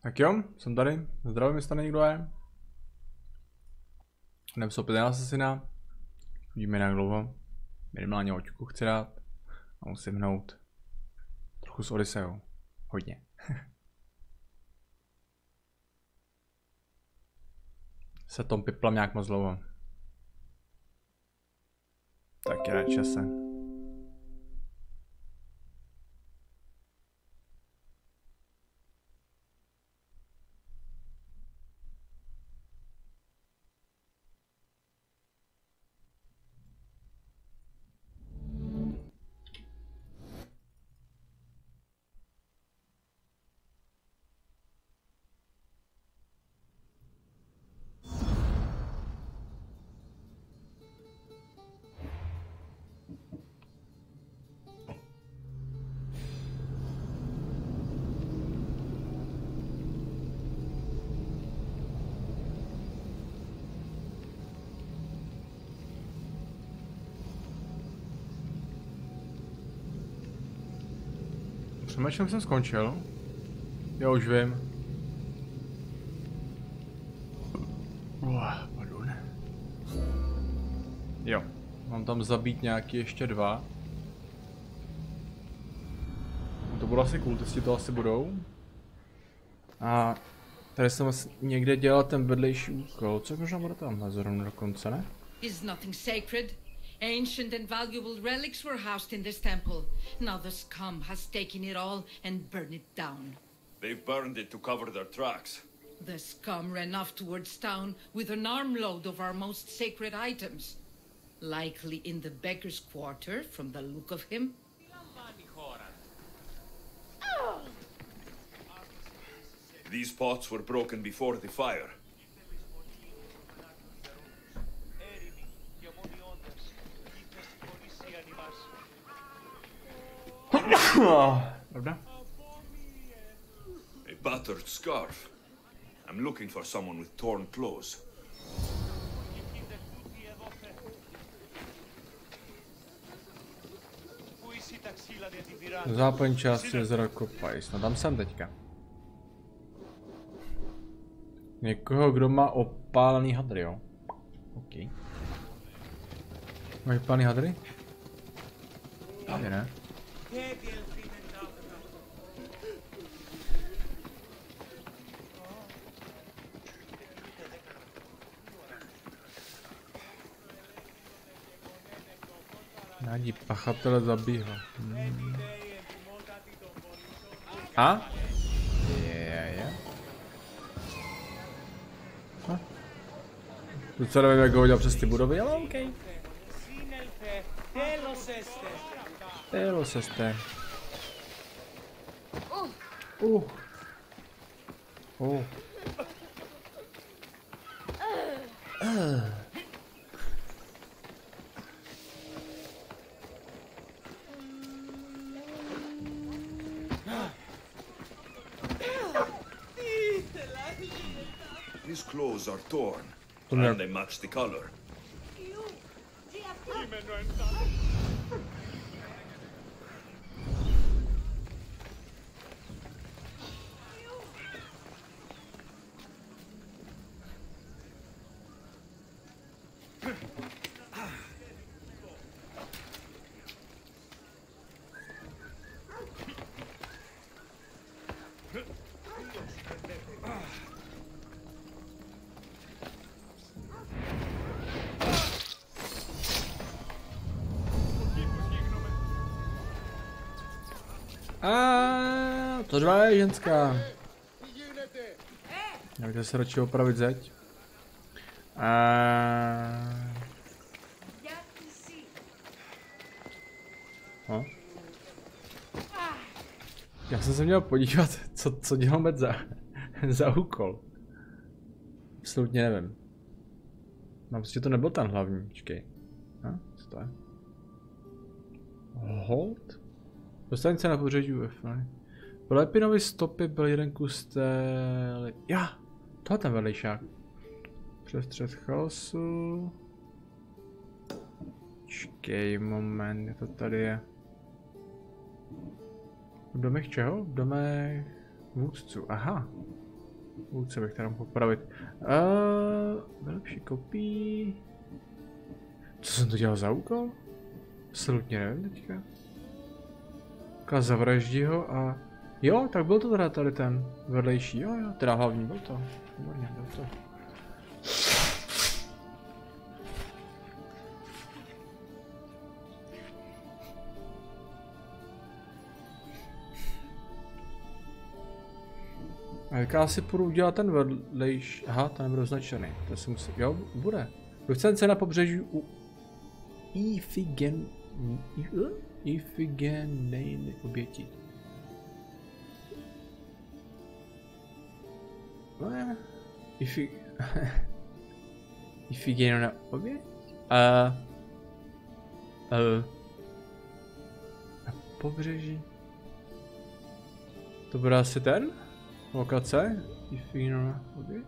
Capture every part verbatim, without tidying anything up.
Tak jo, jsem tady. Zdravím, jestli tady někdo je. Jdem se opět na Assassina. Vidíme jak dlouho. Minimálně očku chci dát. A musím hnout trochu s Odyseou. Hodně. Se tom piplam nějak moc dlouho. Tak je na čase. Přemýšlím, jsem skončil. Já už vím. Uh, pardon. Jo, mám tam zabít nějaký ještě dva. To budou asi kultisti, to asi budou. A tady jsem asi někde dělal ten vedlejší úkol, co možná bude tam zrovna dokonce, ne? Is nothing sacred. Ancient and valuable relics were housed in this temple. Now the scum has taken it all and burned it down. They've burned it to cover their tracks. The scum ran off towards town with an armload of our most sacred items. Likely in the beggar's quarter, from the look of him. These pots were broken before the fire. Pravda? A battered scarf. I'm looking for someone with torn clothes. Západní části jezera Kopajs, no tam jsem teďka. Někoho, kdo má opálený hadry, jo? OK. Máš opálený hadry? Tady ne. Nějaký pachatele zabíhá. Hmm. A? Je, je, je. Hm. Docela nevím, jak ho hodil přes ty budovy, ale OK. Telo seste. Uh. Uh. Uh. These clothes are torn, Come here. and they match the color. A to dva je ženská. Jak se radši opravit zeď. A... No. Já jsem se měl podívat, co, co děláme za, za úkol. Absolutně nevím. Mám si, že to nebyl ten hlavní, počkej. No, co to je? Hold? Dostaň se na pobřeží U F. Podle Epinovy stopy byl jeden kus té... Já! To je ten vedlejšák. Přes střed chaosu. Počkej moment, je to tady je. V domech čeho? V domech vůdců, aha. Vůdce bych teda mohl popravit. Uh, lepší kopí. Co jsem to dělal za úkol? Absolutně nevím teďka. Kaz zavraždí ho a... Jo, tak byl to teda tady ten vedlejší, jo jo, teda hlavní byl to. Výborně, byl to. A jak já si půjdu udělat ten vedlejší... Aha, to nebude označený, to si musím... Jo, bude. Lucence na pobřeží u... Ifigen... Ifigenejny oběti. No je... Ifig... Ifigenejna oběť? A... Uh, na pobřeží... To bude asi ten? Lokace? Ifigenejna oběť?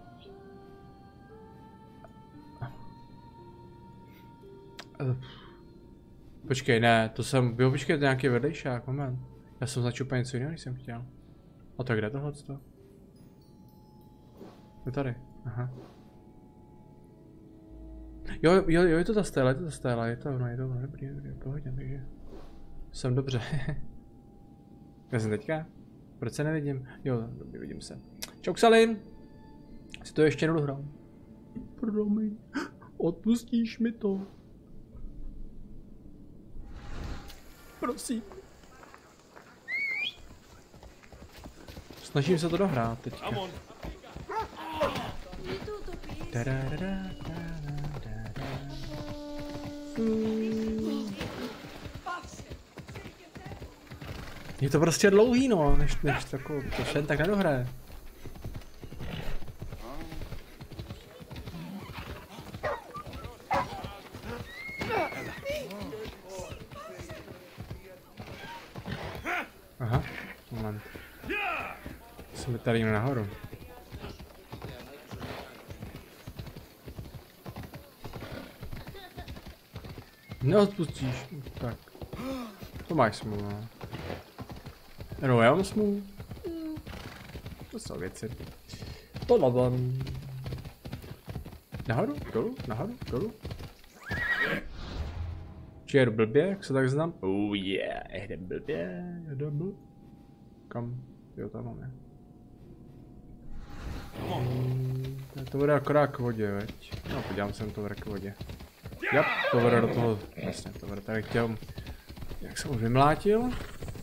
Uh. Počkej, ne, to jsem, jo, počkej, to je nějaký vedlejšák, moment. Já jsem začal úplně něco jiného, než jsem chtěl. A tak kde tohleto? Je tady, aha. Jo, jo, jo, je to ta stéla, je to ta stéla, je to ono, je to ono, dobrý, dobrý, pohodě, takže... Jsem dobře. Já jsem teďka? Proč se nevidím? Jo, dobrý, vidím se. Čau, Xalin! Si to ještě nedohrál. Promiň, odpustíš mi to? Prosím. Snažím se to dohrát teďka. Je to prostě dlouhý, no, než, než takovou, to všem tak nedohraje. Aha, moment. Jsme tady nahoru. Neodpustíš, tak. To máš smůlu, no. No, já mám smůlu. To jsou věci. To ladám. Nahoru, dolů, nahoru, dolů. Či jedu blbě, jak se tak znám? Oh yeah, jedem blbě, jedem blbě. Kam? Jo, tam máme. Hmm, to bude akorát k vodě, veď? No, podívám se na to vede k vodě. Jap, to vede do toho, vlastně, to vede tady chtěl. Jak jsem ho vymlátil?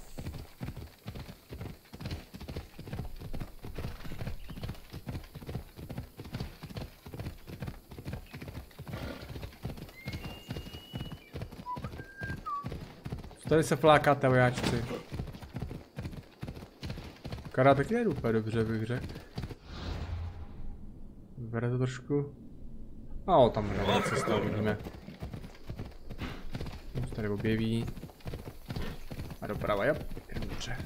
Tady se flákáte, vojáčci. Kará taky nejde úplně dobře, bych řekl. Vybere to trošku. No, tam bude cesta, uvidíme. Se tady objeví. A doprava, jop, je dobře.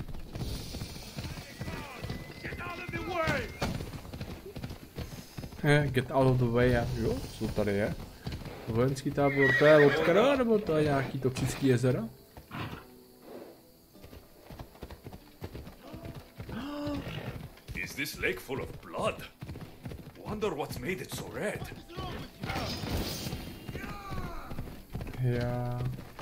Eh, get out of the way, ja. Jo, co tady je? Vojenský tábor, to je odkada, nebo to je nějaký toxický jezero? Is this lake full of blood? Wonder what's made it so red. Já...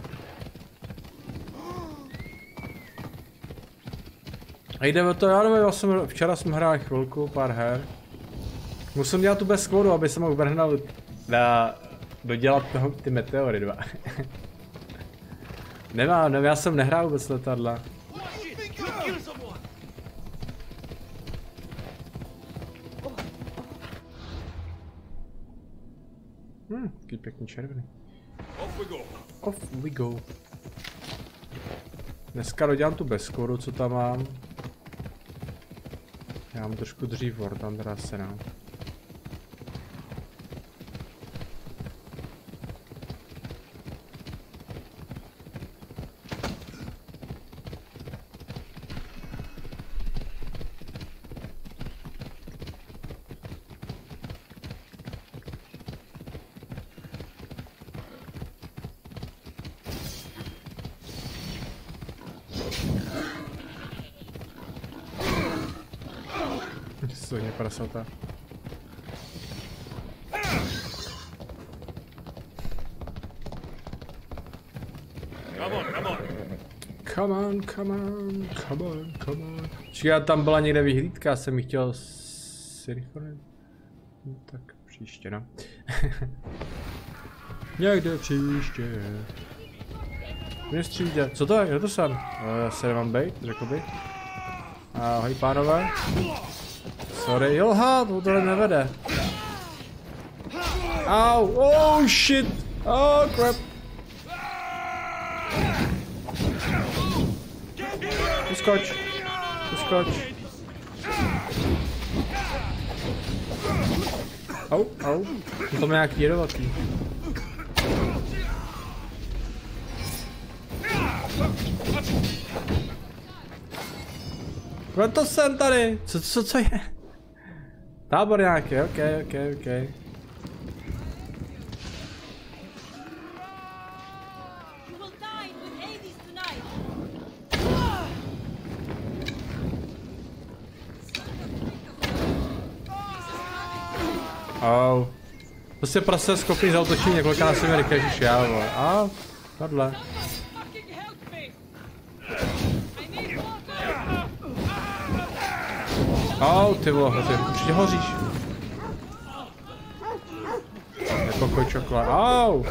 A jde o to, já nevím, já jsem, včera jsem hrál chvilku, pár her. Musím dělat tu bez skvodu, aby se mohl vrhnout na... dodělat toho, ty meteory dva. Nemám, nevím, já jsem nehrál vůbec letadla. Hm, taký pěkný červený. Off we go. Off we go. Dneska dodělám tu bez skvodu, co tam mám. Já mám trošku dřív War Thunder asi, no. Soně prasata. Come on, come on. Come on, come on, come on, come on. Čiže tam byla někde vyhlídka, jsem ji chtěl si rychle. No, tak příště, no. Někde příště. Nestřílíte. Co to je? Kdo to jsem? Já se nemám bejt, řekl bych. Ahoj pánové. Sorry, joha, to tohle nevede. Au, oh shit. Oh crap. Uskoč. Uskoč. Au, au. To má nějaký jedovatý. Proto jsem tady. Co, co, co je? Tábor nějaký, ok, ok, ok. Oh. To se prostě schopný zautočit několikrát se mi rychle, že já, vole. A, tohle. Au, ty vole, ty určitě hoříš. Nepokoj čokolád, au.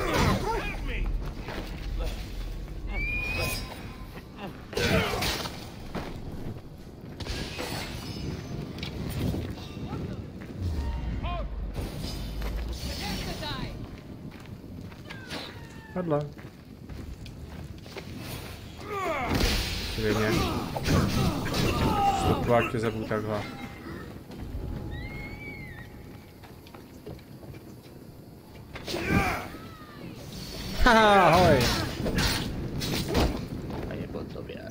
Padla. Svědně. Stopovák tě zabu takhle. Haha, ahoj. A je po tobě.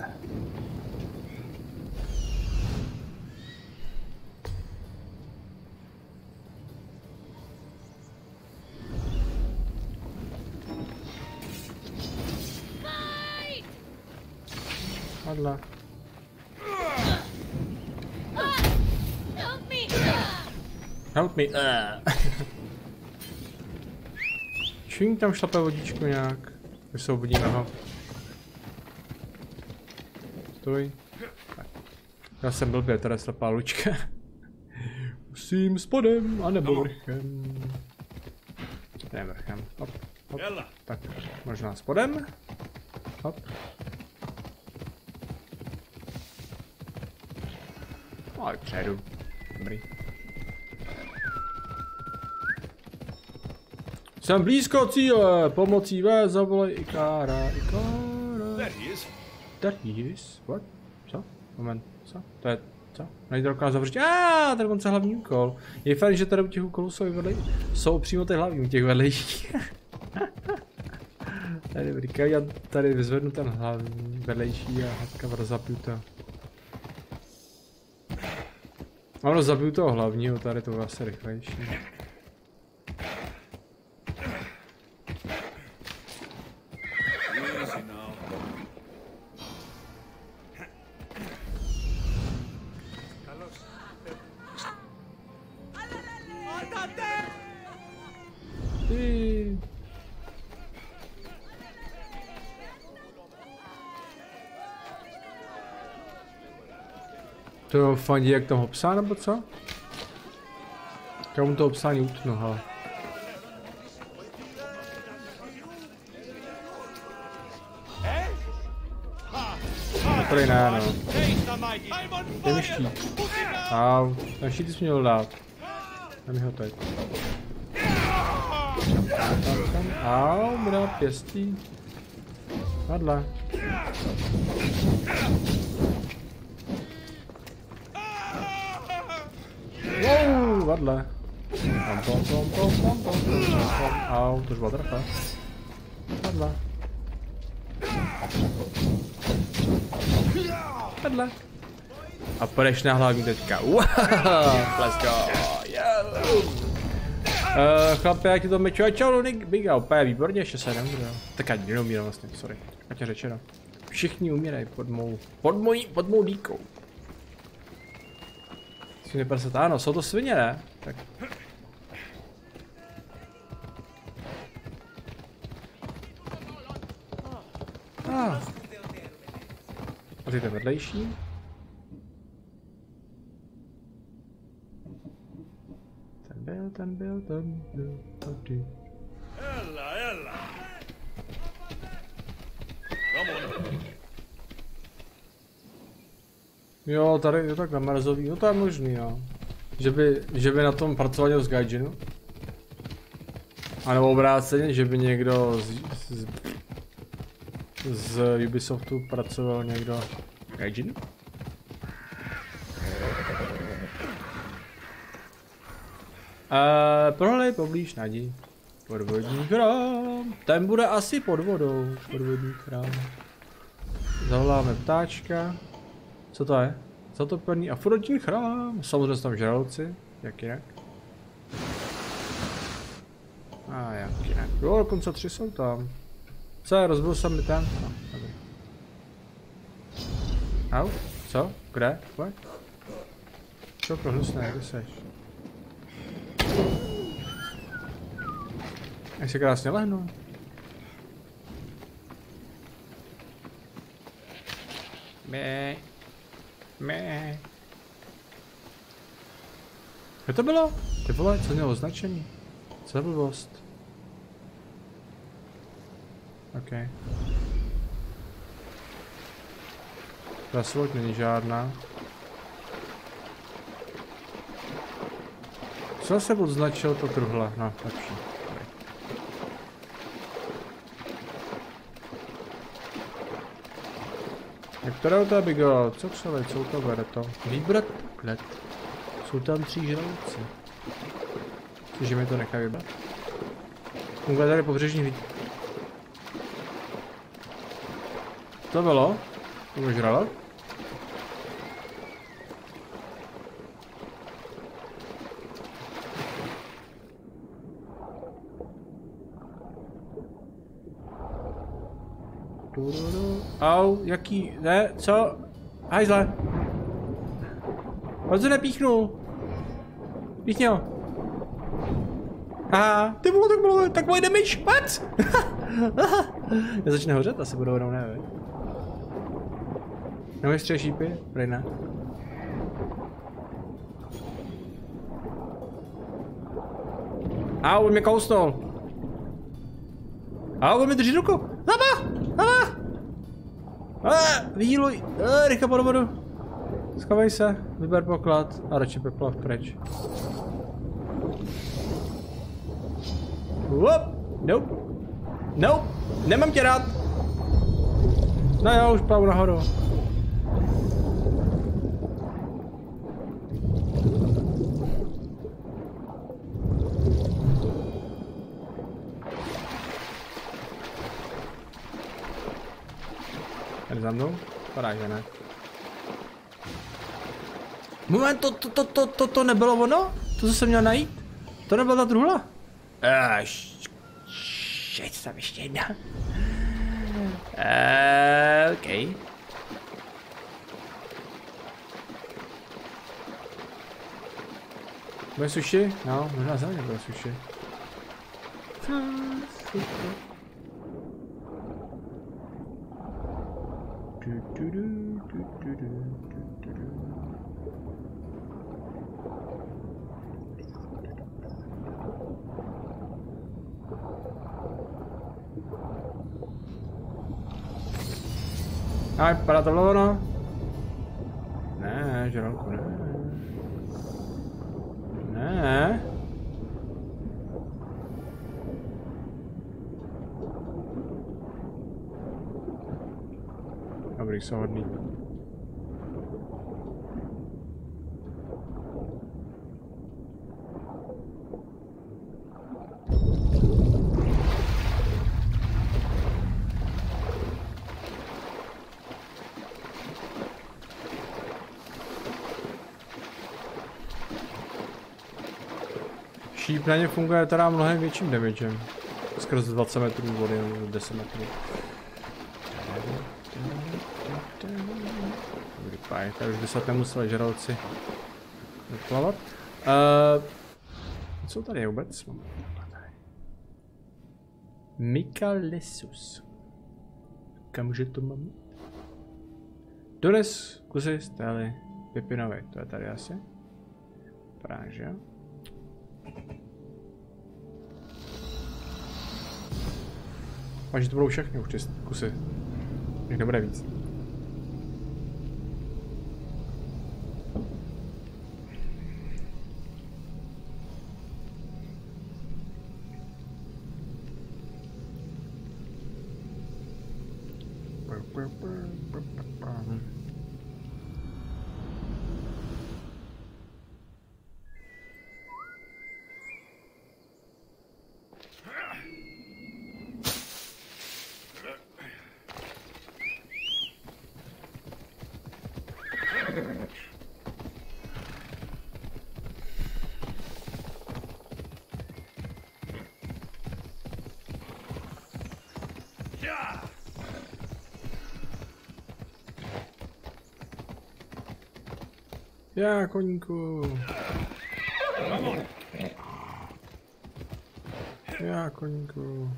Padla. Help me! Help me. Čím tam šlape vodičku nějak? Vysvobodíme ho. Stoj. Tak. Já jsem blbě, teda slepá lučka. Musím spodem, anebo vrchem. Ne vrchem. Hop, hop. Tak, možná spodem. Hop. Ale přejdu. Dobrý. Jsem blízko cíle, pomocí V zavolej Ikára, Ikára. There he is. There he is. What? Co? Moment, co? To je, co? Najde dokáže zavřít. Aaaa, tady on se hlavní úkol. Je fajn, že tady u těch úkolů jsou vedlej, jsou přímo ty hlavní, u těch vedlejších. Tady dobrý, já tady vyzvednu ten hlavní, vedlejší a hnedka rozapiju to. Ano, zabiju toho hlavního, tady to bude asi rychlejší. Ty. To fandí jak toho psa nebo co? Komu toho psa utnu, hele. Dobrý, ne, no. Dej mi štít. Au, ten štít jsi měl dát. Dej mi ho teď. Au, mi dá pěstí. Padla. Wow, vadle. Pom, pom, pom, pom, pom, pom, pom. Au, to už byla trafa. Vadle. Vadle. A půjdeš na hlavní teďka. Wow, let's go. Uh, chlapi, jak ti to meču, a čau, Nick, Biga, úplně výborně, ještě se neumírá. Tak ani neumírám vlastně, sorry. Jak tě řečeno. Všichni umírají pod mou, pod mojí, pod mou díkou. Svině prasata, ano, jsou to svině, ne? Tak. Ah. A ty ten vedlejší? Ten byl, ten byl, ten byl, tady. Ella, ella. Come on. Jo, tady je tak mrazový, no to je možný, jo. Že by, že by na tom pracoval z Gaijinu. A nebo obráceně, že by někdo z, z, z Ubisoftu pracoval někdo Gaijin? Uh, prohlej poblíž nadí. Podvodní chrám. Ten bude asi pod vodou. Podvodní chrám. Zavoláme ptáčka. Co to je? Zatopený Afroditní chrám. Samozřejmě jsou tam žraloci. Jak jinak? A jak jinak? Jo, dokonce tři jsou tam. Co je? Rozbil jsem mi ten? No, dobrý. Au? Co? Kde? Pojď. Co pro hnusné? Kde seš? Jak se krásně lehnu. Mé. Mé. Co to bylo? Ty vole, co mělo označení? Co za blbost? OK. Ta svod není žádná. Co se označil to truhle? No, lepší. Jak to dáte, Bigo? Co celé, co to bere to? Vybrat poklet. Jsou tam tři žraloci. Že mi to nechá vybrat. Funguje tady pobřežní lidi. To bylo? To byl žralok? Au, jaký, ne, co? Hajzle. Proč se nepíchnul? Píchněl. Aha, ty vole, tak bylo, tak můj damage, what? Nezačne hořet, asi budou rovné, vej. Nemáš střih šípy? Prej ne. Au, on mě kousnul. Au, on mě drží ruku. Lama, lama. Ah, výluj, ah, rychle pod vodu. Schovej se, vyber poklad a radši peplav pryč. Whoop, nope, nope, nemám tě rád. No jo, už půjdu nahoru. Tady za mnou? Vypadá, že ne. Moment, to, to, to, to, to, to nebylo ono? To, co jsem měl najít? To nebyla ta truhla? Eee, šest tam ještě jedna. Eee, okej. Okay. Bude sushi? No, možná za mě bude sushi. Aj, vypadá to ono? Ne, žralku, ne. Ne. Dobrý, jsou hodný. Šíp na ně funguje teda mnohem větším damagem. Skrz dvacet metrů vody, nebo deset metrů. Dobrý páj, tady už by se nemuseli žralci. Plavat. Uh, co tady je vůbec? Mikalesus. Kamže to mám? Dones kusy stály pepinové. To je tady asi. Práže. A že to budou všechny už ty kusy. Nech nebude víc. Já, koníku. Já, koníku.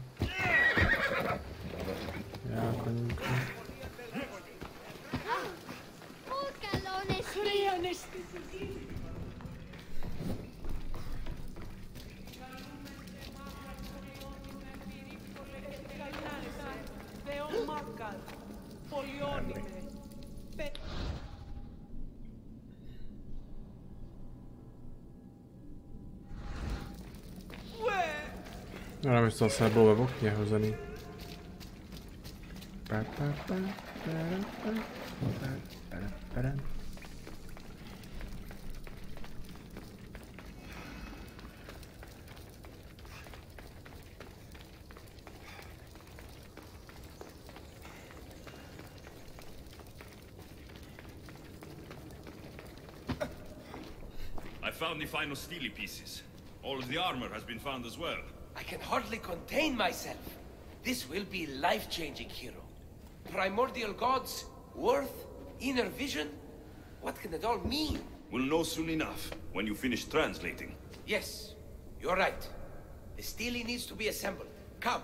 Já, koníku. No, já myslel, se nebylo ve okně hozený. I found the final steely pieces. All of the armor has been found as well. I can hardly contain myself. This will be life-changing, hero. Primordial gods, worth, inner vision. What can it all mean? We'll know soon enough, when you finish translating. Yes, you're right. The Steely needs to be assembled. Come.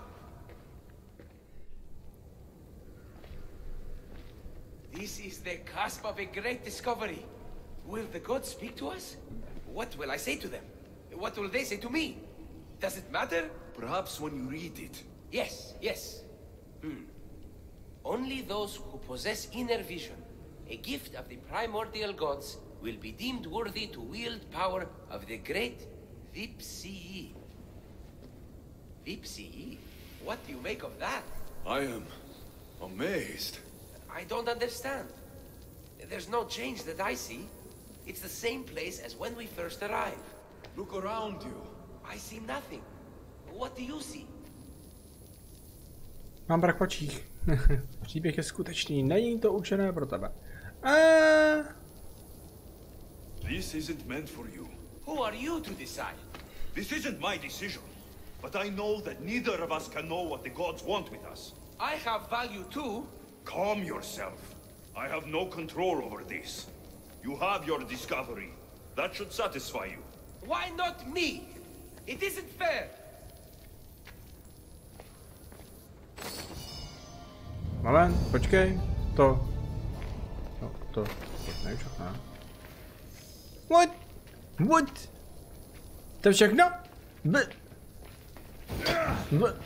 This is the cusp of a great discovery. Will the gods speak to us? What will I say to them? What will they say to me? Does it matter? Perhaps when you read it. Yes, yes. Hmm. Only those who possess inner vision, a gift of the primordial gods, will be deemed worthy to wield power of the great Vipsii. Vipsii? What do you make of that? I am amazed. I don't understand. There's no change that I see. It's the same place as when we first arrived. Look around you. I see nothing. What do you see? Mám brak v očích. Příběh je skutečný, není to určené pro tebe. A... This isn't meant for you. Who are you to decide? This isn't my decision. But I know that neither of us can know what the gods want with us. I have value too. Calm yourself. I have no control over this. You have your discovery. That should satisfy you. Why not me? It isn't fair. Moment, počkej. To. No, to. To nevím všechno. What? What? To všechno? B. B.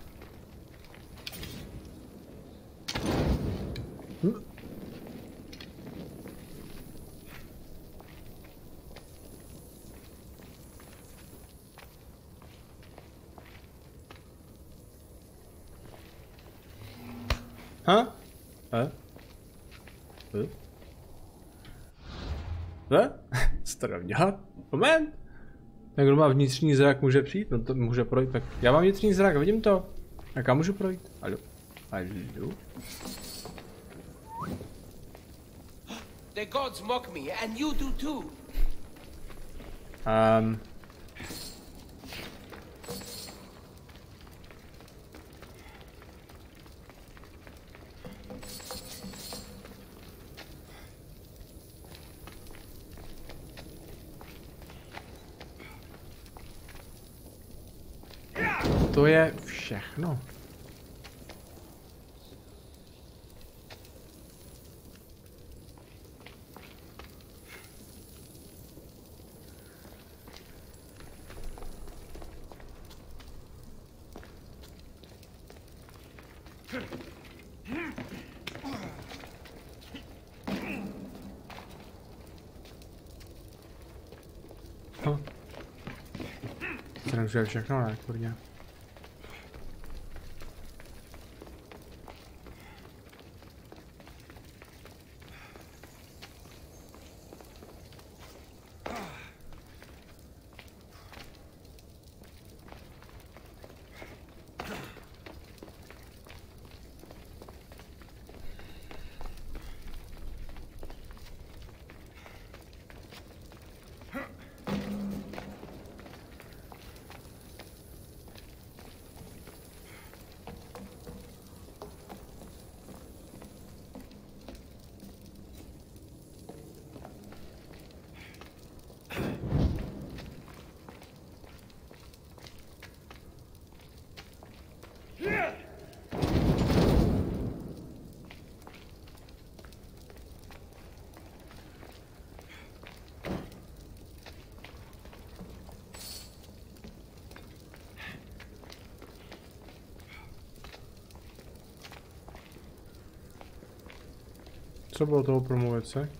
B. Huh? Huh? Huh? Huh? Co to dám dělat? Moment! Tak kdo má vnitřní zrak, může přijít? No to může projít, tak já mám vnitřní zrak, vidím to. A kam můžu projít? Alo? Alo? The gods mock me, and you do too. Um... to je všechno. Hm. To nemůže všechno, ne, kurně. Co bylo toho promluvit se?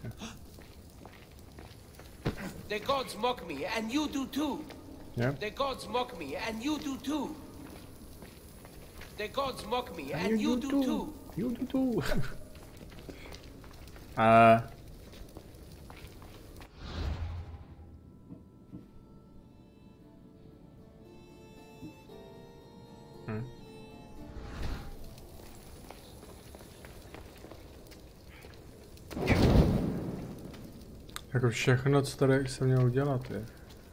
The gods mock me, and you do too. Yep. The gods mock me, and you do too. The gods mock me, and, and you, you do too. too. You do too. uh. Hmm. Jako všechno, co tady se mělo udělat, je.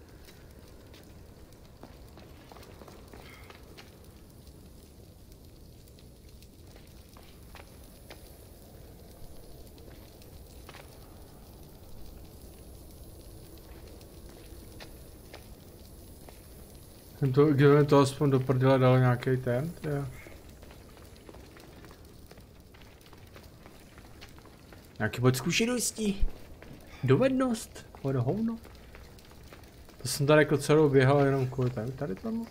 To, kdyby to aspoň do prdele dal nějaký ten, jo. Nějaký bod zkušeností. Dovednost. Od hovno. To jsem tady jako celou běhal jenom kvůli tady, tady tomu.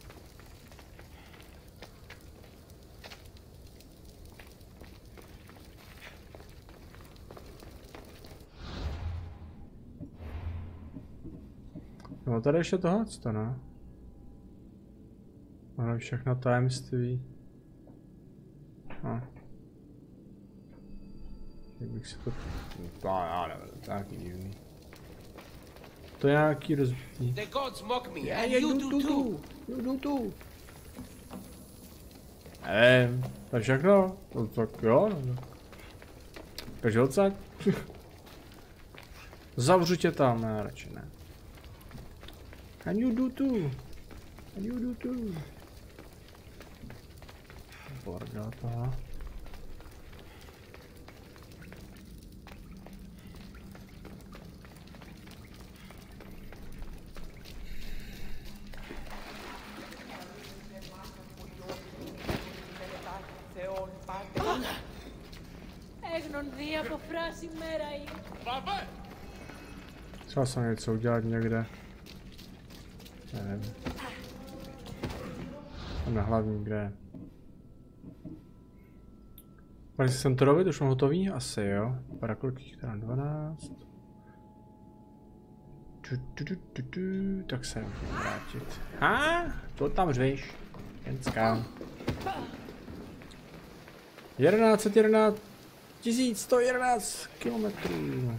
No tady ještě tohle, no. Ono všechno tajemství. No. Jak bych si to... To já nevím, to je nějaký divný. To je nějaký rozbitý. The gods mock me, Yeah, and yeah, you you do do too. too. You do too. Nevím, to je všechno. No, tak jo, no. Takže odsaď. Zavřu tě tam, ne, radši ne. And you do too. And you do too. Bordel toho. Třeba jsem něco udělat někde. Nevím. A na hlavní kde. Pane jsem to robit, už mám hotový? Asi jo. Para kolik teda dvanáct. Tu, tu, tu, tu, tu. Tak se můžu vrátit. Ha? To tam řvíš. Jenská. jedenáct set jedenáct. tisíc sto jedenáct kilometrů.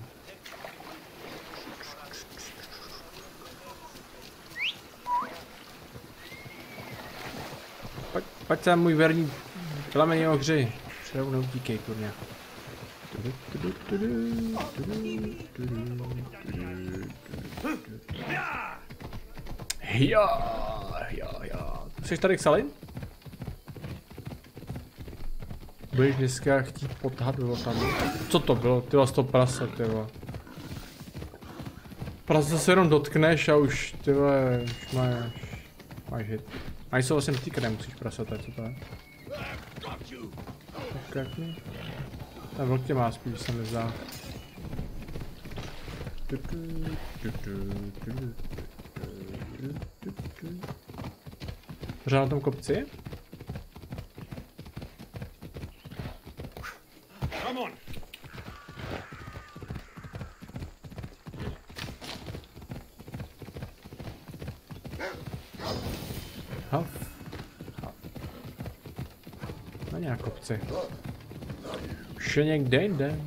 Pojď, pojď sem můj věrný plamení ohři. Předou neutíkej, kurňa. Jo, jo, jo. Jsi tady Xalin? Budeš dneska chtít pothat, bylo tam. Co to bylo? Ty vás to prase, ty vole. Prase se jenom dotkneš a už, ty vole, už máš, máš hit. Ani se vlastně dotýkat nemusíš prasata, co to je? Tak mi. Ten vlk tě má spíš, se mi zdá. Pořád na tom kopci? Come on. Huff. Huff. Na nějak kopci. Už je někde jinde.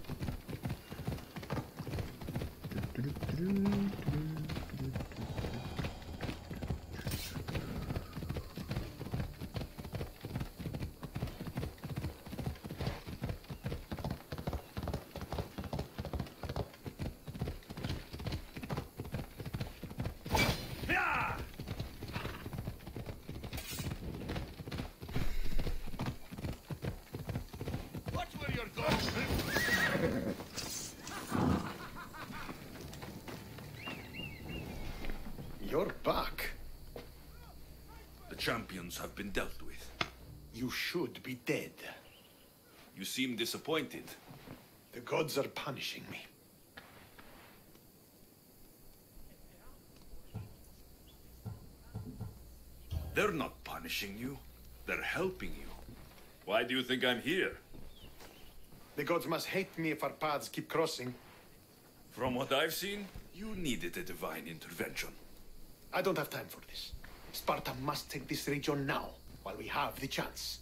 You're back. The champions have been dealt with. You should be dead. You seem disappointed. The gods are punishing me. They're not punishing you. They're helping you. Why do you think I'm here? The gods must hate me if our paths keep crossing. From what I've seen, you needed a divine intervention. I don't have time for this. Sparta must take this region now, while we have the chance.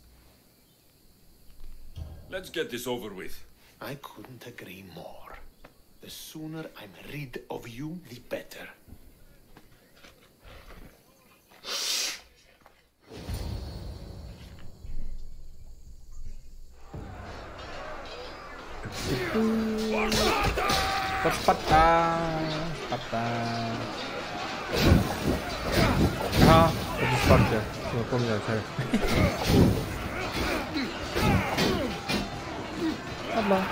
Let's get this over with. I couldn't agree more. The sooner I'm rid of you, the better. Sparta! Sparta! Aha, to jest Sparcie. Zapomniałem się. Dobra.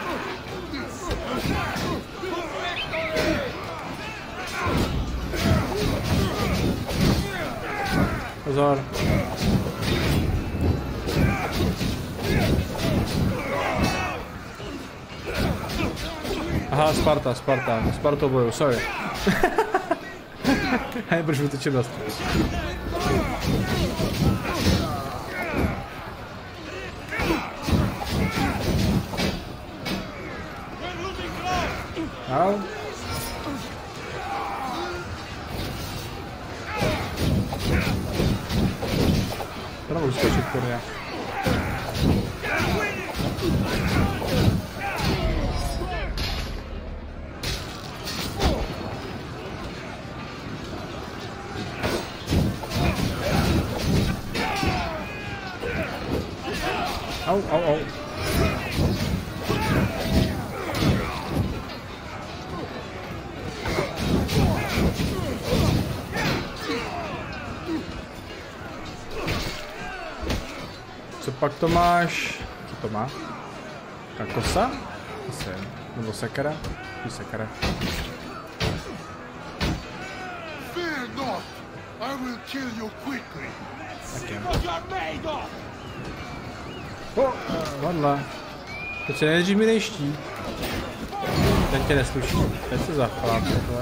Pozor. Aha, Sparta, Sparta. Sparta boju, sorry. Hej, proszę wytyczyć nas. Au. To mogę skoczyć, kurwa. Au, au, au. Co pak to máš? Co to má? Kakosa? Asi. Nebo sekera? Ty sekera. Fear not! I will kill you quickly. O, vadla. Teď se nejdřív mi nejští. Ten tě nesluší. Teď se zachláp.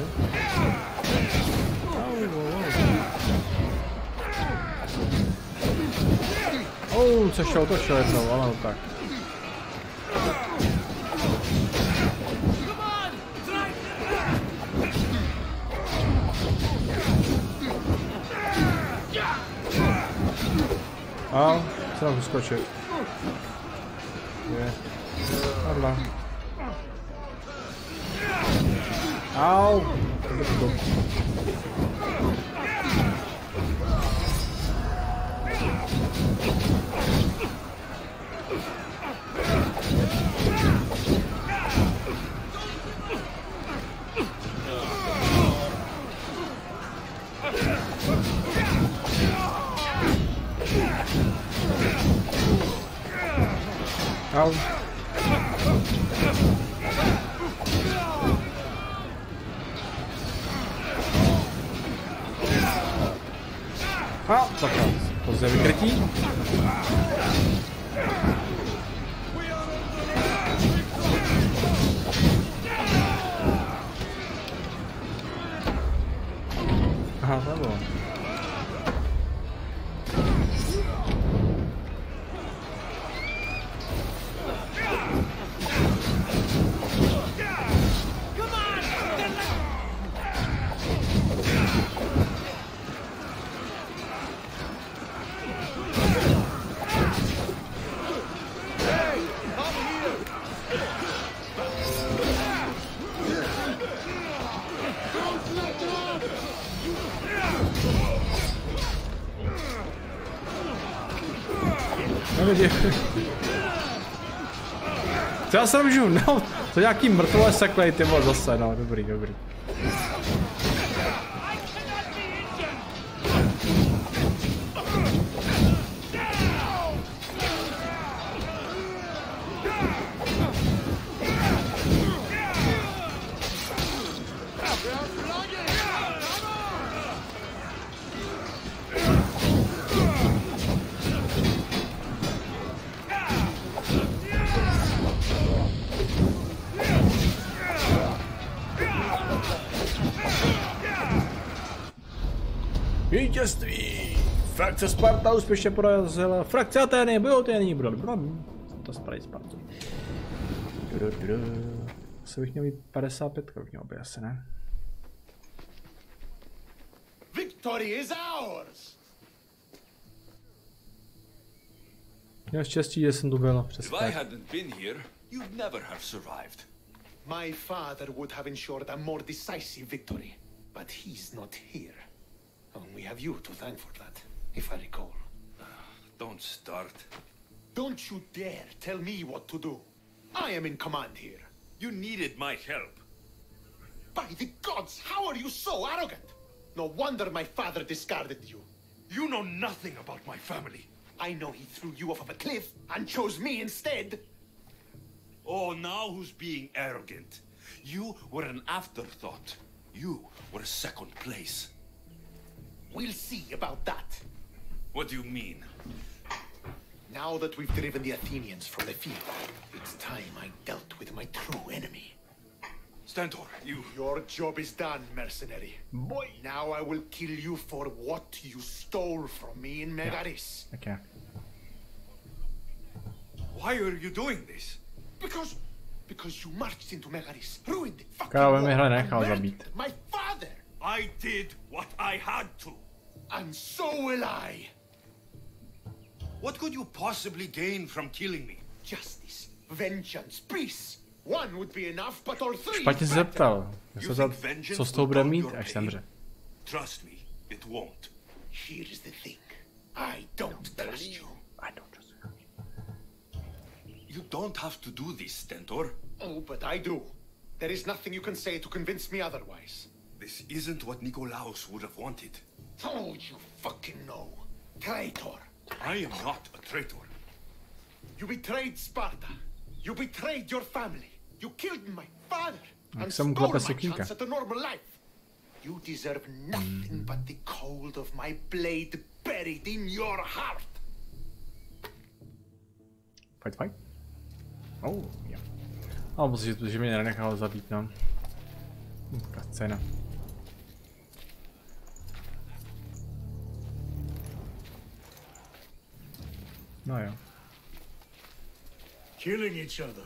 Oh, co šel, to šel jednou, ale no tak. A, co nám vyskočit? Je. Padla. Au! Au. A, takhle. Pozdě vykrytí. Aha, to bylo. Co já se můžu, no, to nějaký mrtvé saklej, ty vole, zase, no, dobrý, dobrý. Vítězství! Frakce Sparta úspěšně porazila frakce Atény, bylo to jiný, bylo to spadej Spartu. Co bych měl mít padesát pět, bych měl by asi, ne? Victory is ours! Měl štěstí, že jsem tu byl přes If I hadn't been here, you'd never have survived. My father would have ensured a more decisive victory, but he's not here. And we have you to thank for that, if I recall. Don't start. Don't you dare tell me what to do. I am in command here. You needed my help. By the gods, how are you so arrogant? No wonder my father discarded you. You know nothing about my family. I know he threw you off of a cliff and chose me instead. Oh, now who's being arrogant? You were an afterthought. You were second place. We'll see about that. What do you mean? Now that we've driven the Athenians from the field, it's time I dealt with my true enemy. Stentor, you... Your job is done, mercenary. Boy. Now I will kill you for what you stole from me in Megaris. Yeah. Okay. Why are you doing this? Because... because you marched into Megaris, ruined the fucking Kálo, mi war, hra and nechal murdered zabít. my father! I did what I had to. And so will I! What could you possibly gain from killing me? Justice, vengeance, peace! One would be enough, but all three Špatně se better. zeptal, You co, think vengeance co s tou will bude dull mít, your až pain? zemře. Trust me, it won't. Here's the thing. I don't trust you. I don't trust you. You don't have to do this, Stentor. Oh, but I do. There is nothing you can say to convince me otherwise. This isn't what Nikolaos would have wanted. Oh, you fucking know. Traitor. I am not a traitor. You betrayed Sparta. You betrayed your family. You killed my father. And jsem stole klepe my sekínka. chance at a normal life. You deserve nothing but the cold of my blade buried in your heart. Fight, fight. Oh, jo. Ale musíš, že mě nenechal zabít, no. Ta scéna. No jo. Killing each other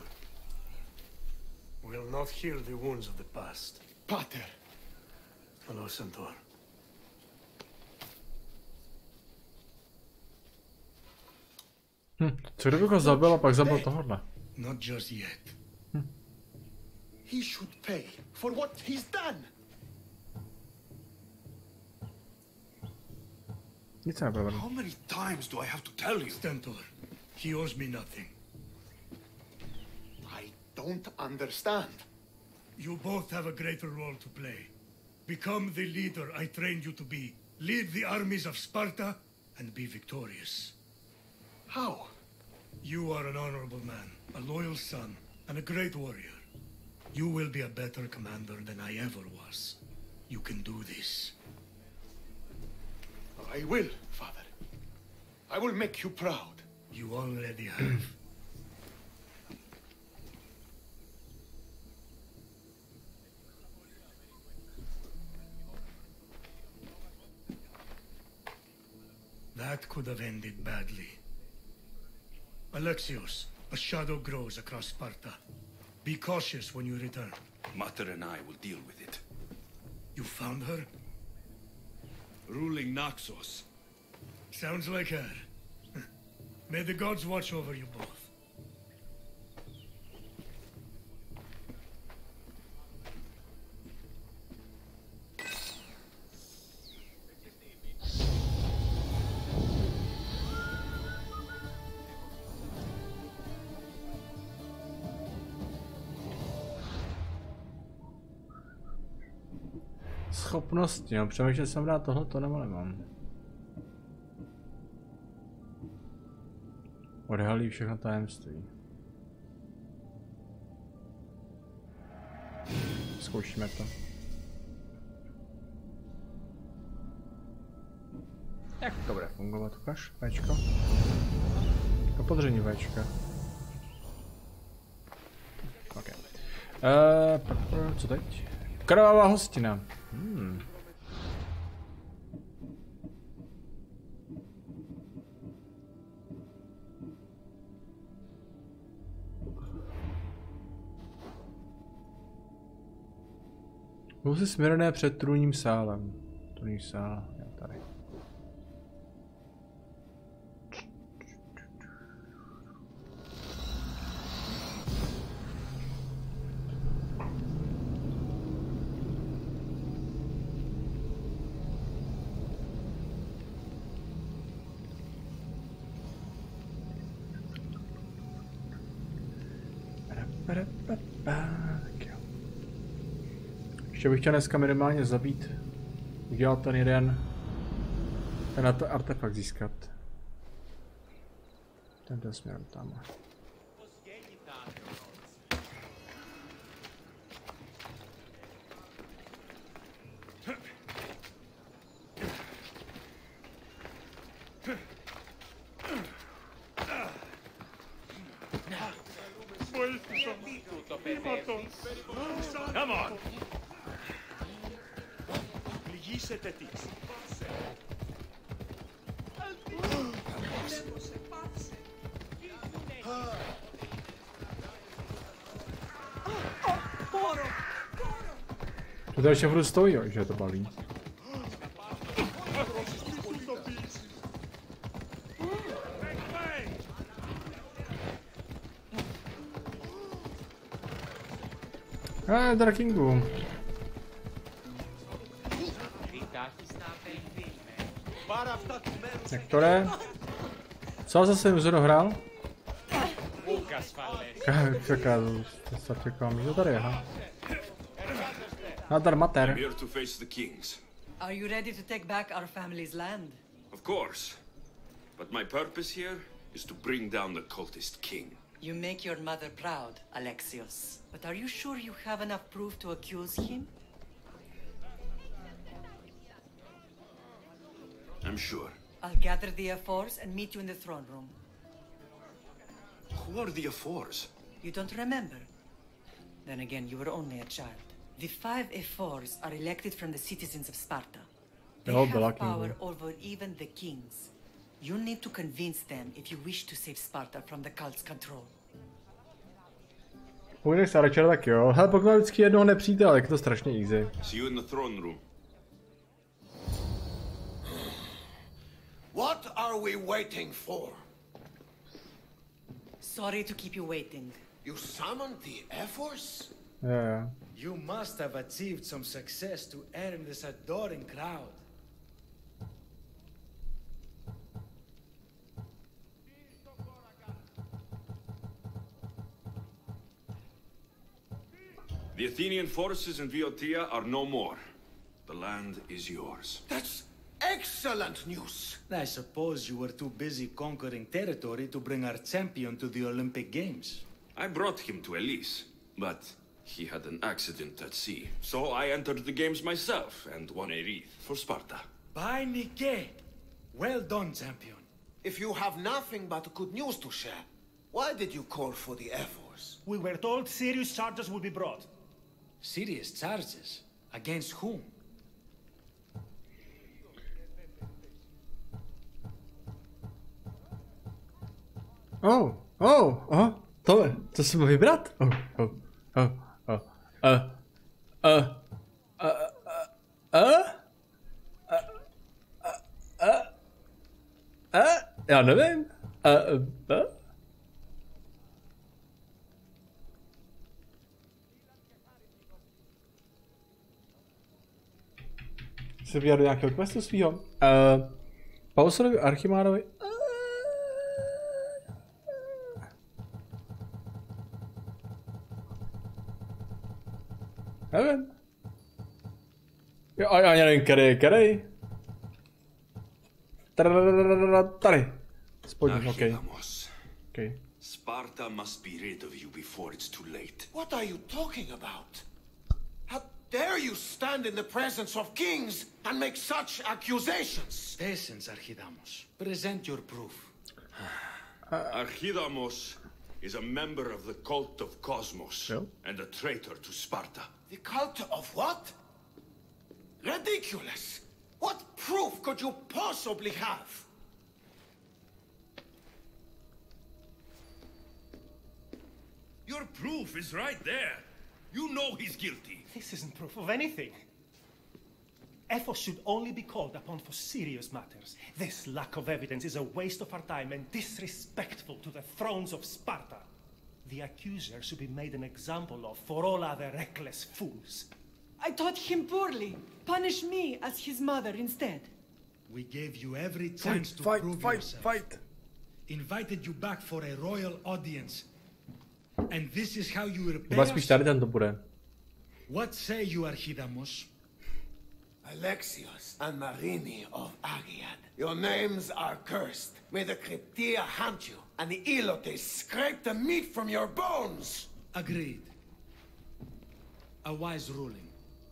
will not heal the wounds of the past. Pater. Hello, Centaur. Hm, co kdybych ho zabil a pak zabil tohohle? Not just yet. He should pay for what he's done. Nic se neprovedl. How many times do I have to tell you? Stentor, he owes me nothing. I don't understand. You both have a greater role to play. Become the leader I trained you to be. Lead the armies of Sparta and be victorious. How? You are an honorable man, a loyal son, and a great warrior. You will be a better commander than I ever was. You can do this. I will, father. I will make you proud. You already have. That could have ended badly. Alexios, a shadow grows across Sparta. Be cautious when you return. Mater and I will deal with it. You found her? Ruling Naxos. Sounds like her. May the gods watch over you both. Schopnosti, no přemýšlel jsem dát tohleto nebo nemám. Odhalí všechno tajemství. Zkoušíme to. Jak to bude fungovat, ukaž, Včko. Opodření Včka. OK. Uh, co teď? Krvavá hostina. Hmm. Husy směrné před trůním sálem. Trůní sál, já tady. Ještě bych chtěl dneska minimálně zabít, udělat ten jeden, ten artefakt získat. Tento směrem tam. Come on! To ještě furt stojí, jo, že to balí. Ah, Drakingu. Jak to jde? Co zase jsem zrovna hrál? Čeká, to se čekám, že tady je, ha? Nadar mater. I'm here to face the kings. Are you ready to take back our family's land? Of course. But my purpose here is to bring down the cultist king. You make your mother proud, Alexios. But are you sure you have enough proof to accuse him? I'm sure. I'll gather the Ephors and meet you in the throne room. Who are the Ephors? You don't remember? Then again, you were only a child. The five Ephors are elected from the citizens of Sparta. They Oh, have Black power Kingdom. over even the kings. You need to convince them if you wish to save Sparta from the cult's control. Půjdeš se radši, tak jo. Hele, pokud mám vždycky jednoho nepřítele, tak je to strašně easy. See you in the throne room. What are we waiting for? Sorry to keep you waiting. You summoned the Ephors? Jo, jo. You must have achieved some success to earn this adoring crowd. The Athenian forces in Viotia are no more. The land is yours. That's excellent news. I suppose you were too busy conquering territory to bring our champion to the Olympic Games. I brought him to Elise, but he had an accident at sea. So I entered the games myself and won a wreath for Sparta. By Nike! Well done, champion. If you have nothing but good news to share, why did you call for the Air Force? We were told serious charges would be brought. Serious charges? Against whom? Oh, oh, oh, to, to si mohl vybrat? Oh, oh, oh, oh, uh, uh, uh, uh, uh, uh, uh, já nevím. Uh, uh. Se vyjádřil do nějakého questu svýho. Uh, Pauserovi, Archimárovi. Nevím. Jo, a já nevím, který, který. Tady. Spodní, okej. Okay. Sparta must be rid of you before it's too late. What are you talking about? How dare you stand in the presence of kings and make such accusations? Patience, Archidamos. Present your proof. Archidamos is a member of the cult of Cosmos Yeah. and a traitor to Sparta. The cult of what? Ridiculous! What proof could you possibly have? Your proof is right there. You know he's guilty. This isn't proof of anything. Ephos should only be called upon for serious matters. This lack of evidence is a waste of our time and disrespectful to the thrones of Sparta. The accuser should be made an example of for all other reckless fools. I taught him poorly. Punish me as his mother instead. We gave you every chance to Fight, prove fight, yourself. fight. Invited you back for a royal audience. And this is how you repay Chyba spíš us? tady ten to bude. What say you, Archidamos? Alexios and Marini of Agiad, your names are cursed. May the Krypteia hunt you, and the Ilotes scrape the meat from your bones! Agreed. A wise ruling.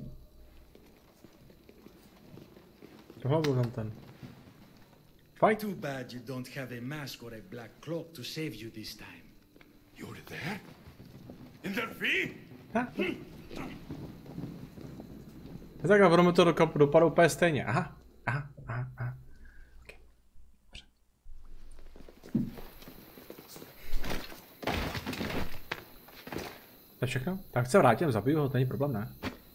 Tohle byl tam ten. Fight. Too bad you don't have a mask or a black cloak to save you this time. You're there? In their feet? Tak a budeme to do, dopadlo úplně stejně. Aha, aha, aha, aha. Okay. Dobře. To je všechno? Tak se vrátím, zabiju ho, to není problém, ne?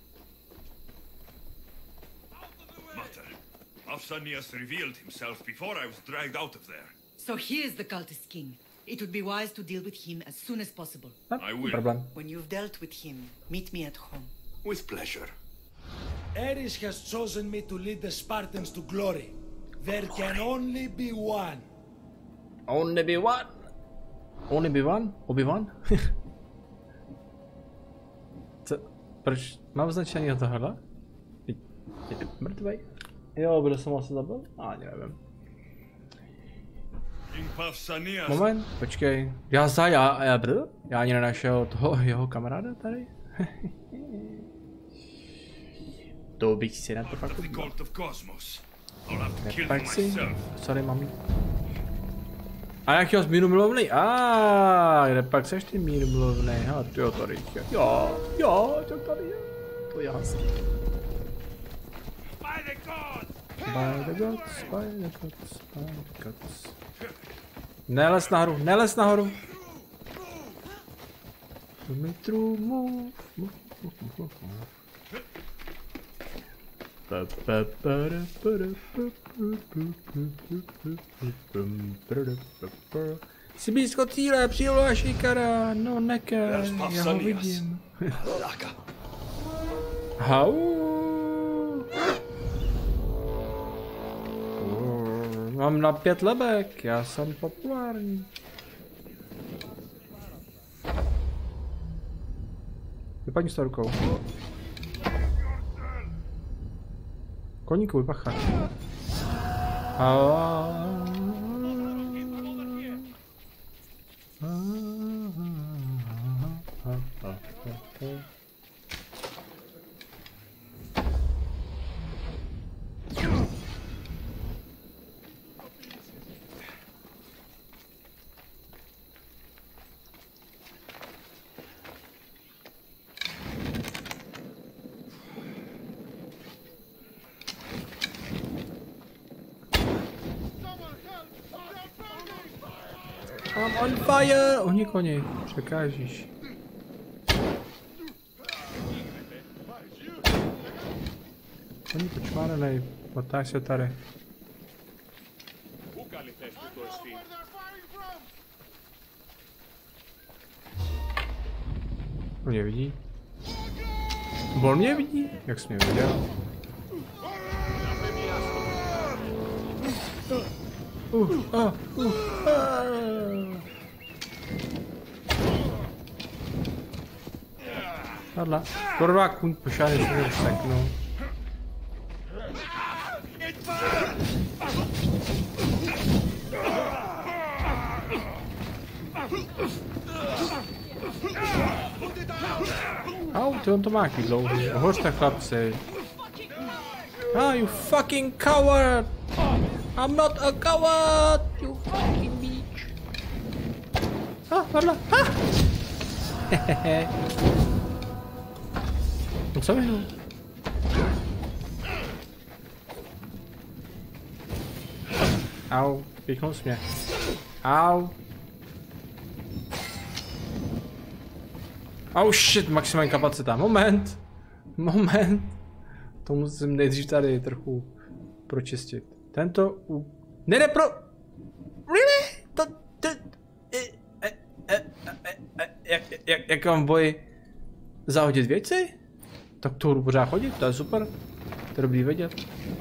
Mater, Pausanias revealed himself before I was dragged out of there. So he is the cultist king. It would be wise to deal with him as soon as possible. No, I will. problém. When you've dealt with him, meet me at home. With pleasure. Ares has chosen me to lead the Spartans to glory. There can only be one. Only be one. Only be one? Obi-Wan? Co? Proč mám značení tohle? Je mrtvej? Jo, kdo jsem asi zabil? Ani nevím. King Pausanias. Moment, počkej. Já za, já, já, br? Já ani nenašel toho jeho kamaráda tady? To bych si na to Part fakt of the udělal. cult of Cosmos. I'll have to kill him Tak si, myself. sorry mami. A jakýho z míru mluvnej? A kde pak seš ty míru mluvnej? Ha, tyjo, tady je. Jo, jo, to tady je. To je hezký. By the gods! By the gods, by the gods, by the gods. Nelez nahoru, nelez nahoru. Metru, move, move, move, move, move. Jsi blízko cíle, přijelo až Ikara, no neka, já ho vidím. Hau. Mám na pět lebek, já jsem populární. Vypadni s tou rukou. Koníku, vypachat. I'm on fire! Ohni koni, překážíš. Oni počmárenej, otáž se tady. On mě vidí? On mě vidí? Jak jsi mě viděl? Uh, uh, uh, uh. Hadla, kurva, kuň pošány se mě vsteknu. Au, ty on to má jaký dlouhý. Hořte chlapci. Ah, you fucking coward! I'm not a coward! You fucking bitch! Ah, hadla, ah! Hehehe. On se vyhnul. Au, píchnul jsi mě. Au. Oh shit, maximální kapacita. Moment. Moment. To musím nejdřív tady trochu pročistit. Tento u... Ne, ne, pro... Really? To... to... Jak, jak, jak mám boji zahodit věci? Tak to budu pořád chodit, to je super. To je dobrý vědět.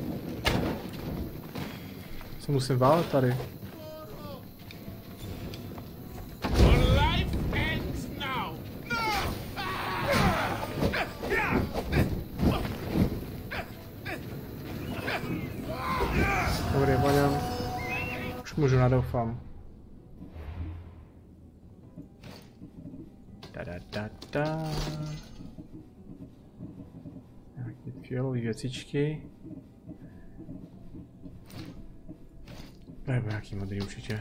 Co musím válet tady? Dobrý, poňám. Už můžu nadoufám. Da da da da. Nějaké fialové věcičky. Nebo nějaký modrý určitě.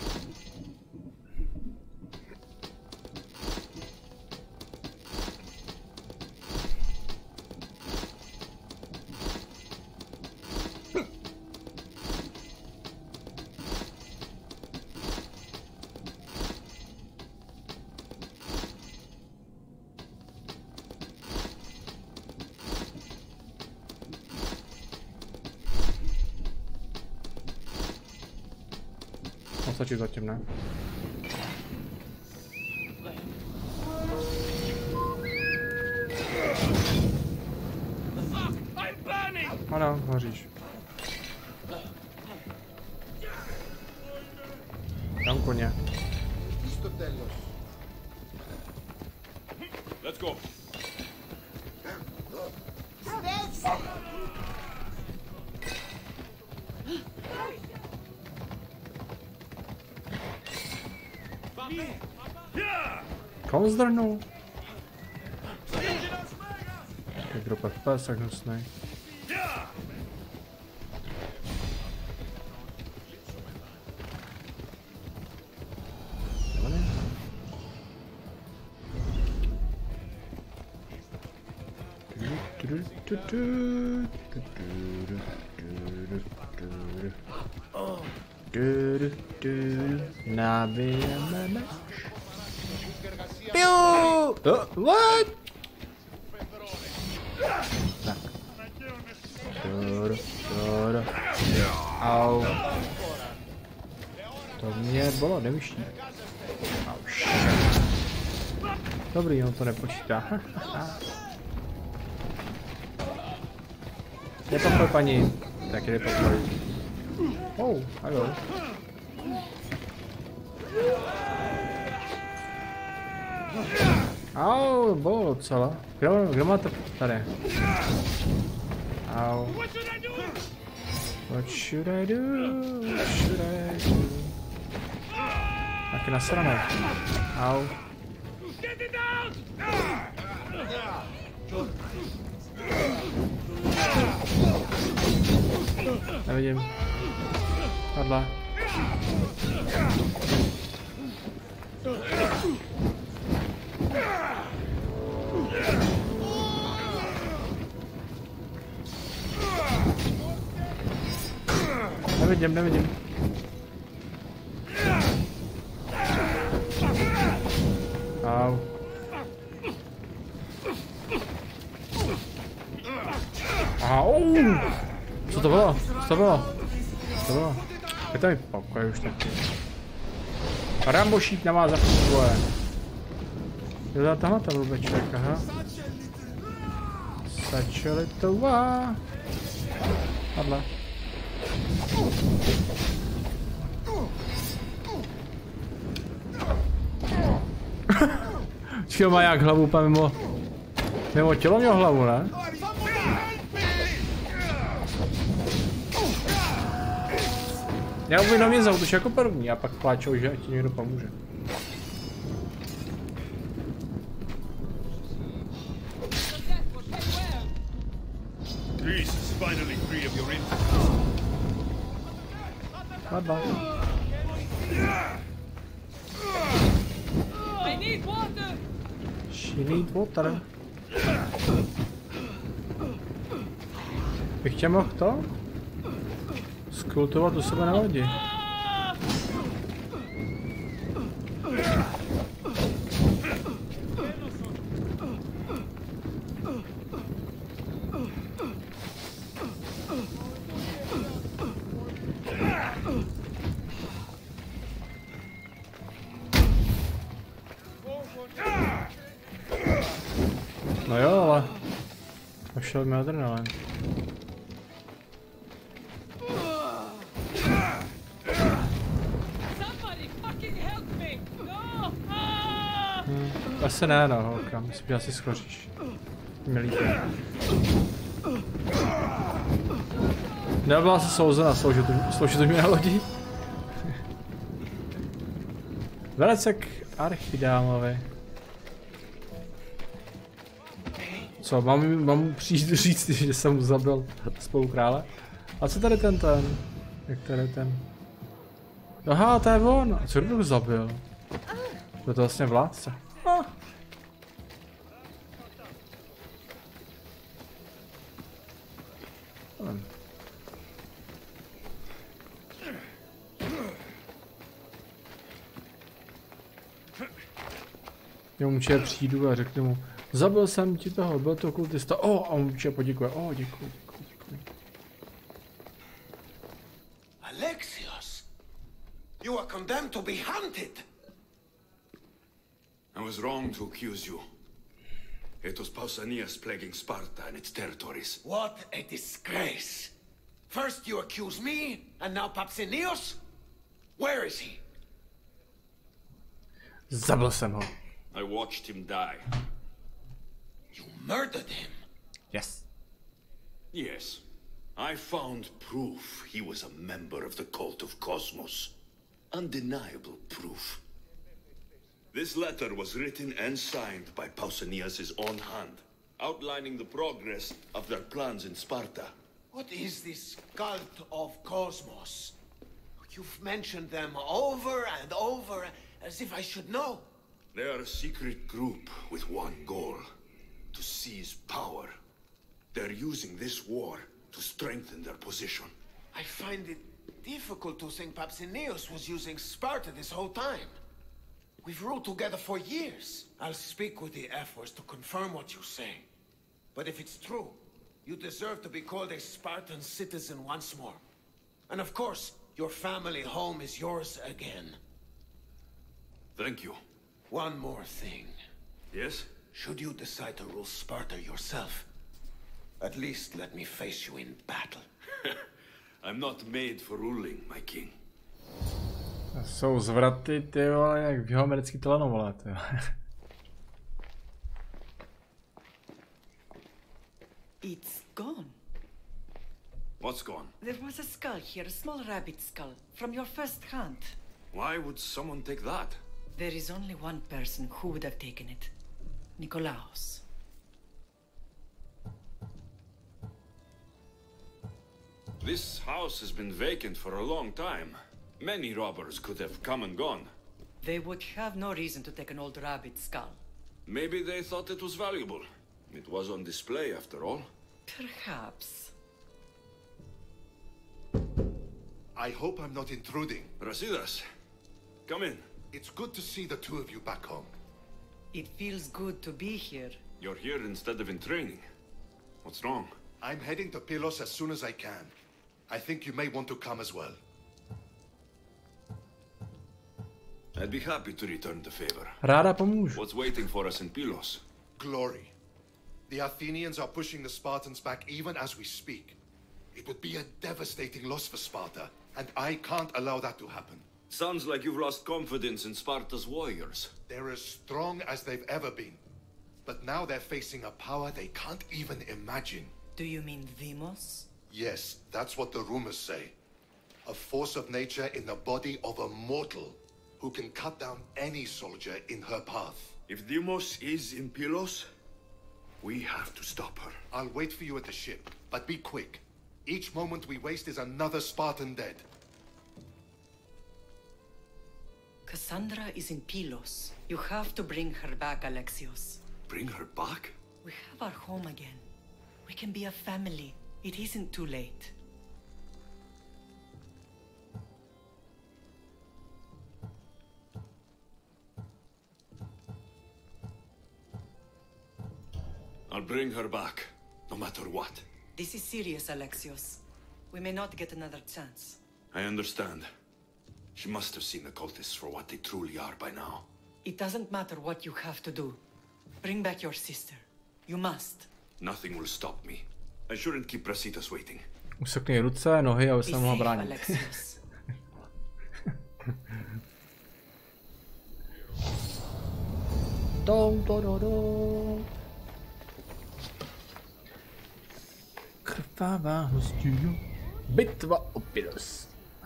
Stačí zatím, ne? Ano, hoříš. Tam koně. Let's go. Koho zdrhnul? Tak drop F P S, tak hnusnej. Nabijeme meš. Piu! Oh, what? Tak. Doro, doro. Au. To mě bylo, nevyští. Au, shit. Dobrý, on to nepočítá. Nepokoj, paní. Tak jde pokoj. Oh, hello. Au, bylo docela. Kdo, kdo má to tady? Au. What should I do? What should I do? Taky nasranej. Au. Nevidím. Padla. Nevidím, nevidím. Uh, co to bylo? Co to bylo? Co to bylo? Je to mi pokoj už taky. Rambošík na vás zafunguje. Je to tahle ta blbeček, aha. Začali to vá. Padla. Čeho má jak hlavu úplně mimo... Mimo tělo měl hlavu, ne? Já umím mě zautočit jako první a pak pláčou, že ti někdo pomůže. Padla. She need water. Bych tě mohl to? Skultovat u sebe na lodi. No jo, ale... Pošel mi adrenalin. Hmm, asi ne, no, holka. Myslím, že asi schoříš. Milý. Nebyla se souzena sloužit u mě na lodi. Velece k Archidámovi. Co, mám, mám přijít říct, že jsem mu zabil spolukrále? A co tady ten ten? Jak tady ten? Aha, to je on. A co kdybych ho zabil? To je to vlastně vládce. Ah. Já mu určitě přijdu a řeknu mu, zabil jsem ti toho, byl to kultista. O, oh, a on určitě poděkuje. O, oh, děkuji, děkuji, děkuji. Alexios, you are condemned to be hunted. I was wrong to accuse you. It was Pausanias plaguing Sparta and its territories. What a disgrace! First you accuse me, and now Papsinios? Where is he? Zabil jsem ho. I watched him die. You murdered him? Yes. Yes. I found proof he was a member of the cult of Cosmos. Undeniable proof. This letter was written and signed by Pausanias' own hand, outlining the progress of their plans in Sparta. What is this cult of Cosmos? You've mentioned them over and over, as if I should know. They are a secret group with one goal: to seize power. They're using this war to strengthen their position. I find it difficult to think Papsinios was using Sparta this whole time. We've ruled together for years. I'll speak with the Ephors to confirm what you say. But if it's true, you deserve to be called a Spartan citizen once more. And of course, your family home is yours again. Thank you. One more thing. Yes? Should you decide to rule Sparta yourself, at least let me face you in battle. I'm not made for ruling, my king. Jsou zvraty, ty vole, jak v jeho americký telenovele, ty vole. It's gone. What's gone? There was a skull here, a small rabbit skull, from your first hunt. Why would someone take that? There is only one person who would have taken it. Nikolaos. This house has been vacant for a long time. Many robbers could have come and gone. They would have no reason to take an old rabbit skull. Maybe they thought it was valuable. It was on display, after all. Perhaps. I hope I'm not intruding. Brasidas, come in. It's good to see the two of you back home. It feels good to be here. You're here instead of in training. What's wrong? I'm heading to Pylos as soon as I can. I think you may want to come as well. I'd be happy to return the favor. Ráda pomůžu. What's waiting for us in Pylos? Glory. The Athenians are pushing the Spartans back even as we speak. It would be a devastating loss for Sparta, and I can't allow that to happen. Sounds like you've lost confidence in Sparta's warriors. They're as strong as they've ever been. But now they're facing a power they can't even imagine. Do you mean Deimos? Yes, that's what the rumors say. A force of nature in the body of a mortal who can cut down any soldier in her path. If Deimos is in Pylos, we have to stop her. I'll wait for you at the ship, but be quick. Each moment we waste is another Spartan dead. Cassandra is in Pylos. You have to bring her back, Alexios. Bring her back? We have our home again. We can be a family. It isn't too late. I'll bring her back, no matter what. This is serious, Alexios. We may not get another chance. I understand. She must have seen the cultists for what they truly are by now. It doesn't matter what you have to do. Bring back your sister. You must. Nothing will stop me. I shouldn't keep Brasitas waiting. Usekni ruce, nohy, aby se Be mohla safe, bránit. Alexios. Dom, do, do, do. Krvavá hostuju. Bitva o Pylos. A...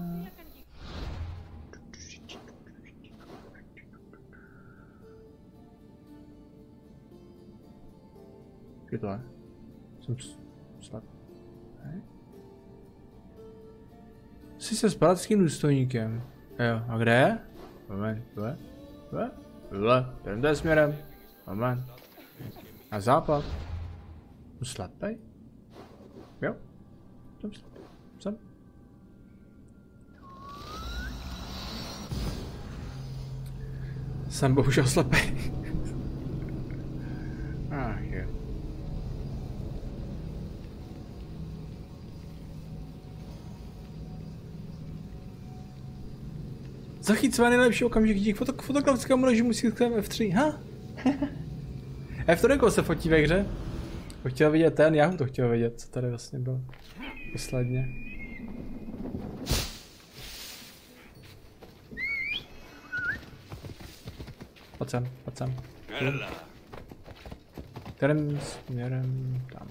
Kde to je? Jsem snad... Ne? Jsi se spartským důstojníkem. Jo, a kde je? Moment, tohle? Tohle? Tohle? Jdem směrem. Moment. Na západ. Jsem slepej? Jo. Jsem slepej. Jsem. Jsem bohužel slepej. Ach jo. Zachycuje nejlepší okamžik díky foto fotografickému režimu si F tři. Ha? F tři se fotí ve hře. To chtěl vidět ten, já to chtěl vidět, co tady vlastně bylo posledně. Pojď sem, pojď sem. Kterým směrem tam.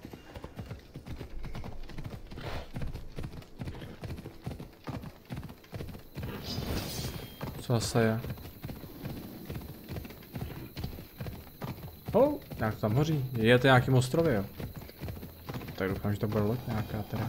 Co zase je? Oh, nějak tam hoří. Je to nějakým ostrově, jo? Tak doufám, že to bude loď nějaká teda.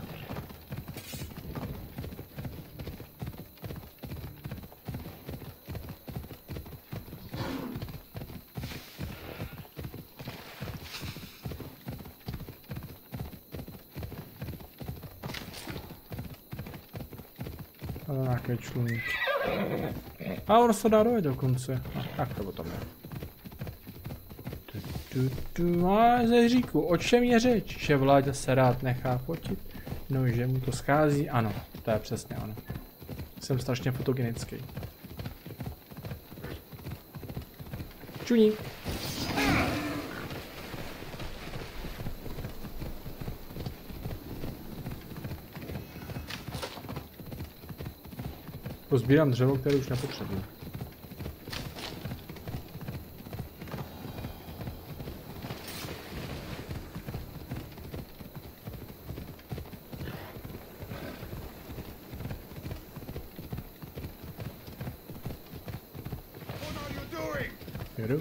Ale nějaký čluník. A on se dá dojet dokonce. No, tak to potom je. Tu, tu, tu. No, ze hříku, o čem je řeč? Že Vláďa se rád nechá fotit? No, že mu to schází? Ano, to je přesně ono. Jsem strašně fotogenický. Čuník. Pozbírám dřevo, které už nepotřebuji. Jedu.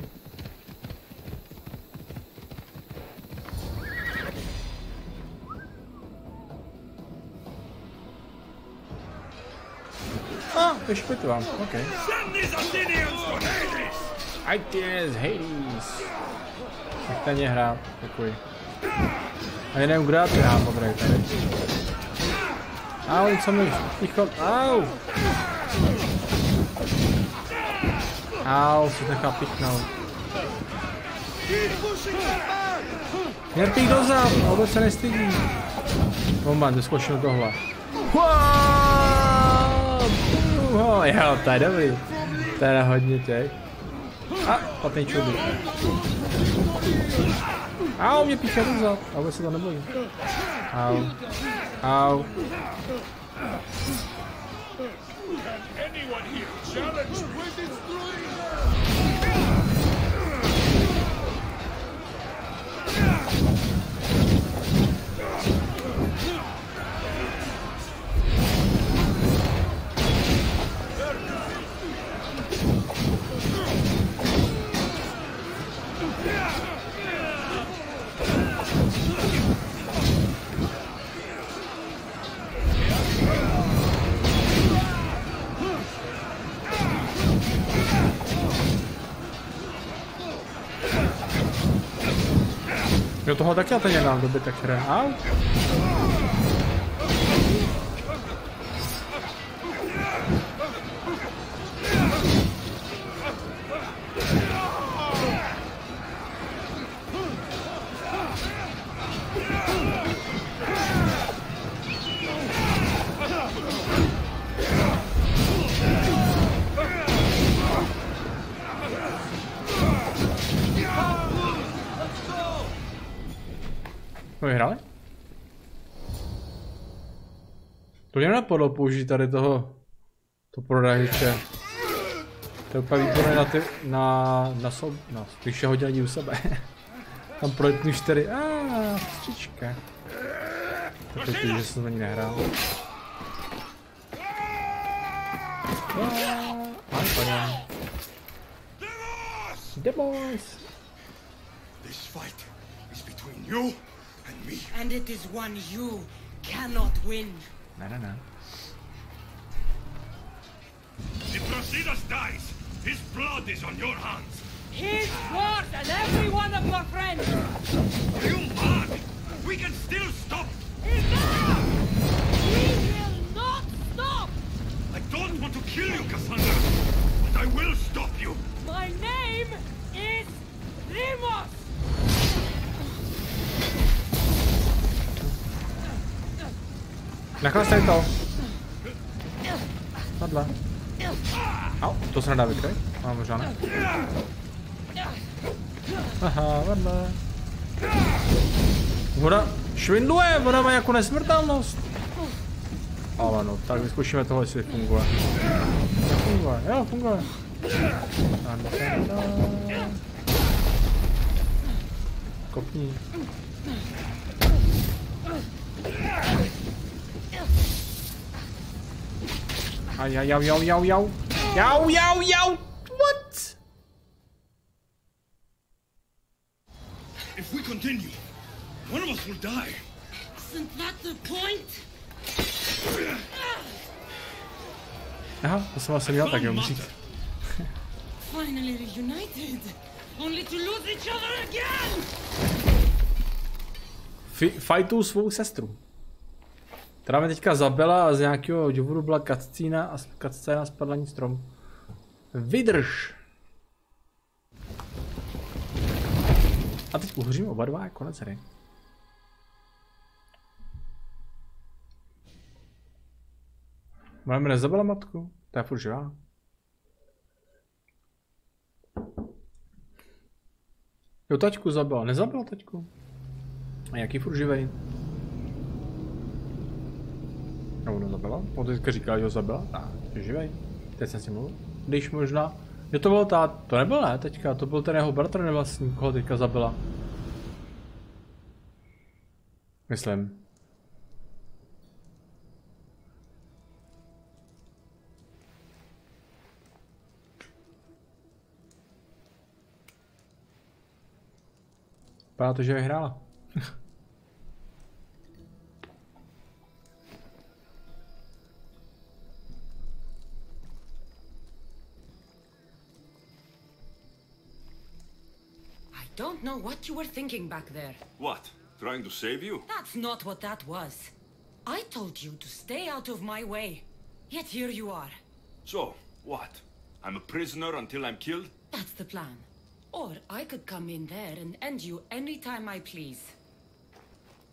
Ah, je špitvám, ok. Athenians, Hades. Nechte mě hrát, děkuji. A já nevím, kdo já to hrám, modrý tady. Au, co mi ticho, au. Au, si nechá piknout. Měrtý dozad, a vůbec se nestydí. Moment, vyskočil tohle. Wow, jo, to je dobrý. To je hodně těch. A, patný čudý. Au, mě píše dozad, a vůbec se to nebojím. Au. Au. Jo, toho taky já to nedám dobit, tak hra. Au. Vyhráli? To mě napadlo použít tady toho to prodajiče. To je úplně výborné na ty, na, na sob, na spíše hodně u sebe. Tam projetnu čtyři, aaa, stříčka. Tak teď, že jsem na ní nehrál. Aj, paně. Demos! This fight is between you and me. And it is one you cannot win. Ne, ne, ne. If Brasidas dies, his blood is on your hands. His wars and every one of your friends. Are you mad? We can still stop. Enough! We will not stop! I don't want to kill you, Cassandra, but I will stop you. My name is Rimos! Naklastej to. Padla. Au, to se nedá vykryt? A možná ne. Aha, vedle. Voda švindluje, voda má jako nesmrtelnost. Ale no, tak vyzkoušíme tohle, jestli funguje. Nefunguje, jo, funguje. Kopni. Aj, aj, jau, jau, jau, jau. Jau, jau, jau. What? If we continue, one of us will die. Isn't that the point? Aha, to jsem asi měl tak, jo, musíte. Finally reunited, only to lose each other again. Fajtou svou sestru. Která mě teďka zabila a z nějakého důvodu byla cutscéna a cutscéna spadla ní strom. Vydrž! A teď uhořím oba dva a konec hry. Ona mi nezabila matku? To je furt živá. Jo, taťku zabila. Nezabila taťku. A jaký furt živej? No, ono zabila. On teďka říkala, že ho zabila. Tak, je živej. Teď jsem si mluvil. Když možná. Jo, to byl ta. To nebyl ne teďka. To byl ten jeho bratr nevlastní, koho teďka zabila. Myslím. Vypadá to, že vyhrála. I don't know what you were thinking back there. What? Trying to save you? That's not what that was. I told you to stay out of my way. Yet here you are. So, what? I'm a prisoner until I'm killed? That's the plan. Or I could come in there and end you anytime I please.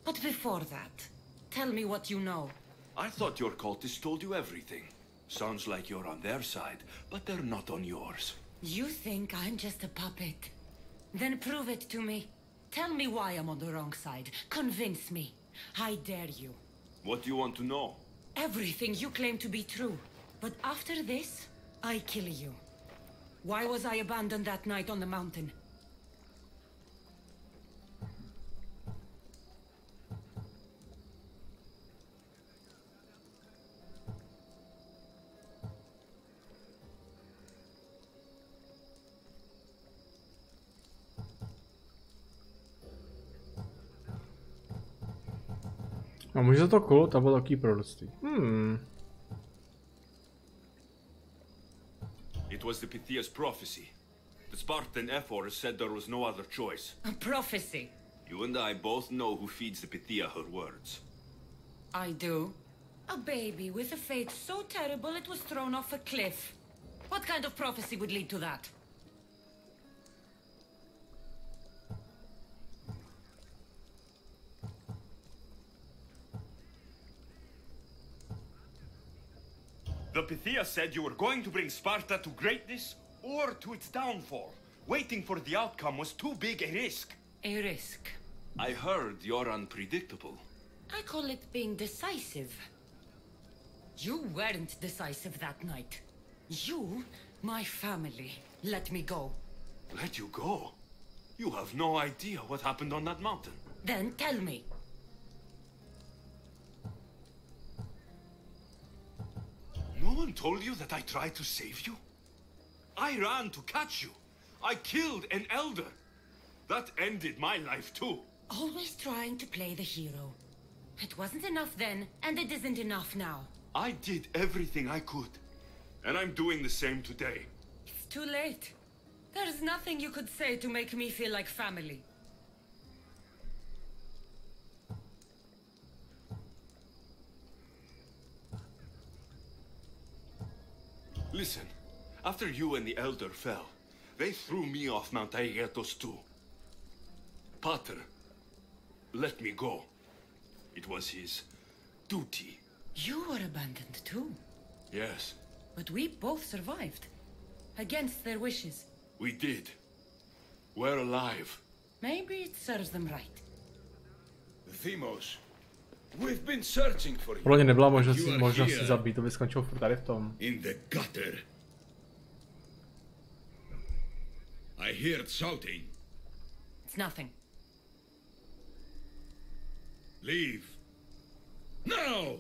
But before that, tell me what you know. I thought your cultists told you everything. Sounds like you're on their side, but they're not on yours. You think I'm just a puppet? Then prove it to me. Tell me why I'm on the wrong side. Convince me. I dare you. What do you want to know? Everything you claim to be true. But after this, I kill you. Why was I abandoned that night on the mountain? A může to kolo, to bylo taký proroctví. Hmm. It was the Pythia's prophecy. The Spartan Ephor said there was no other choice. A prophecy? You and I both know who feeds the Pythia her words. I do. A baby with a fate so terrible it was thrown off a cliff. What kind of prophecy would lead to that? The Pythia said you were going to bring Sparta to greatness or to its downfall. Waiting for the outcome was too big a risk. A risk. I heard you're unpredictable. I call it being decisive. You weren't decisive that night. You, my family, let me go. Let you go? You have no idea what happened on that mountain. Then tell me. No one told you that I tried to save you? I ran to catch you. I killed an elder. That ended my life too. Always trying to play the hero. It wasn't enough then, and it isn't enough now. I did everything I could. And I'm doing the same today. It's too late. There's nothing you could say to make me feel like family. Listen, after you and the Elder fell, they threw me off Mount Aegetos too. Pater let me go. It was his duty. You were abandoned too. Yes. But we both survived. Against their wishes. We did. We're alive. Maybe it serves them right. Themos, we've been searching for you. Podle mě nebyla možnost, možnost si zabít, to by skončilo furt tady v tom. In the gutter. I heard shouting. It's nothing. Leave. Now!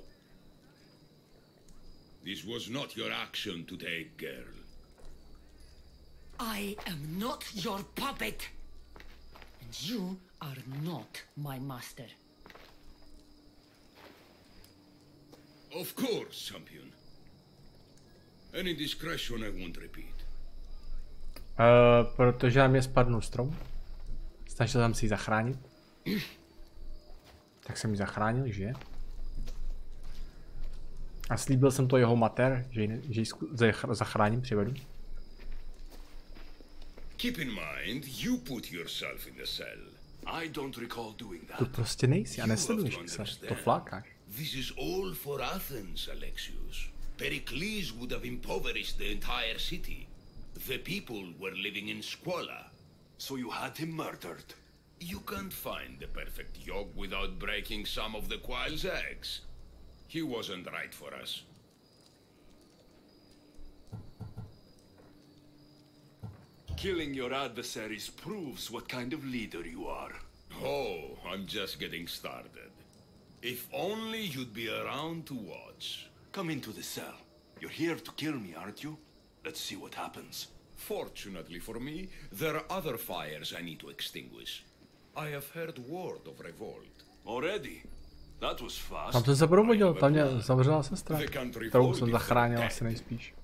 This was not your action to take, girl. I am not your puppet. And you are not my master. Of course, champion. Any indiscretion I won't repeat. Uh, protože na mě spadnul strom. Snažil jsem si ji zachránit. Tak jsem ji zachránil, že? A slíbil jsem to jeho mater, že ji, že ji zachráním, přivedu. Keep in mind, you put yourself in the cell. I don't recall doing that. Tu prostě nejsi a nesleduješ se, to flákáš. This is all for Athens, Alexios. Pericles would have impoverished the entire city. The people were living in squalor. So you had him murdered? You can't find the perfect yolk without breaking some of the quail's eggs. He wasn't right for us. Killing your adversaries proves what kind of leader you are. Oh, I'm just getting started. If only you'd be around to watch. Come into the cell. You're here to kill me, aren't you? Let's see what happens. Fortunately for me, there are other fires I need to extinguish. I have heard word of revolt. Already? That was fast. Tam jsem se probudil, tam mě zavřela sestra, kterou jsem zachránil asi nejspíš.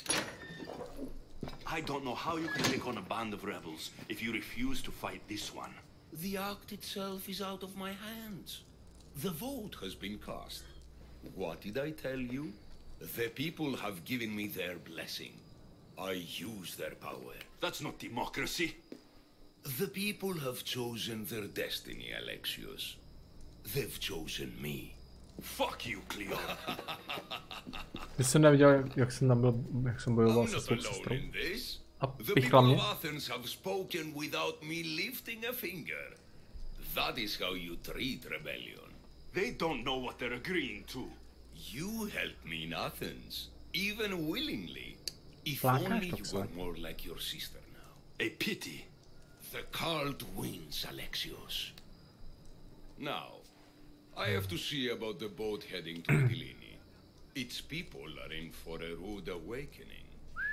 I don't know how you can take on a band of rebels if you refuse to fight this one. The act itself is out of my hands. The vote has been cast. What did I tell you? The people have given me their blessing. I use their power. That's not democracy. The people have chosen their destiny, Alexios. they've chosen me. Fuck you, Cleon. Když jsem neviděl, jak, jak jsem tam byl, jak jsem bojoval I'm se not svou alone sestrou. in this. A The pichla people mě. of Athens have spoken without me lifting a finger. That is how you treat rebellion. They don't know what they're agreeing to. You helped me in Athens, even willingly. If Flakáš only to you psát. were more like your sister now. A pity. The cult wins, Alexios. Now, I have to see about the boat heading to Mytilene. Its people are in for a rude awakening.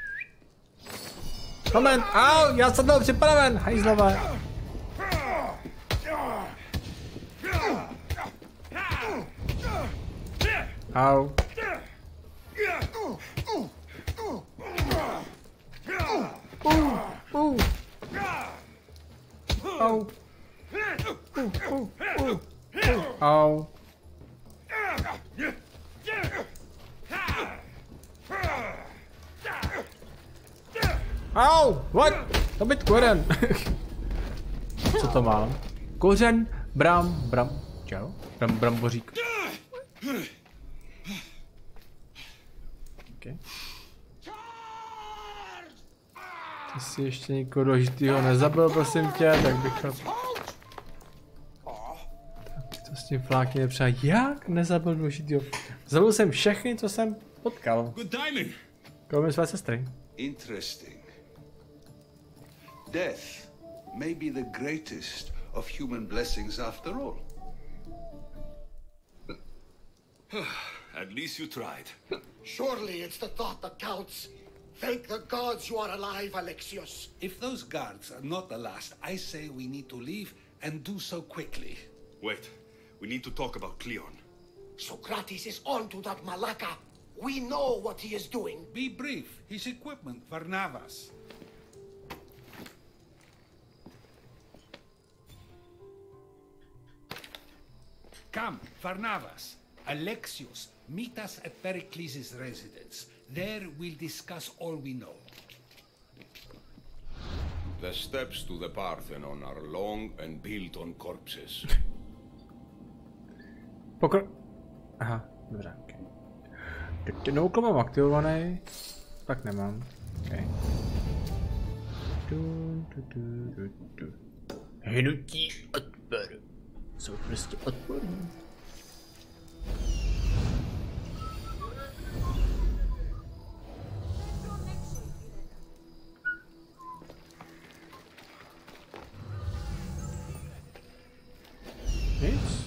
Moment, au, já jsem byl připraven, hajzlové. Au. Uh, uh. Au. Uh, uh, uh. Au. Au, what? To být kořen. Co to mám? Kořen, bram, bram, čau, bram, brambořík. Okay. Ty jsi ještě někoho důležitýho nezabil, prosím tě, tak bych to... Tak to s tím fláky nepřál. Jak nezabil důležitýho? Zabil jsem všechny, co jsem potkal. Good timing. Kolem své sestry. Interesting. Death may be the greatest of human blessings after all. At least you tried. Surely it's the thought that counts. Thank the gods you are alive, Alexios. If those guards are not the last, I say we need to leave and do so quickly. Wait, we need to talk about Cleon. Socrates is on to that Malaka. We know what he is doing. Be brief. His equipment, Varnavas. Come, Varnavas. Alexios, meet us at Pericles' residence. There we'll discuss all we know. The steps to the Parthenon are long and built on corpses. Pokro... Aha, dobře, okay. Ten úkol mám aktivovaný, tak nemám. Okay. Du, du, du, du, du. Hnutí odporu. Jsou prostě odporní. Nic.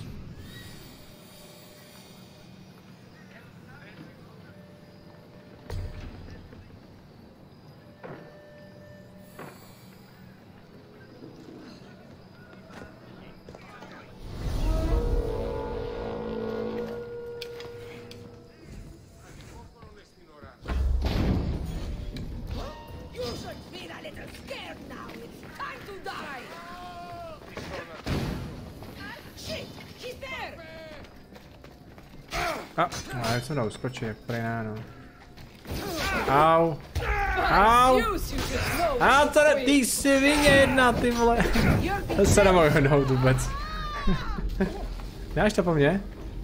A, no, já jsem dal uskočit, jak prejná, no. Au. Au. A to ne, ty svině jedna, ty vole. To se nemohu hnout vůbec. Dáš to po mně?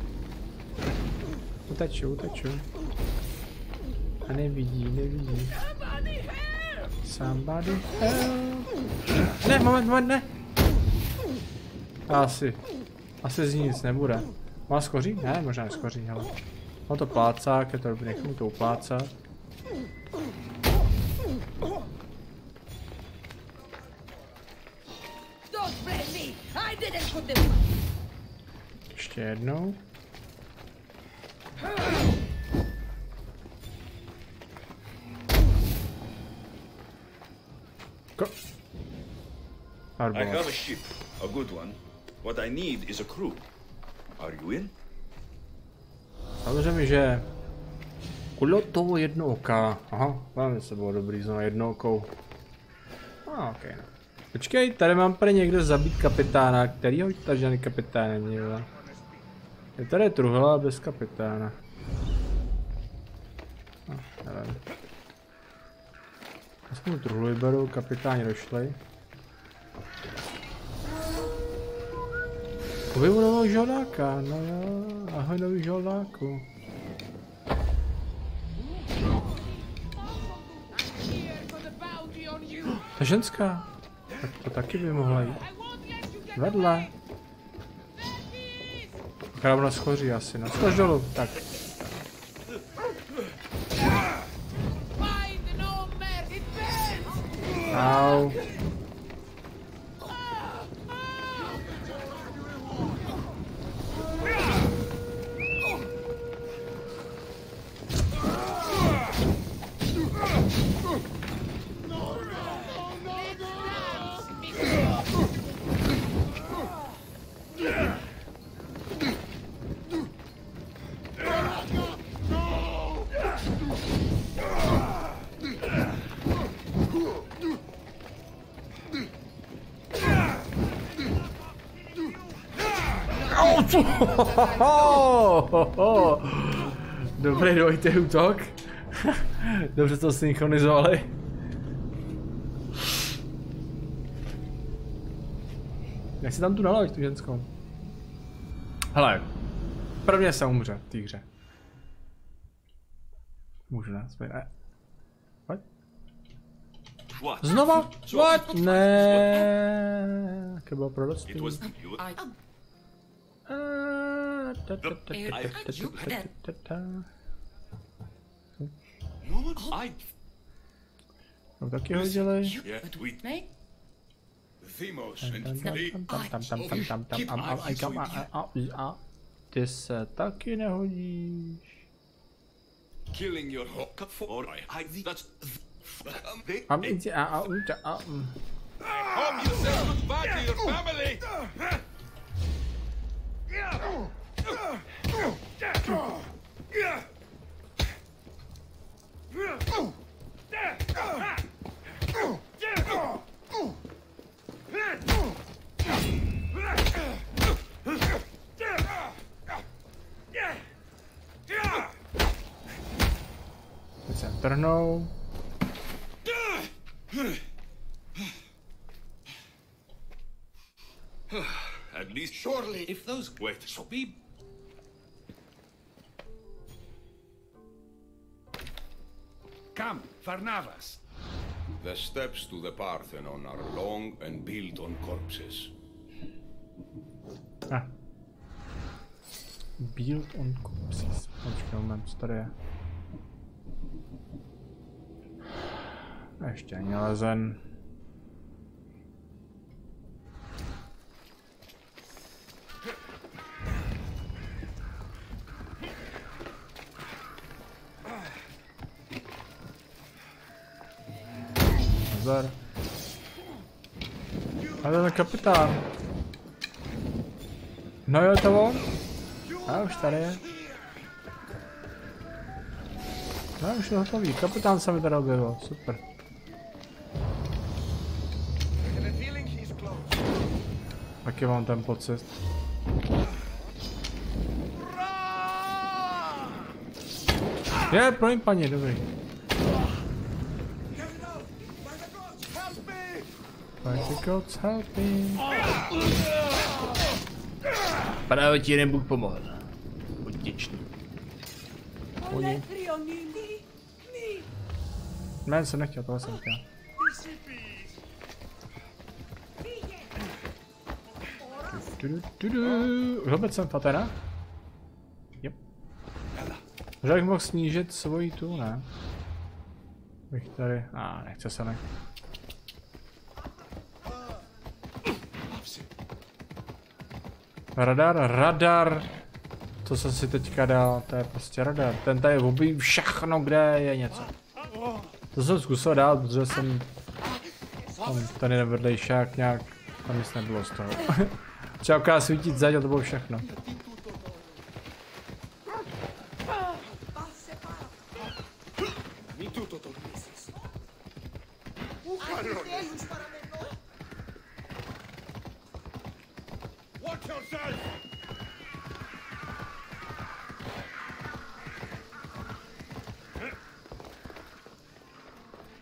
Uteču, uteču. A nevidí, nevidí. Somebody help. Ne, moment, moment, ne. Asi. Asi z ní nic nebude. Má skoří? Ne, možná neskoří, hele. Mám to plácák, je to dobrý, nechci mu to uplácat. Ještě jednou. Ko I have a ship, a good one. What I need is a crew. Are you in? Samozřejmě, že kulotovo jedno oka. Aha, máme se bylo dobrý zóna jednookou. A ah, ok. Počkej, tady mám prý někde zabít kapitána, který ho tady žádný kapitán není, vole. Je tady truhla bez kapitána. Ah, nevím. Já jsem mu truhlu vyberu, kapitáni došli. Objevu nového žoldáka, no jo, ahoj nový žoldáku. Ta ženská, tak to taky by mohla jít. Vedle. Která ona schoří asi, no. Skoč dolů, tak. Au. Dobrý dvojitý útok. Dobře to synchronizovali. Jak si tam tu naloď, tu ženskou? Hele, prvně se umře v té hře. Můžu nás ne. Pojď. Znova? What? Ne. To bylo proroctví. No taky ho dělej. Ty se taky nehodíš. Killing your hawk for I that's I'm easy a a a. Hope you say goodbye to your family. Teď se trhnou. At least surely if those wait so be Come, Varnavas. The steps to the Parthenon are long and built on corpses. Ah. Built on corpses. Počkej, moment, co tady je? Ještě ani lezen. Nazar. Ale ten kapitán. No jo, to on? A už tady je. No už je hotový. Kapitán se mi tady objevil. Super. Taky mám ten pocit. Je, promiň paní, dobrý. By the gods help me. Právě ti jeden Bůh pomohl. Buď vděčný. Oni. Ne, jsem nechtěl, tohle jsem chtěl. Vůbec jsem Fatera? Yep. Možná bych mohl snížit svoji tu, ne? Bych tady... A ah, nechce se ne. Radar, radar. To jsem si teďka dal, to je prostě radar. Ten tady objeví všechno, kde je něco. To jsem zkusil dát, protože jsem... Tam ten jeden vedlejšák nějak... Tam nic nebylo z toho. Třeba okrát svítit zeď a to bylo všechno.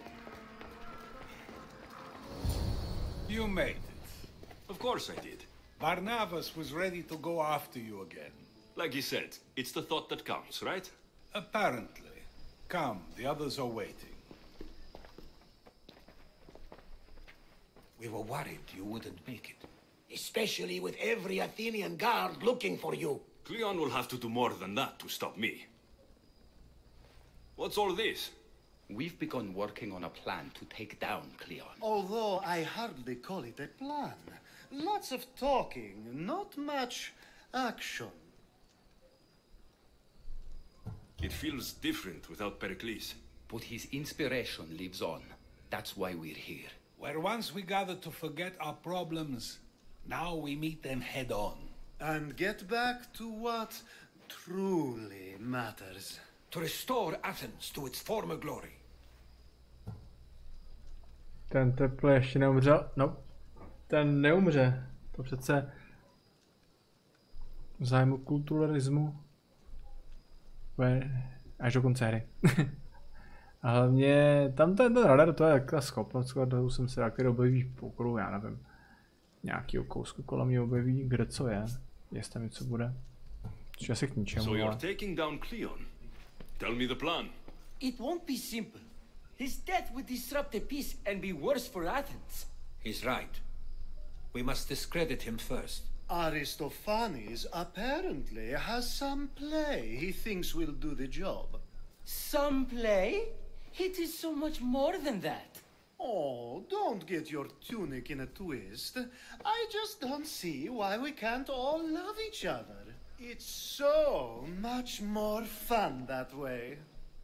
You made it. Of course I did. Barnabas was ready to go after you again. Like he said, it's the thought that counts, right? Apparently. Come, the others are waiting. We were worried you wouldn't make it. Especially with every Athenian guard looking for you. Cleon will have to do more than that to stop me. What's all this? We've begun working on a plan to take down Cleon. Although I hardly call it a plan. Lots of talking, not much action. It feels different without Pericles. But his inspiration lives on. That's why we're here. Where once we gathered to forget our problems, now we meet them head on. And get back to what truly matters. To restore Athens to its former glory. Ten teple ještě neumřel. No, ten neumře. To přece v zájmu kulturalismu až do konce hry. A hlavně tam ten, ten radar, to je taková schopnost, kterou jsem se dal, který objeví v pokolu, já nevím. Nějakýho kousku kolem mě objeví, kde co je, jestli tam něco bude. Což asi k ničemu. So you're taking down Cleon. Tell me the plan. It won't be simple. His death would disrupt the peace and be worse for Athens. He's right. We must discredit him first. Aristophanes apparently has some play he thinks will do the job. Some play? It is so much more than that. Oh, don't get your tunic in a twist. I just don't see why we can't all love each other. It's so much more fun that way.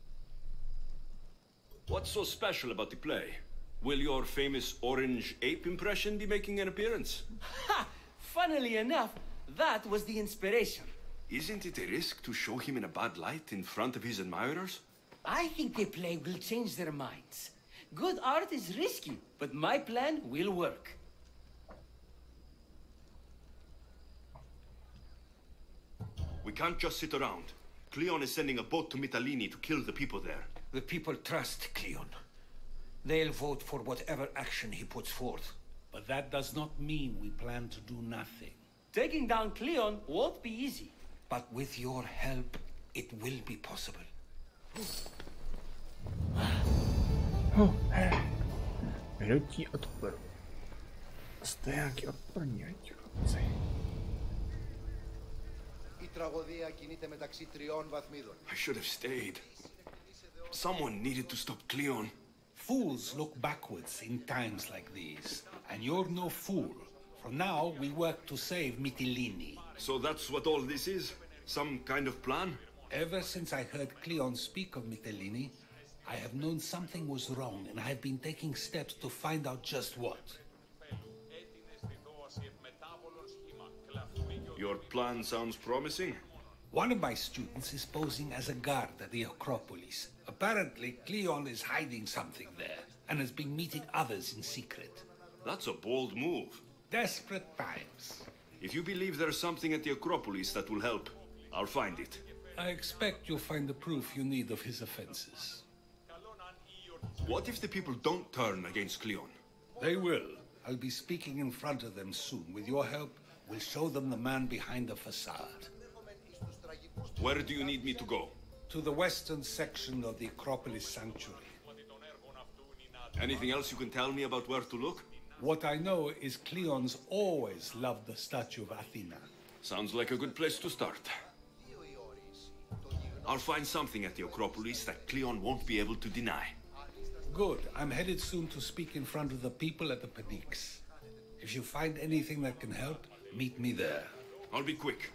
What's so special about the play? Will your famous orange ape impression be making an appearance? Ha! Funnily enough, that was the inspiration. Isn't it a risk to show him in a bad light in front of his admirers? I think the play will change their minds. Good art is risky, but my plan will work. We can't just sit around. Cleon is sending a boat to Mytilene to kill the people there. The people trust Cleon. They'll vote for whatever action he puts forth. But that does not mean we plan to do nothing. Taking down Cleon won't be easy. But with your help, it will be possible. Oh, hej. Minutí odporu. Jste nějaký odporní, chlapci. Η τραγωδία κινείται μεταξύ τριών βαθμίδων. I should have stayed. Someone needed to stop Cleon. Fools look backwards in times like these. And you're no fool. From now, we work to save Mytilene. So that's what all this is? Some kind of plan? Ever since I heard Cleon speak of Mytilene, I have known something was wrong, and I've been taking steps to find out just what. Your plan sounds promising. One of my students is posing as a guard at the Acropolis. Apparently, Cleon is hiding something there, and has been meeting others in secret. That's a bold move. Desperate times. If you believe there's something at the Acropolis that will help, I'll find it. I expect you'll find the proof you need of his offenses. What if the people don't turn against Cleon? They will. I'll be speaking in front of them soon. With your help, we'll show them the man behind the facade. Where do you need me to go? To the western section of the Acropolis Sanctuary. Anything else you can tell me about where to look? What I know is Cleon's always loved the statue of Athena. Sounds like a good place to start. I'll find something at the Acropolis that Cleon won't be able to deny. Good. I'm headed soon to speak in front of the people at the Pnyx. If you find anything that can help, meet me there. I'll be quick.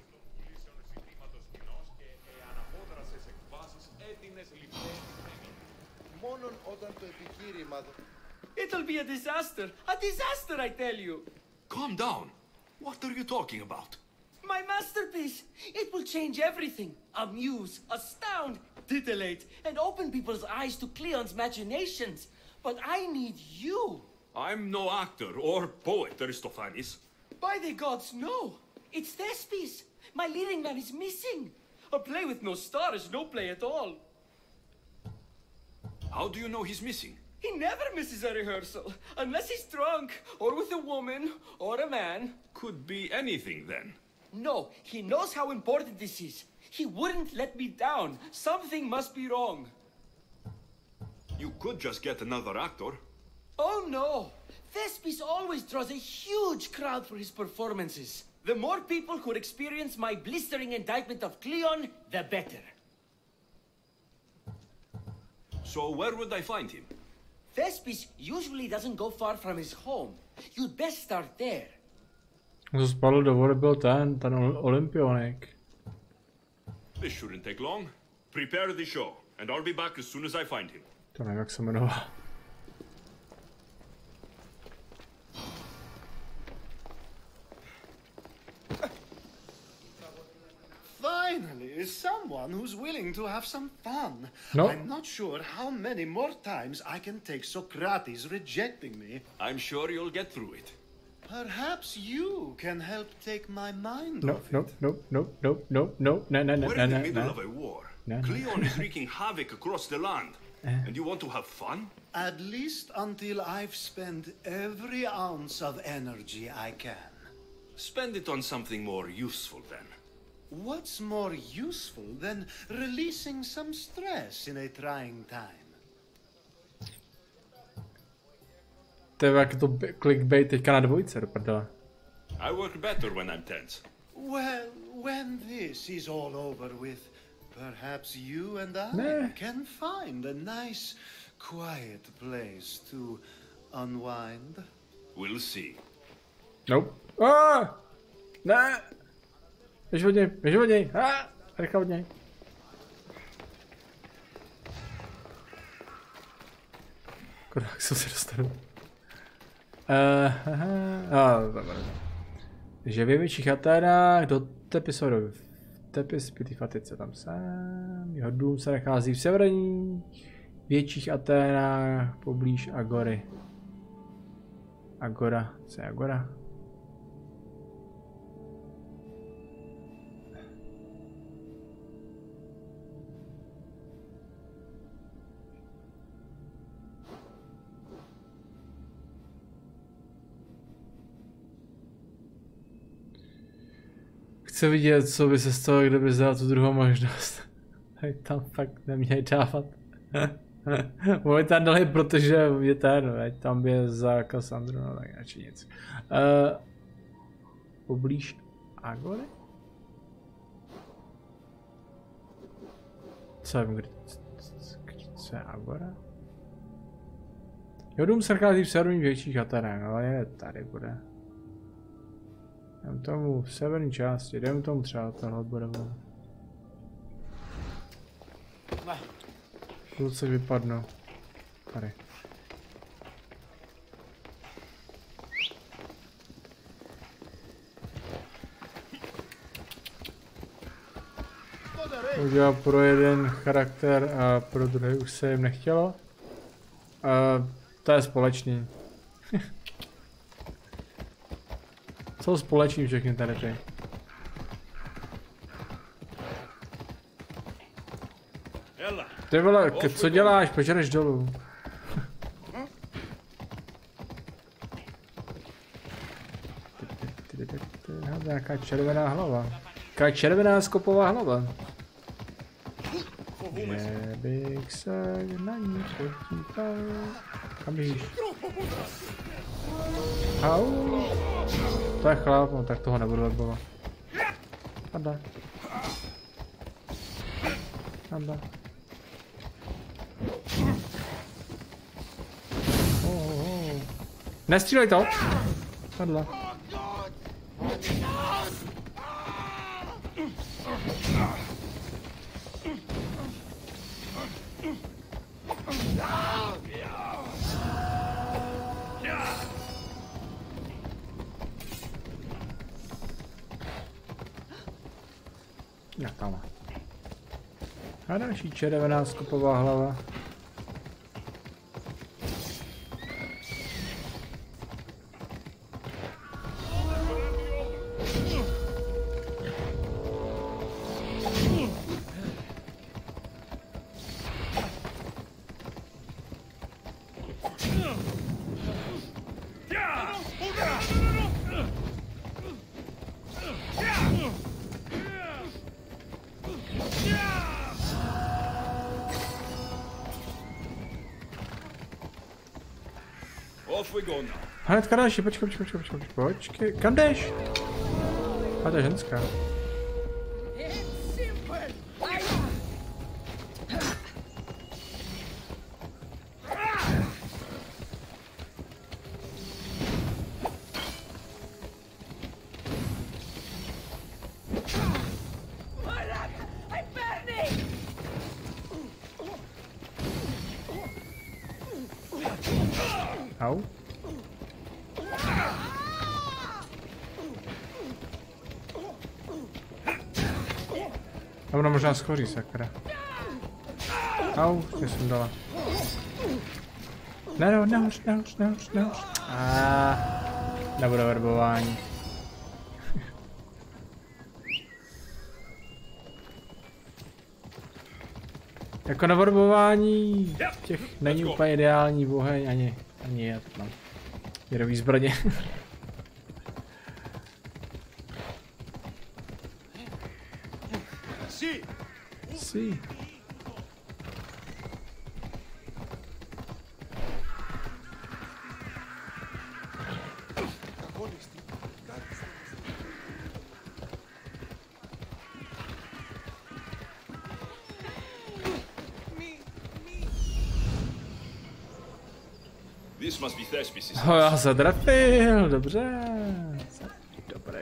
It'll be a disaster! A disaster, I tell you! Calm down. What are you talking about? My masterpiece! It will change everything. Amuse, astound, titillate, and open people's eyes to Cleon's machinations. But I need you! I'm no actor or poet, Aristophanes. By the gods, no! It's Thespis! My leading man is missing! A play with no star is no play at all. How do you know he's missing? He never misses a rehearsal, unless he's drunk, or with a woman, or a man. could be anything then. No, he knows how important this is. He wouldn't let me down. Something must be wrong. You could just get another actor. Oh no! Thespis always draws a huge crowd for his performances. The more people who experience my blistering indictment of Cleon, the better. So where would I find him? Thespis usually doesn't go far from his home. You'd best start there. Co spadl do vody, byl ten, ten olympionik. This shouldn't take long. Prepare the show, and I'll be back as soon as I find him. To nevím, jak se jmenoval. Finally, someone who's willing to have some fun. No. I'm not sure how many more times I can take Socrates rejecting me. I'm sure you'll get through it. Perhaps you can help take my mind No, off no, it. no, no, no, no, no, ne, ne, ne, We're ne, in the ne, middle ne. of a war. No, no. Cleon is wreaking havoc across the land. Eh. And you want to have fun? At least until I've spent every ounce of energy I can. Spend it on something more useful then. What's more useful than releasing some stress in a trying time? To je jak to b- clickbait teďka na dvojce, do prdele. I work better when I'm tense. Well, when this is all over with, perhaps you and I Nah. can find a nice, quiet place to unwind. We'll see. Nope. Ah! Ne! Běž od něj, běž od něj! Ah! Rychle od něj. Kodák jsem se dostal. Uh, aha, oh, dobré. Takže v větších Aténách do Tepisoru. Tepis Pitifatice tam sám. Jeho dům se nachází v severní větších Aténách poblíž Agory. Agora, co je Agora? Chci vidět, co by se stalo, kdyby dal tu druhou možnost. Hej, tam fakt neměli dávat. Můj tam dali, protože je ten, veď, tam je za Cassandru, no tak radši nic. Uh, poblíž Agory? Co vím, kde, co je Agora? Jo, dům se nachází v severních větších Atenách, ale je tady bude. Jdem tomu v severní části, jdem tomu třeba tohle bude. Kluci vypadnou. Tady. Udělal pro jeden charakter a pro druhý už se jim nechtělo. A to je společný. Jsou společní všechny tady ty. Ty vole, k- co děláš? Požereš dolů. Nějaká červená hlava. Jaká červená skopová hlava. Že bych se na ní podíval. Kam běžíš? Au. To je chlap, no tak toho nebudu verbovat. Padla. Padla. Oh, oh, oh. Nestřílej to! Padla. Jak tam? A další červená skopová hlava. Off we go now. Hnedka další, počkej, počkej, počkej, počkej, počkej, kam jdeš? A to je ženská. Au. A ona možná schoří, sakra. Au, mě jsem dala. Ne, ne, nehoř, nehoř, nehoř, nehoř. A nebude verbování. Jako na verbování těch není úplně ideální oheň, ani, ani já to mám. Věrový zbraně. Sí. This must be Thespis. Ho, já se trefil, dobře. Dobrý.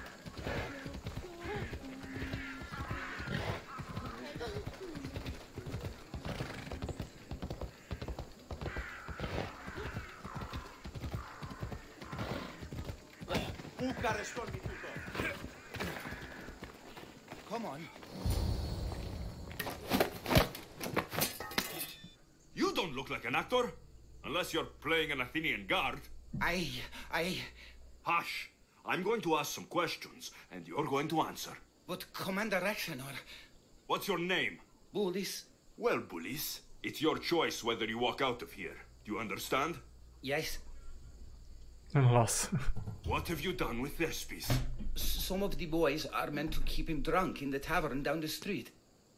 Come on. You don't look like an actor. Unless you're playing an Athenian guard. I... I... Hush. I'm going to ask some questions, and you're going to answer. But Commander Rexenor... What's your name? Bullis. Well, Bullis, it's your choice whether you walk out of here. Do you understand? Yes. Hlas. What have you done with Thespis? Some of the boys are meant to keep him drunk in the tavern down the street.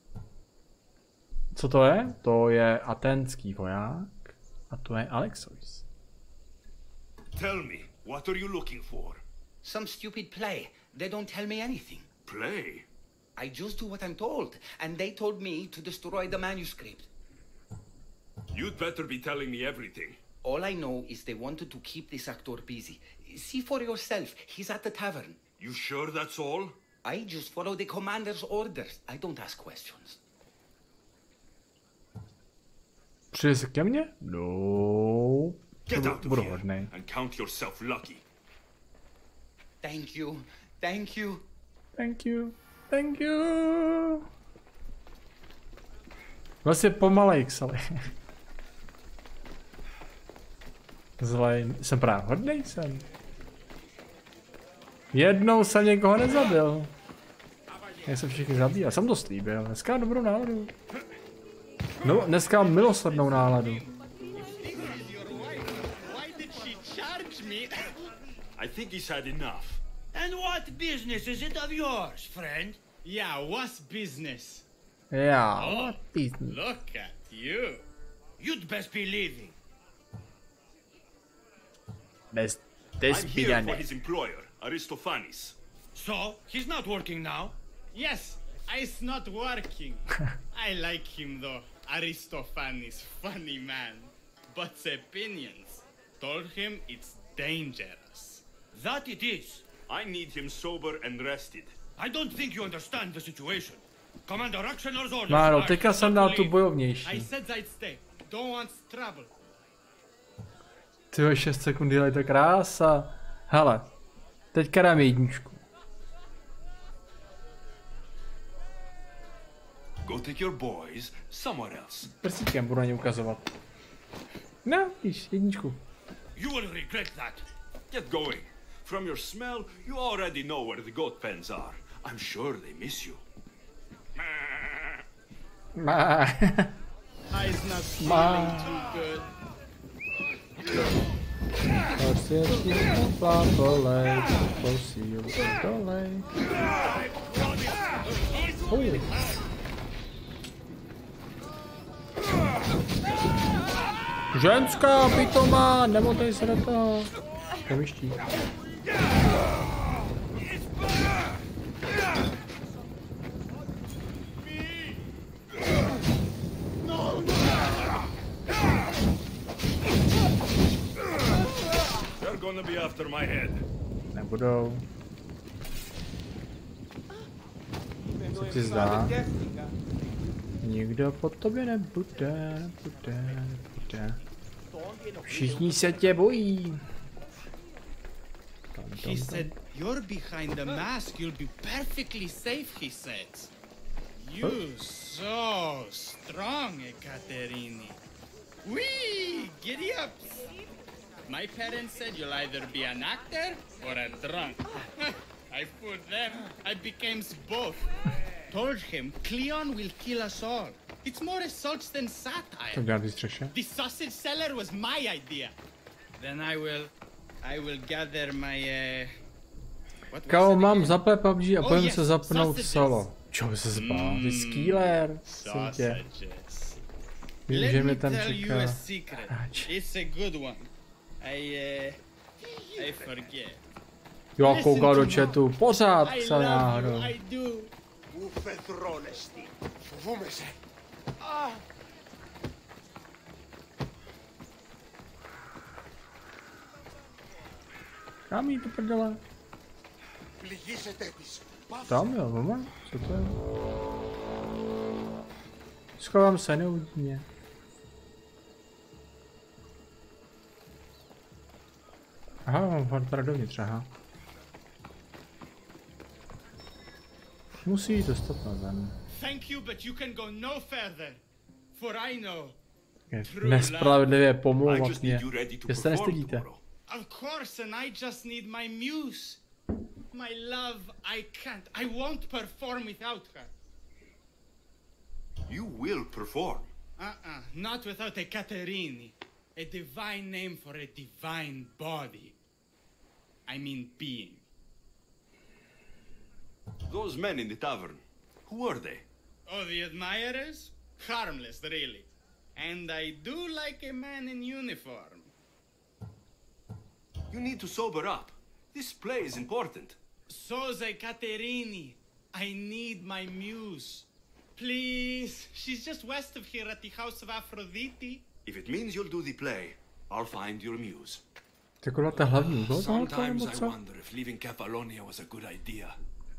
Co to je? To je aténský voják. A to je Alexois. Tell me, what are you looking for? Some stupid play. They don't tell me anything. Play? I just do what I'm told, and they told me to destroy the manuscript. You'd better be telling me everything. All I know is they wanted to keep this actor busy. See for yourself, he's at the tavern. You sure that's all? I just follow the commander's orders. I don't ask questions. Přijde se ke mně? No. Get out Budu of here hodnej. and count yourself lucky. Thank you. Thank you. Thank you. Thank you. Vlastně pomalej, Xali. Zlej. Jsem právě hodnej jsem. Jednou jsem někoho nezabil. Já jsem všichni zabíjel. Jsem to slíbil. Dneska mám dobrou náladu. No, dneska mám milosrdnou náladu. I think he's had enough. And what business is it of yours, friend? Yeah, what's business? Yeah, oh, what business? Look at you. You'd best be leaving. Best, I'm here for his employer, Aristophanes. So, he's not working now? Yes, he's not working. I like him though. Aristophanes, funny man. But the opinions told him it's dangerous. That it is. I need him sober and rested. I don't think you understand the situation. Commander Rexenor's orders. Máro, teďka jsem dal tu bojovnější. I said I'd stay. Don't want trouble. Tyjo, šest sekund, je to krása. Hele, teďka dám jedničku. Go take your boys somewhere else. Prsíkem budu na ně ukazovat. No, víš, jedničku. You will regret that. Get going. From your smell, you already know where the goat pens are. I'm sure they miss you. Ma. I's not feeling too good. Osvětí plapolej, posíl dolej. Ženská pitomá, nemotej se do toho. Kamiští. Gonna be after my head. Nebudou. Co ti zdá? Nikdo po tobě nebude, nebude, nebude. Všichni se tě bojí. He said, you're behind the mask, you'll be perfectly safe, he said. You so strong, Ekaterini. Whee! Giddy up! My parents said you'll either be an actor or a drunk. I fooled them. I became both. Told him Cleon will kill us all. It's more assaults than satire. The sausage seller was my idea. Then I will, I will gather my. Uh, what Kámo, mám zapé P U B G a pojďme se zapnout solo. Čo se zbá? Ty skýler. Vím, že mi tam čeká. It's a good one. I, uh, I forget. Jo, koukal do chatu, pořád psal náhodou. Kam jí to prdele? Tam jo, mama? Co to je? Schovám se, neuvidí mě. Aha, mám hardware dovnitř, aha. Musí dostat na zem. Thank you, but you can go no further. For I know. Nespravedlivě pomlouvat mě. Že se nestydíte. Of course, and I just need my muse. My love, I can't. I won't perform without her. You will perform. Uh-uh, not without Ekaterini. A divine name for a divine body. I mean being. Those men in the tavern, who are they? Oh, the admirers? Harmless, really. And I do like a man in uniform. You need to sober up. This play is important. So's Ekaterini. I need my muse. Please, she's just west of here at the House of Aphrodite. If it means you'll do the play, I'll find your muse. Taková ta hlavní úloha, Sometimes I wonder if leaving Kefalonia was a good idea.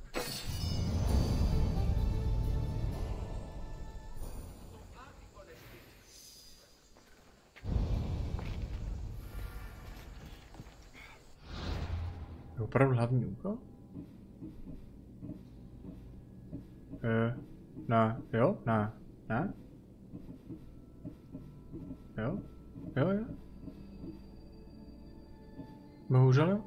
Je opravdu hlavní úkol? Eh, ne, jo, ne, ne? Jo, jo, jo. Bohužel jo.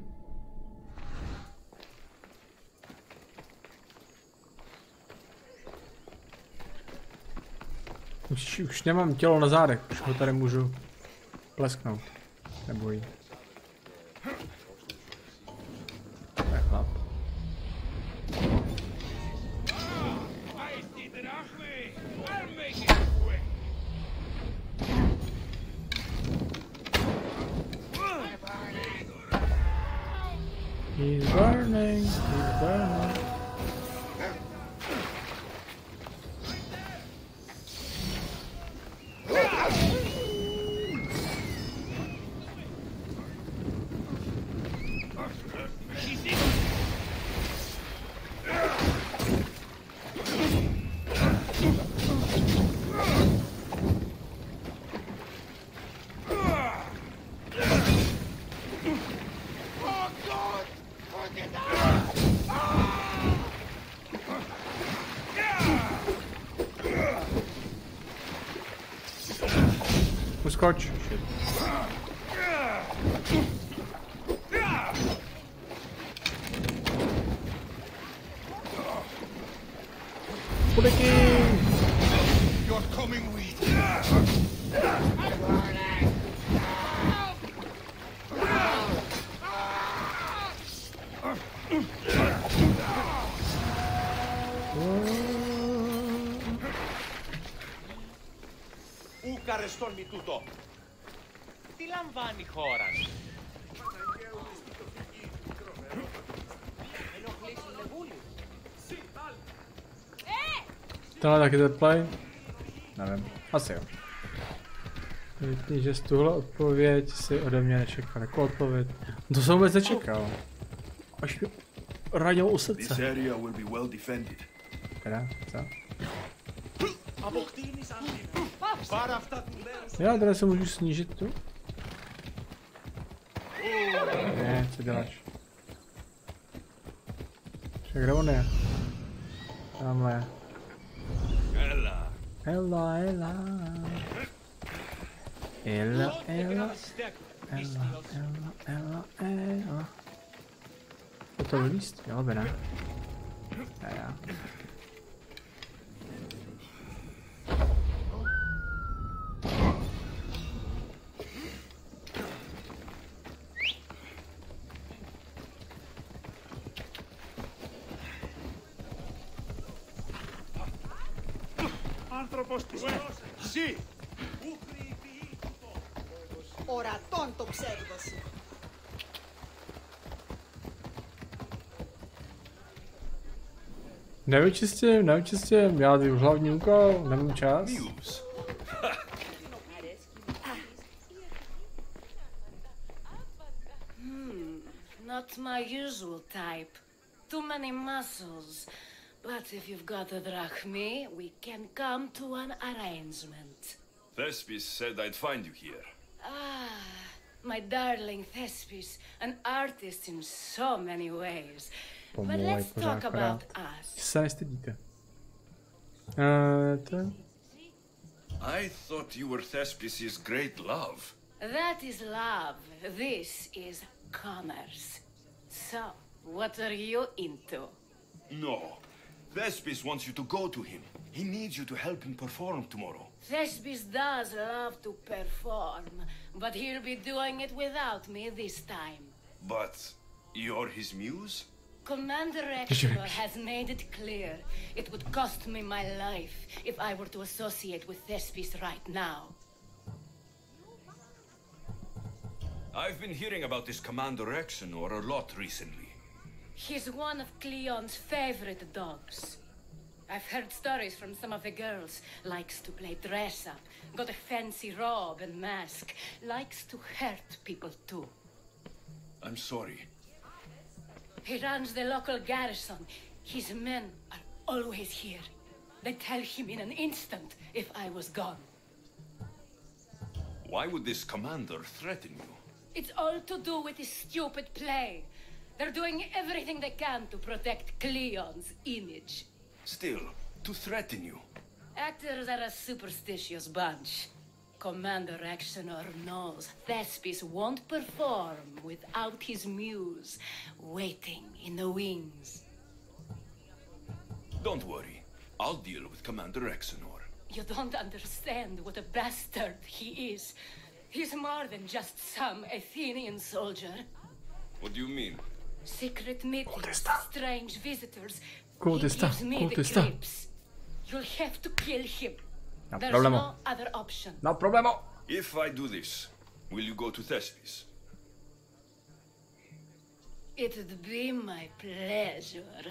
už, už nemám tělo na zádech, už ho tady můžu plesknout. Nebojí. To je chlap. He's burning, he's burning. Uskoč. Pudeky. You're coming with. Ου καρεστόν μη τούτο. τι λαμβάνει η χώρα. Tohle taky deadplay? Nevím, asi jo. Vidíte, že z tuhle odpověď si ode mě nečekal jako odpověď. To jsem vůbec nečekal. Až mi ranil u srdce. Teda, co? Já teda se můžu snížit tu? Ne, co děláš? Však kde on je? Tamhle. Ella, Ella. Ella, Ella, Ella, Ella, Ella, Ella. Je to vylíst? Jo, by ne. Ja, ja. Άνθρωπος της Θεός, ζει! Ορατών το ψεύδος σου. Nevyčistím, nevyčistím, já jdu hlavní úkol, nemám čas. Hmm, not my usual type. Too many muscles. But if you've got a drachmi, we can come to an arrangement. Thespis said I'd find you here. Ah, my darling Thespis, an artist in so many ways. But let's talk about us. Se nestydíte. Uh, to... I thought you were Thespis' great love. That is love. This is commerce. So, what are you into? No. Thespis wants you to go to him. He needs you to help him perform tomorrow. Thespis does love to perform, but he'll be doing it without me this time. But you're his muse? Commander Exor has made it clear it would cost me my life if I were to associate with Thespis right now. I've been hearing about this Commander Exenor a lot recently. He's one of Cleon's favorite dogs. I've heard stories from some of the girls. Likes to play dress-up, got a fancy robe and mask. Likes to hurt people too. I'm sorry. He runs the local garrison. His men are always here. They tell him in an instant if I was gone. Why would this commander threaten you? It's all to do with his stupid play. They're doing everything they can to protect Cleon's image. Still, to threaten you. Actors are a superstitious bunch. Commander Exenor knows Thespis won't perform without his muse waiting in the wings. Don't worry. I'll deal with Commander Exenor. You don't understand what a bastard he is. He's more than just some Athenian soldier. What do you mean? Secret meetings, strange visitors. He gives me the creeps. You'll have to kill him. No There's problemo. no other option. No problemo. If I do this, will you go to Thespis? It'd be my pleasure.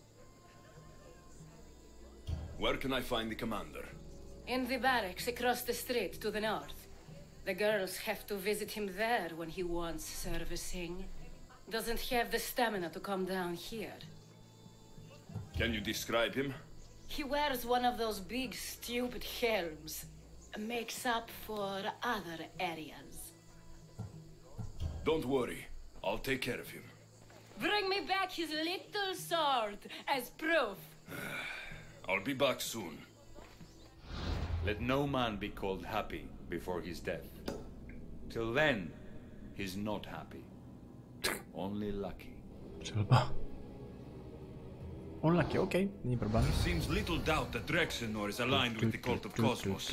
Where can I find the commander? In the barracks across the street to the north. The girls have to visit him there when he wants servicing. Doesn't have the stamina to come down here. Can you describe him? He wears one of those big, stupid helms. Makes up for other areas. Don't worry. I'll take care of him. Bring me back his little sword as proof. I'll be back soon. Let no man be called happy before his death. Till then, he's not happy. Only lucky. Třeba. Unlucky, okay, není problém. Seems little doubt that Drexenor is aligned with the cult of Cosmos.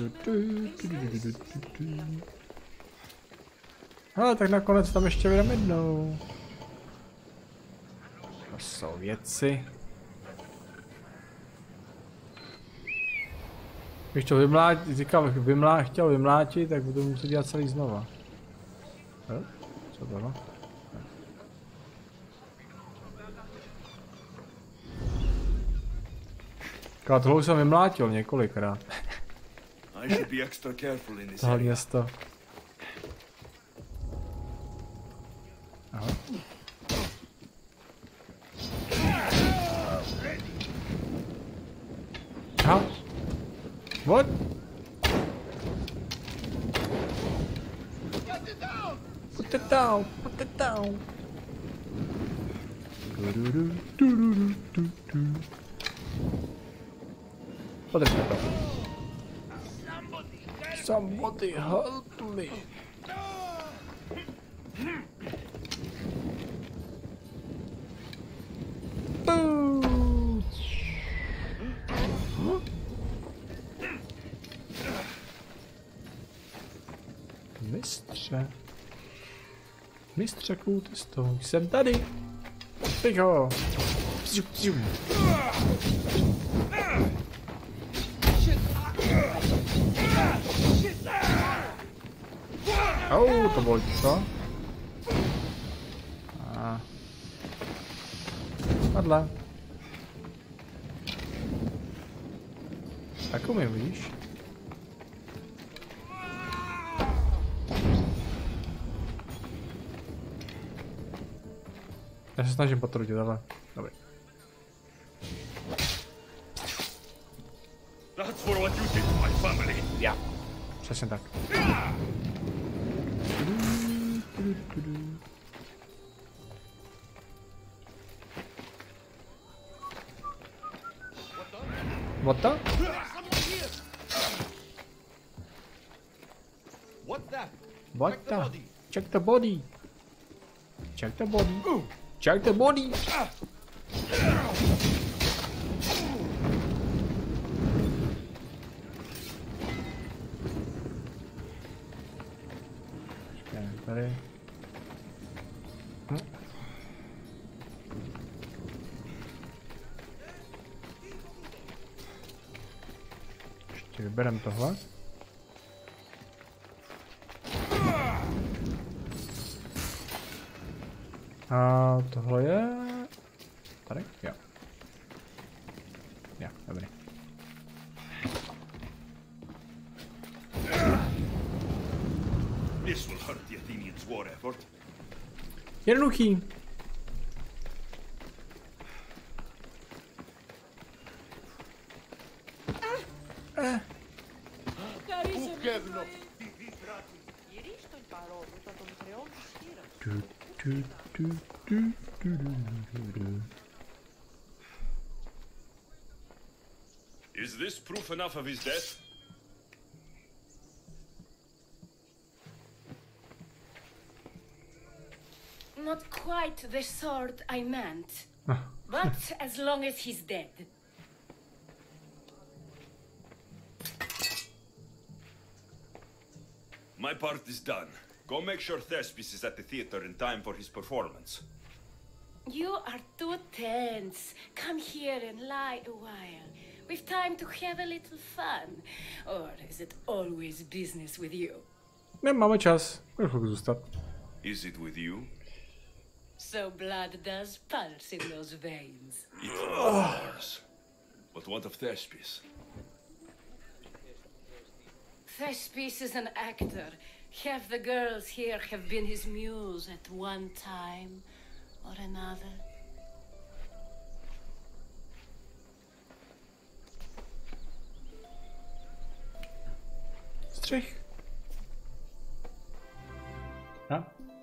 Ale tak nakonec tam ještě vyjdeme jednou. To jsou věci. Když to vymlátit, říkám, vymlá, chtěl vymlátit, tak budu muset dělat celý znova. Jo? Co bylo? Ká, tohle už jsem vymlátil několikrát. Tohle město. Aha. Aha. What? Put it down, put it down. What is that? Somebody help me. Boom. Mistře. Mistře kultistů, jsem tady. Pěch ho. Oh, to bylo co? A. Spadla. Tak umím, vidíš? Já se snažím potrudit, ale dobrý. That's for what you did to my family. Já. Přesně tak. What the? What that? What the? Check the body. Check the body. Check the body. Tady. Hm. Ještě vyberem tohle. A tohle je... Tady? Jo. Jo, dobrý. This will hurt the Athenians' war effort. Jednoduchý. Eh. Du, du, du, du, du, du, du. Is this proof enough of his death? Not quite the sort I meant. But as long as he's dead. My part is done. Go make sure Thespis is at the theater in time for his performance. You are too tense. Come here and lie a while. We've time to have a little fun. Or is it always business with you? Nemáme čas. Můžu zůstat. Is it with you? So blood does pulse in those veins. It does. But what of Thespis? Thespis is an actor. Half the girls here have been his muse at one time or another. Střih. No.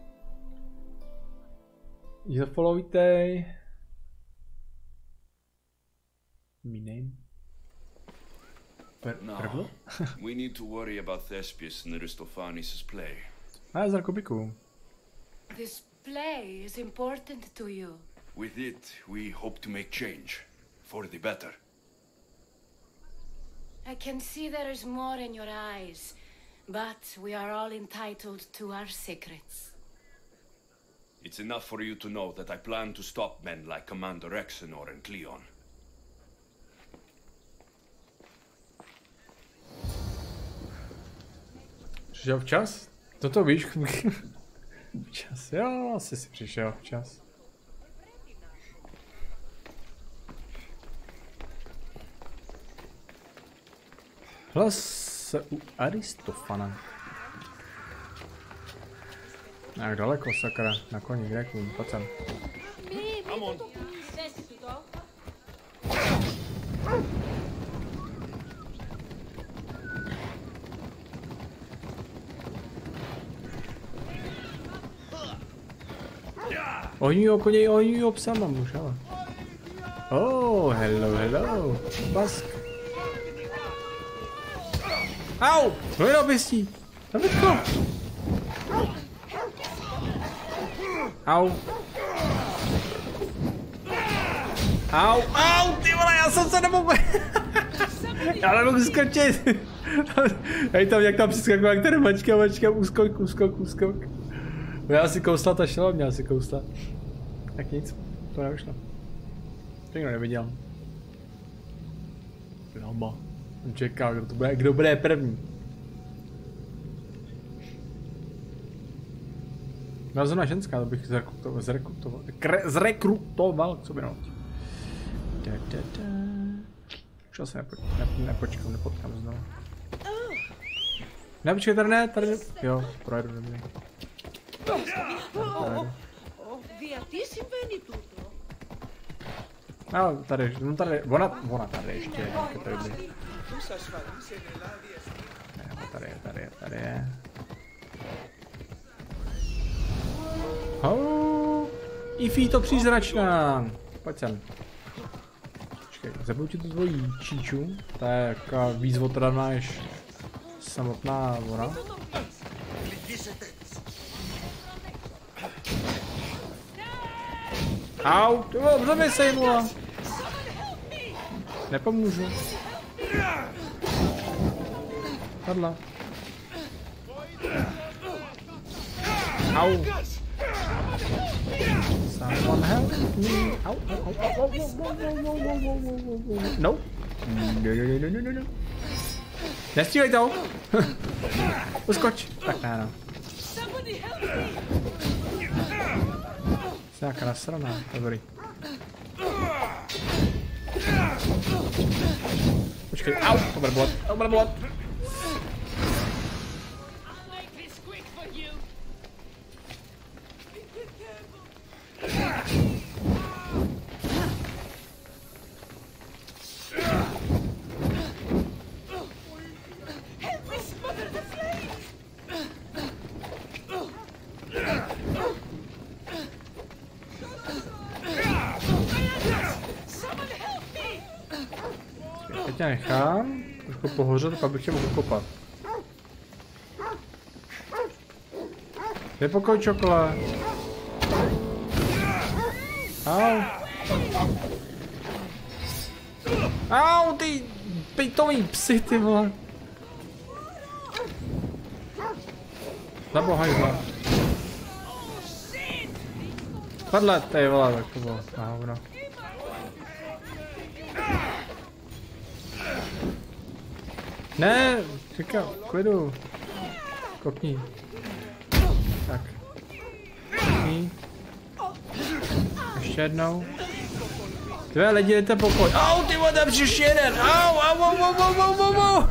Zafollowujte. My name. Per No. We need to worry about Thespis and Aristophanes' play. A za kubiku. This play is important to you. With it, we hope to make change. For the better. I can see there is more in your eyes, but we are all entitled to our secrets. It's enough for you to know that I plan to stop men like Commander Exenor and Cleon. Přišel včas? Toto víš? Včas, jo, asi si přišel včas. Hlas se u Aristofana. Jak daleko, sakra, na koni, Grekům, pojď sem. Oni jo, koně, oni jo, psa mám už, ale. Oh, hello, hello, bask. Au, to je doběstí, Davidko. Au. Au, au, ty vole, já jsem se nemohl. Já nemohu skočit. Hej tam, jak tam přiskakuje, jak tady mačka, mačka, úskok, úskok, úskok. Já si kousla, ta šla, měla si kousla. Tak nic, to neušlo. To nikdo neviděl. Lama. On čeká, kdo to bude, kdo bude první. Byla zrovna ženská, to bych zrekrutoval, zrekrutoval, zrekrutoval k sobě, no. Da, da, da. Už asi nepo, ne, nepočkám, nepotkám znovu. Ne, počkej, tady ne, tady ne. Jo, projedu, dobrý. No, tady, no tady, ona, ona tady ještě, jako tady by. Tady je, tady je, tady je. Oh, Ify to přízračná. Pojď sem. Počkej, zabudu ti tu tvojí číču. Ta je jaká víc otravná než samotná ona. Au, ty vole, dobře mi sejmula. Nepomůžu. Padla. Au. Someone help me. Au, au, au, au, au, au, au, au, no. No, no, no, no, no, no. Nestřílej to. Uskoč. Tak ne, no. Nějaká nasraná, dobrý. Počkej, au, to bude bolet, to bude bolet. Teď tě nechám, trošku pohořet, pak bych tě mohl kopat. Nepokoj čokole. Au. Au, ty pitomý psy, ty vole. Zabohajzla. Padle, ty vole, tak to bylo. Aha, ono. Ne, říkám, klidu. Kopni. Tak. Kopni. Ještě jednou. Tvé lidi, jdete pokoj. Au, ty vole, tam ještě jeden. Au, au, au, au, au, au, au, au.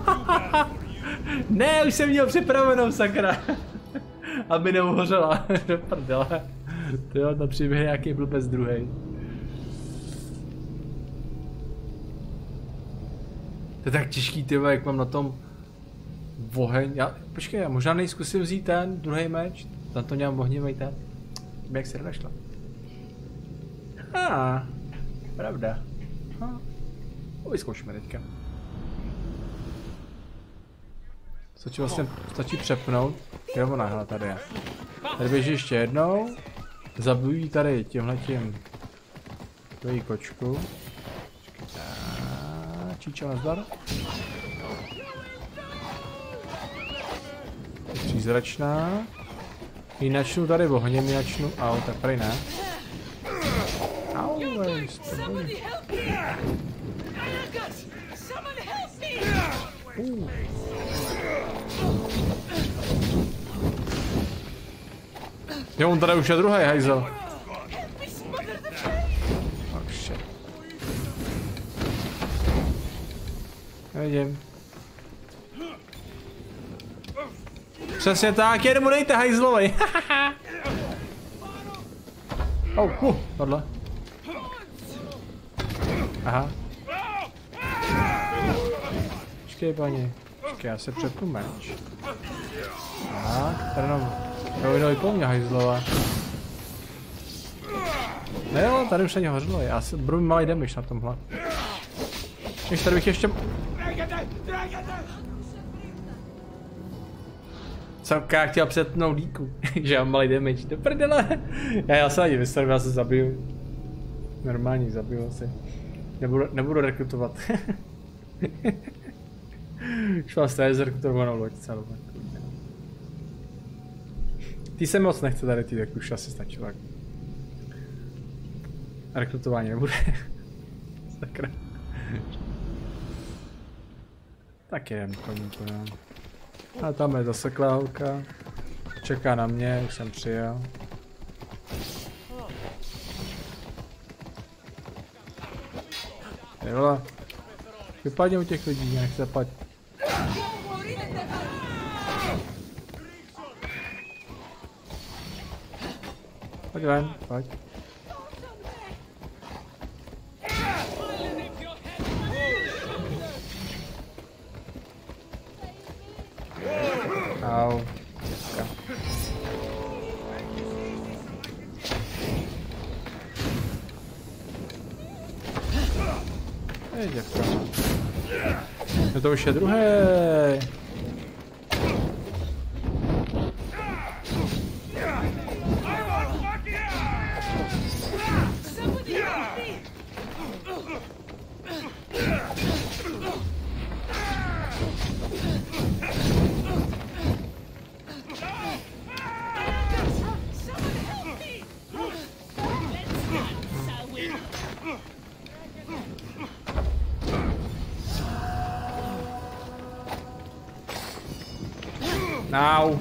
Ne, už jsem měl připravenou, sakra. Aby neuhořela. Do prdele. Tyjo, to příběh nějaký blbec druhej. To je tak těžký, tyjo, jak mám na tom oheň. Já, počkej, já možná nejzkusím vzít ten druhý meč. Tam to nějak ohnivej ten. Jak se nedošla. Ah, pravda. Ah. Vyzkoušíme teďka. Stačí vlastně, stačí přepnout. Jo, ona, hele, tady je. Tady běží ještě jednou. Zabijí tady tímhletím tvojí kočku. Číčo, nazdar. Přízračná. Ji načnu tady ohněm, ji načnu. Au, tak tady ne. Au, jste bolí. Uh. Jo, on tady už je druhý hajzel. Oh shit. Nevidím. Přesně tak, jeden mu dejte hajzlovej. Oh, uh, tohle. Aha. Počkej, paní. Počkej, já se přepnu meč. Tak, tady nám rovinou i po mně hajzlova. Ne jo, tady už není hořilo, já se budu malý damage na tomhle. Ještě tady bych ještě... Samka chtěla přetnout líku, že mám malý damage, do prdele. Já, já se ani vystavím, já se zabiju. Normální, zabiju asi. Nebudu, nebudu rekrutovat. Už mám stále zrekrutovanou loď celou. Ty se moc nechce tady ty, tak už asi stačilo. Rekrutování nebude. Sakra. Tak jdem koníku, no. A tam je zaseklá holka. Čeká na mě, už jsem přijel. Ty vole. Vypadně u těch lidí, nech se pať. Pojď ven, pojď. Au. Dětka. Hej, dětka. No to už je druhý. Au.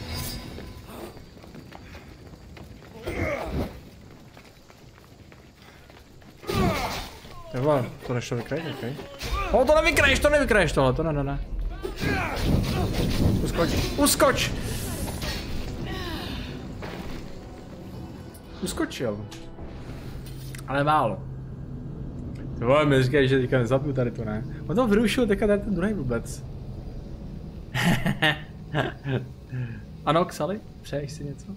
Tyhle, to nešlo vykrajit, okej. Okay. O, to nevykraješ, to nevykraješ tohle, to ne, ne, ne. Uskoč, uskoč! Uskočil. Ale málo. Tyhle, mi říkají, že teďka nezabiju tady to, ne. On to vyrušil teďka tady ten druhý vůbec. Ano, Xali, přeješ si něco?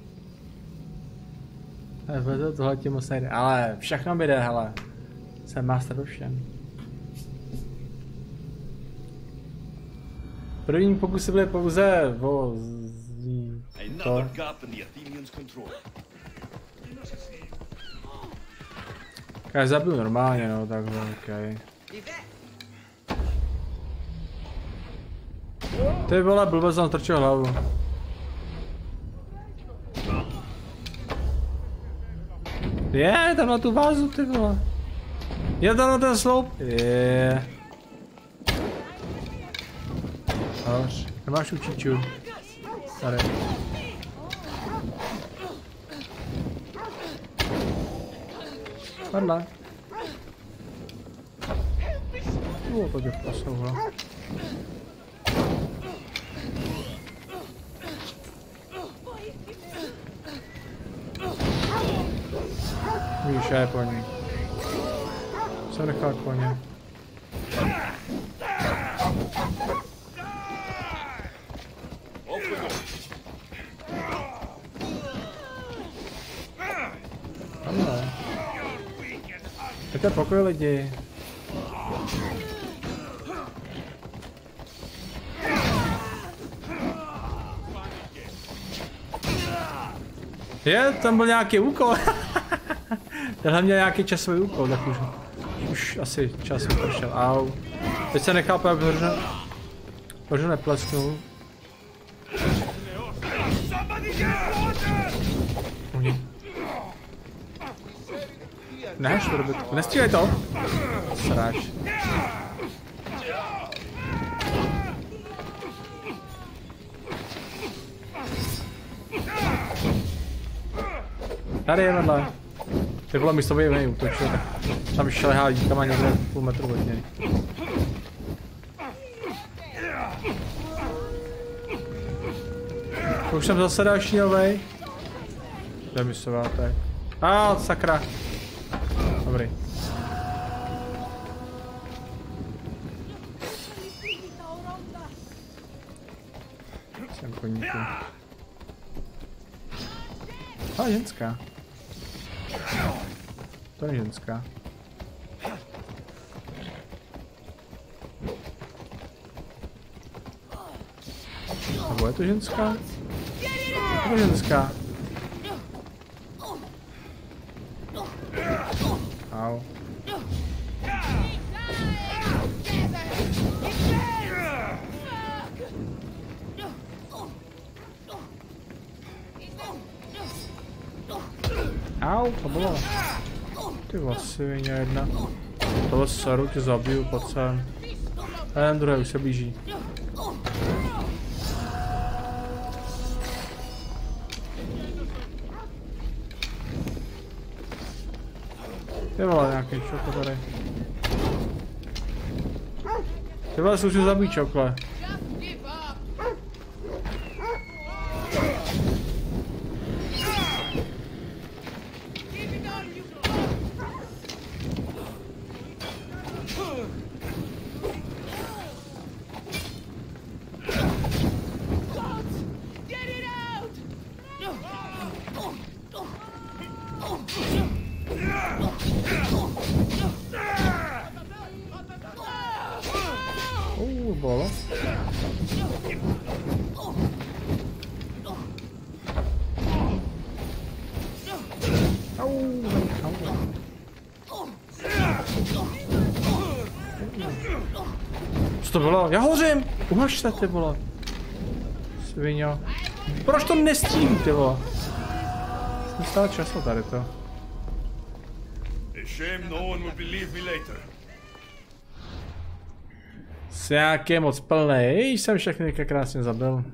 To, tohle ti moc nejde, ale všechno mi jde, hele. Jsem master do všem. První pokusy byly pouze o... to. Já zabiju normálně, no, takhle, okej. Ty vole, blbec nám trčil hlavu. Je, tam na tu vázu, ty vole. Je tam na ten sloup. Je. Hoř, nemáš učiču. Tady. Padla. O, to děvka souhla. Víš, já je po ní. Co nechal po ní? Tamhle. Pojďte pokoj lidi. Je, tam byl nějaký úkol. Tenhle měl nějaký časový úkol, tak už, už asi čas vypršel. Au. Teď se nechápu, jak hořu, hořu neplesknul. Ne, štrobitku. Nestřílej to! Sráč. Tady je vedle. Ty vole, místo by mě útočil, tak tam šlehá díkama někde půl metru od něj. Už jsem zase další novej. Zamisovátek. A ah, sakra. Dobrý. Jsem koníku. A ženská. To je ženská. Nebo je to ženská? Je to ženská. Au. Au, to bylo. Ty vlasy, jedna. Tohle seru tě zabiju, pojď sem. A ten druhý už se blíží. Ty vole, nějaký čoko tady. Ty vole, zkusím zabít čokle. Uh, bola. Au, au. Co to bylo? Já hořím! Uhaž se, ty vole. Sviňo. Proč to nestřílí, ty vole? Nestává času tady to. A shame no one will believe me later. Sják je moc plnej, již jsem všechny krásně zabil.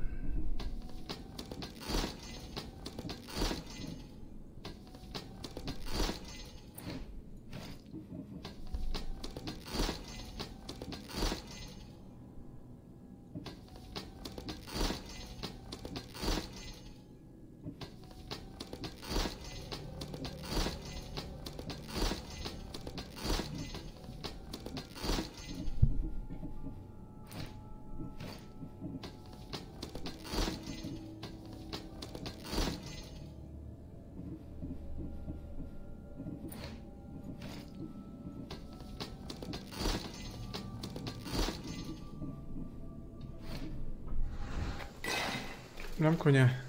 Mám koně.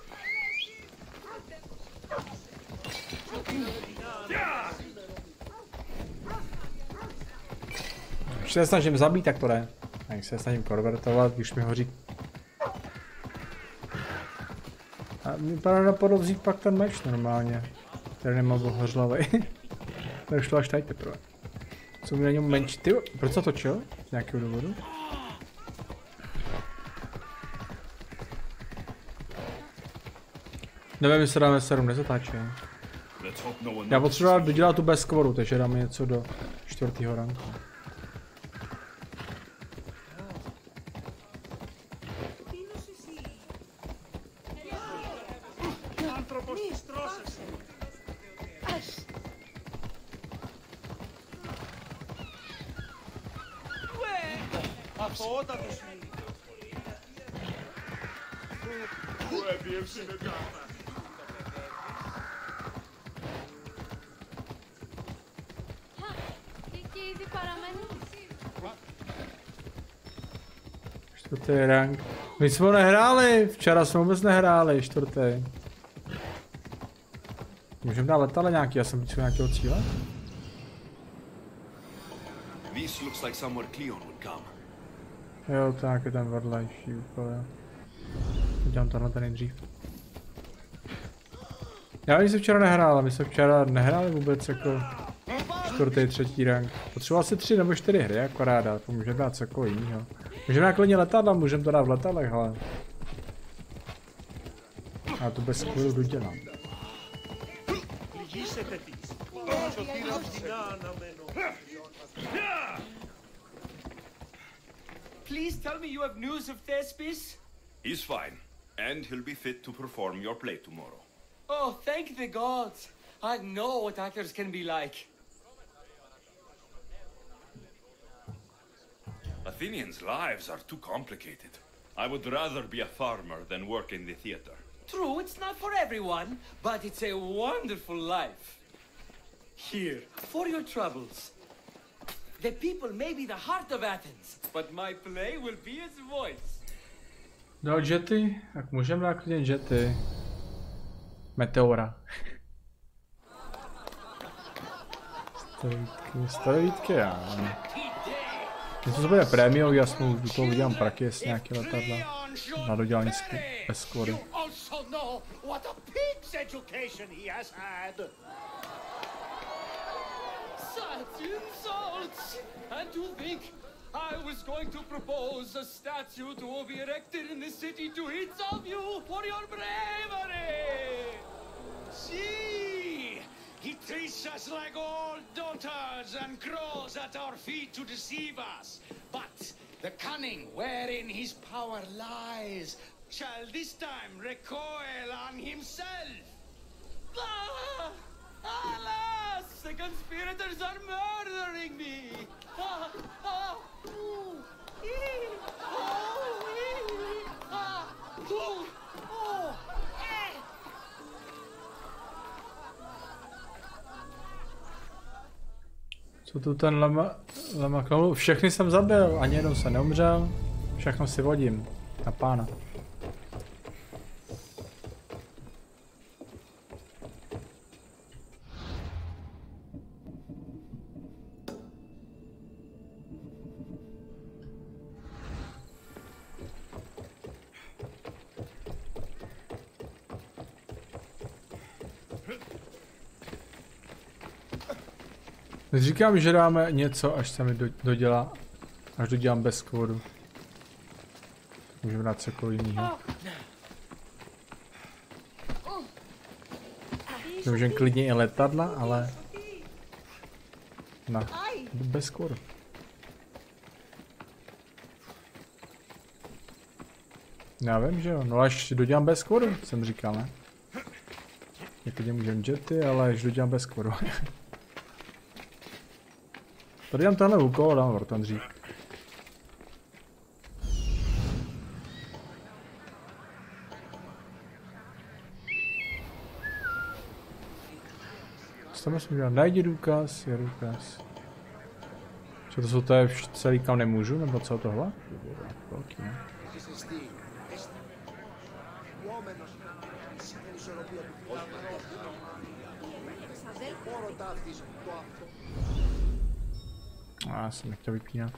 Když se snažím zabít, tak to jde. A když se snažím konvertovat, když mi hoří. A mi právě napadlo vzít pak ten meč normálně. Který nemá bohořlavej. To šlo až tady teprve. Co mi na něm menší? Ty, proč to točil? Z nějakého důvodu? Nevím, jestli dáme sedm, nezatáčí. Já potřebuji dodělat tu bez kvoru, takže dáme něco do čtvrtého ranku. Čtvrtý rank. My jsme ho nehráli, včera jsme vůbec nehráli, čtvrtý. Můžeme dát letadle nějaký, já jsem víc nějakého cíle? This looks like somewhere Cleon would come. Jo, tak je tam vedlejší úplně. Udělám tohle tady nejdřív. Já jsem včera nehrál, my jsme včera nehráli vůbec jako čtvrtý, třetí rank. Potřeboval asi tři nebo čtyři hry, akorát dát, to můžeme dát cokoliv jinýho. Můžeme klidně letadla, můžeme to dát v letadlech, ale... Já to bez skvělu dodělám. Please tell me you have news of Thespis? He's fine, and he'll be fit to perform your play tomorrow. Oh, thank the gods. I know what actors can be like. Athenians' lives are too complicated. I would rather be a farmer than work in the theater. True, it's not for everyone, but it's a wonderful life. Here, for your troubles. The people may be the heart of Athens, but my play will be its voice. No, jety? Tak můžeme dát klidně jety. Meteora. Starevítky, starevítky, já nevím. Když to bude prémiou, já jsme do toho udělám prakys, nějaké letadla. Na dodělání bez skóry. Such insults! And to think I was going to propose a statue to be erected in the city to each of you for your bravery! See! He treats us like old dotards and crawls at our feet to deceive us. But the cunning wherein his power lies shall this time recoil on himself. Ah! Alas! The conspirators are murdering me! Ah! Ah! Ooh! Ee! Oh! Ee! Ah! Ooh! Oh! Eh! Co tu ten lama, lama klamu? Všechny jsem zabil, ani jednou se neumřel. Všechno si vodím. Na pána. Říkám, že dáme něco, až se mi do, dodělá, až dodělám bez kódu. Můžeme dát cokoliv jiného. Můžeme klidně i letadla, ale na, bez kódu. Já vím, že jo, no až dodělám bez kódu, jsem říkal, ne? Klidně můžeme jety, ale až dodělám bez kódu. Tady dám tenhle úkol a dám vrtandřík. Co tam musím dělat? Najdi důkaz, je důkaz. Co to jsou to je celý, kam nemůžu, nebo co tohle? Velký, ne? A já jsem nechtěl vypínat.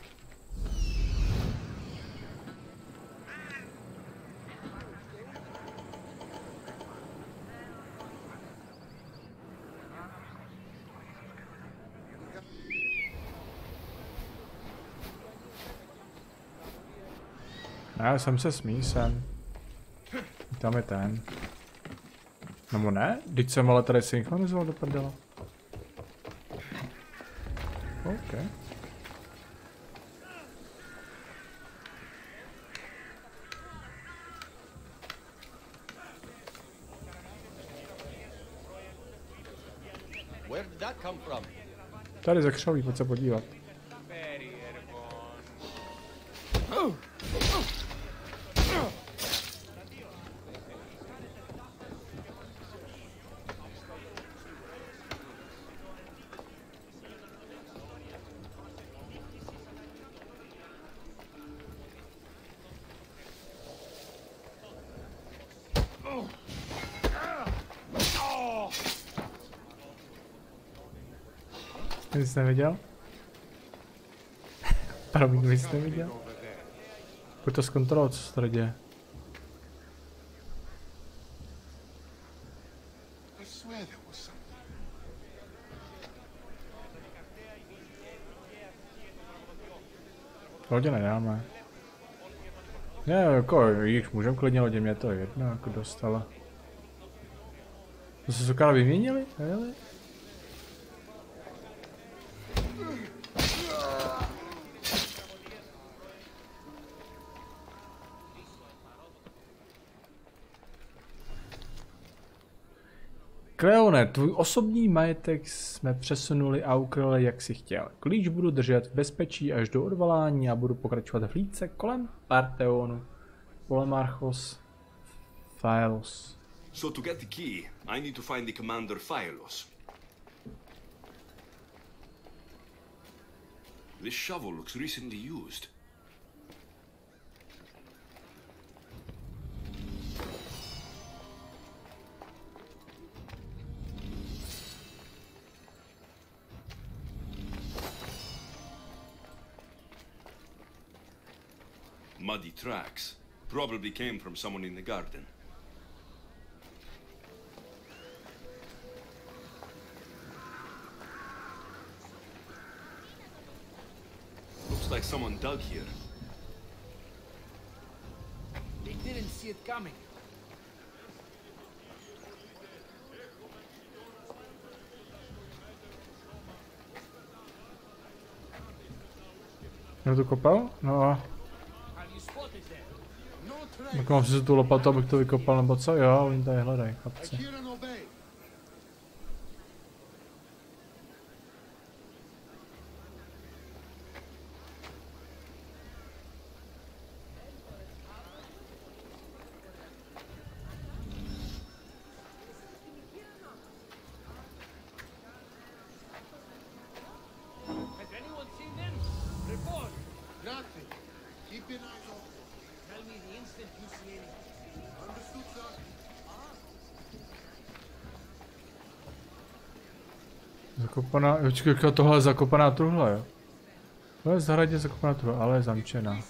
Já jsem se smí sem. Tam je ten. Nebo ne? Vždyť jsem ale tady synchronizoval do prdela. OK. Tady ze křoví, pojď se podívat. Nic neviděl? Promiň, nic neviděl? Pojď to zkontrolovat, co se tady děje. Lodě nedáme. Ne, jako, jich můžeme klidně lodě, mě to je jedno, jako dostala. To se sukára vyměnili? Nejeli? Kleone, tvůj osobní majetek jsme přesunuli a ukryli, jak si chtěl. Klíč budu držet v bezpečí až do odvolání a budu pokračovat v hlídce kolem Partheonu. Polemarchos Phylos. So to get the key, I need to find the commander Phylos. This shovel looks recently used. Muddy tracks. Probably came from someone in the garden. Looks like someone dug here. They didn't see it coming. Kdo to kopal? No a... Tak mám si tu lopatu, abych to vykopal, nebo co? Jo, oni tady hledají, chlapci. Zakopaná, počkej, tohle je zakopaná truhle, jo? To je v zahradě zakopaná truhle, ale je zamčená.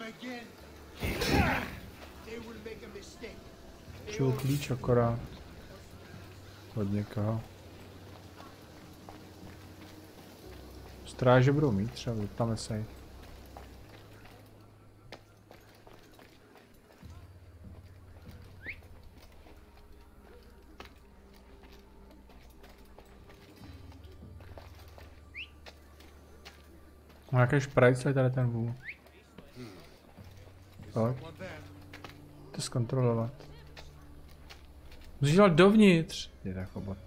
Čil klíč akorát. Od někoho. Stráže budou mít třeba, zeptáme se jí. Má nějaké šprajcle tady ten vůl. Tak. To zkontrolovat. Musíš dát dovnitř. Je tak obot.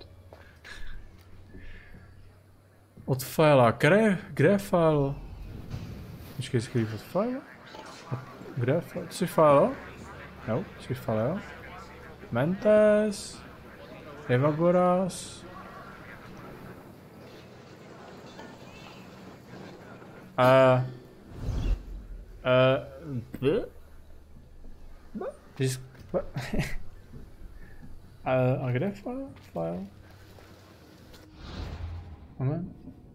Od file. Kde, kde je file? Počkej, skryt od file? Kde je file? Jsi file? Jo, jsi file, jo. Mentes. Evagoras. Uh, uh, Just, uh, a kde je file? File? Moment.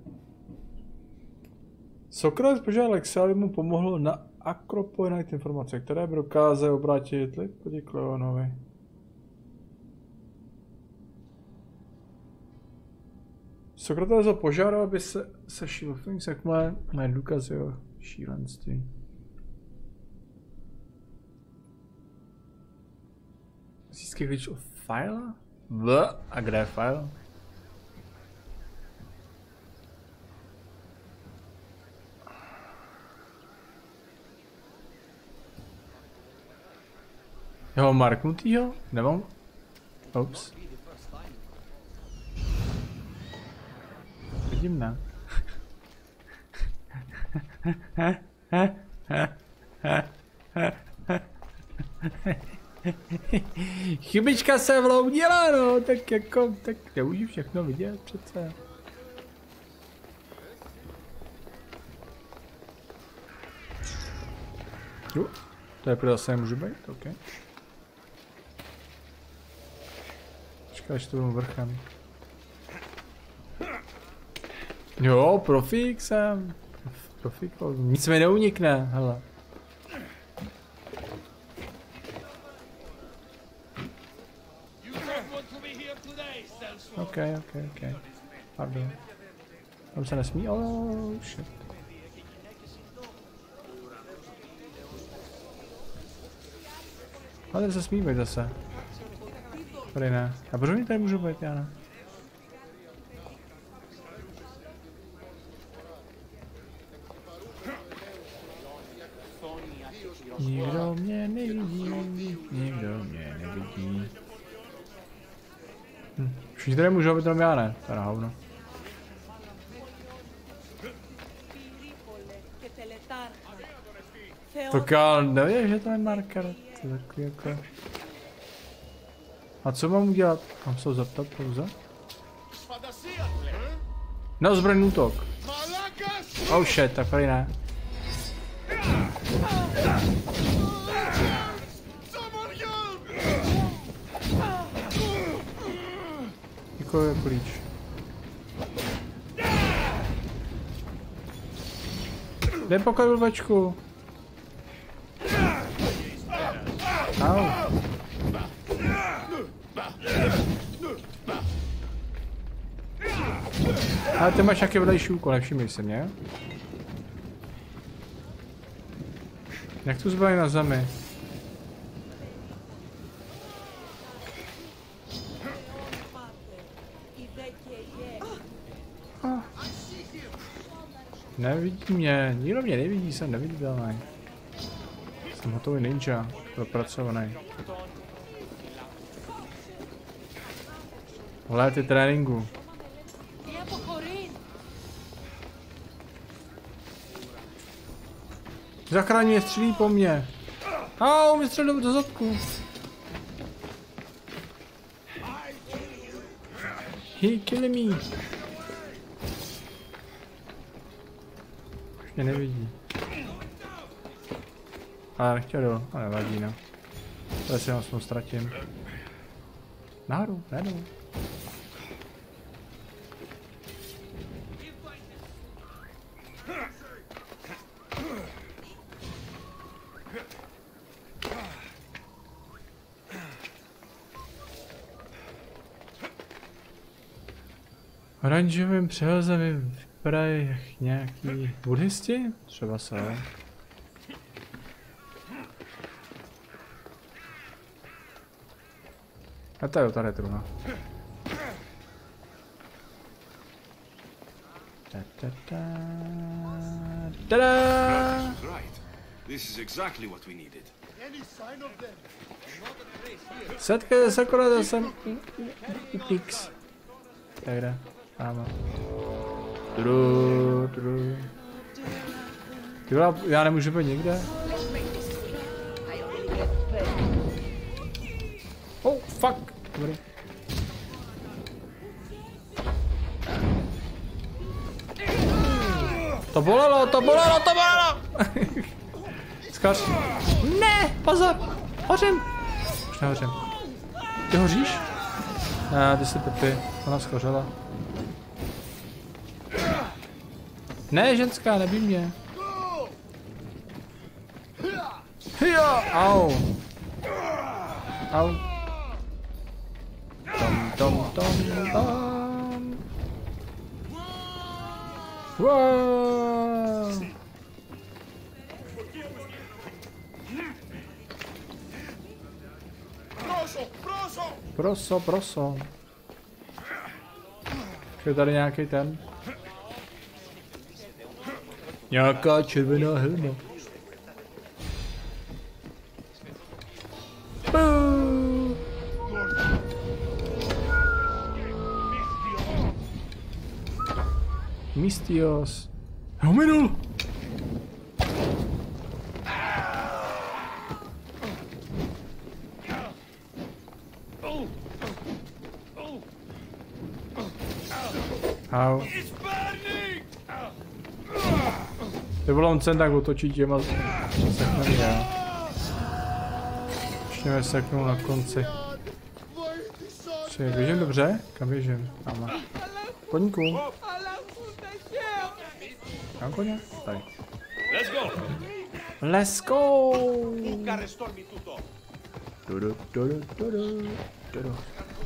Sokrates požádal Alexe, aby mu pomohl na Akropoli najít informace, které by dokázaly obrátit lid proti Kleonovi. Sokrates ho požádal, aby se sešil v tom, jak má, má důkazy o šílenství. Získej klíč od file? V? A kde je file? Jo, marknutýho? Nemám? Ups. Vidím, ne? Chybička se vloudila, no, tak jako, tak nemůžu všechno vidět přece. Jo, to je zase nemůžu být, ok. Počkej, až to budu vrchem. Jo, profík jsem. Profík, nic mi neunikne, hele. Ok, ok, ok. Pardon. Tam se nesmí, oh shit. Ale tady se smí být zase. Tady ne. A proč tady můžu být, já ne? Nikdo mě nevidí, nikdo mě nevidí. Hm, Všichni tady můžou být, jenom já ne. To je na hovno. Tak já nevím, že to je marker. To je takový jako... A co mám udělat? Mám se ho zeptat pouze? Na ozbrojený útok. Oh shit, tak tady ne. Jako je klíč. Dej pokoj, blbečku. Au. Ale ty máš nějaký vedlejší úkol, nevšimli se mě. Jak tu zbraň na zemi? Ah. Nevidí mě, nikdo mě nevidí, jsem neviditelný. Jsem hotový ninja, propracovaný. Léty tréninku. Zachraň mě, střílí po mně. Au, mě střelil do zadku. He kill me. Už mě nevidí. Ale nechtěl do, ale nevadí, no. To si ho ztratím. Nahoru, najednou. Oranžovým přehozem vypadají jak nějaký buddhisti? Třeba se. A to je tady truhna. Ta ta ta. Tada! This is exactly what we needed. Setkej se akorát jsem X. Tak jde. Áno. Tru, tru. Tyhle, já nemůžu být nikde. Oh, fuck. Dobrý. To bolelo, to bolelo, to bolelo! Skař. Ne, pozor, hořím. Už nehořím. Ty hoříš? Ne, ty jsi Pepi, ona schořela. Ne, ženská, nebij mě. Hija, au. Au. Tom, tom, tom, tom. Wow. Proso, proso. Je tady nějaký ten? Nějaká červená helma. Mistios. Já ho minul. Au. Ty vole, on sem tak otočí těma seknem já. Ještě mě seknou na konci. Čili, běžím dobře? Kam běžím? Tam. Koníku. Kam koně? Tady. Let's go. Let's go. Dudu, dudu, dudu, dudu.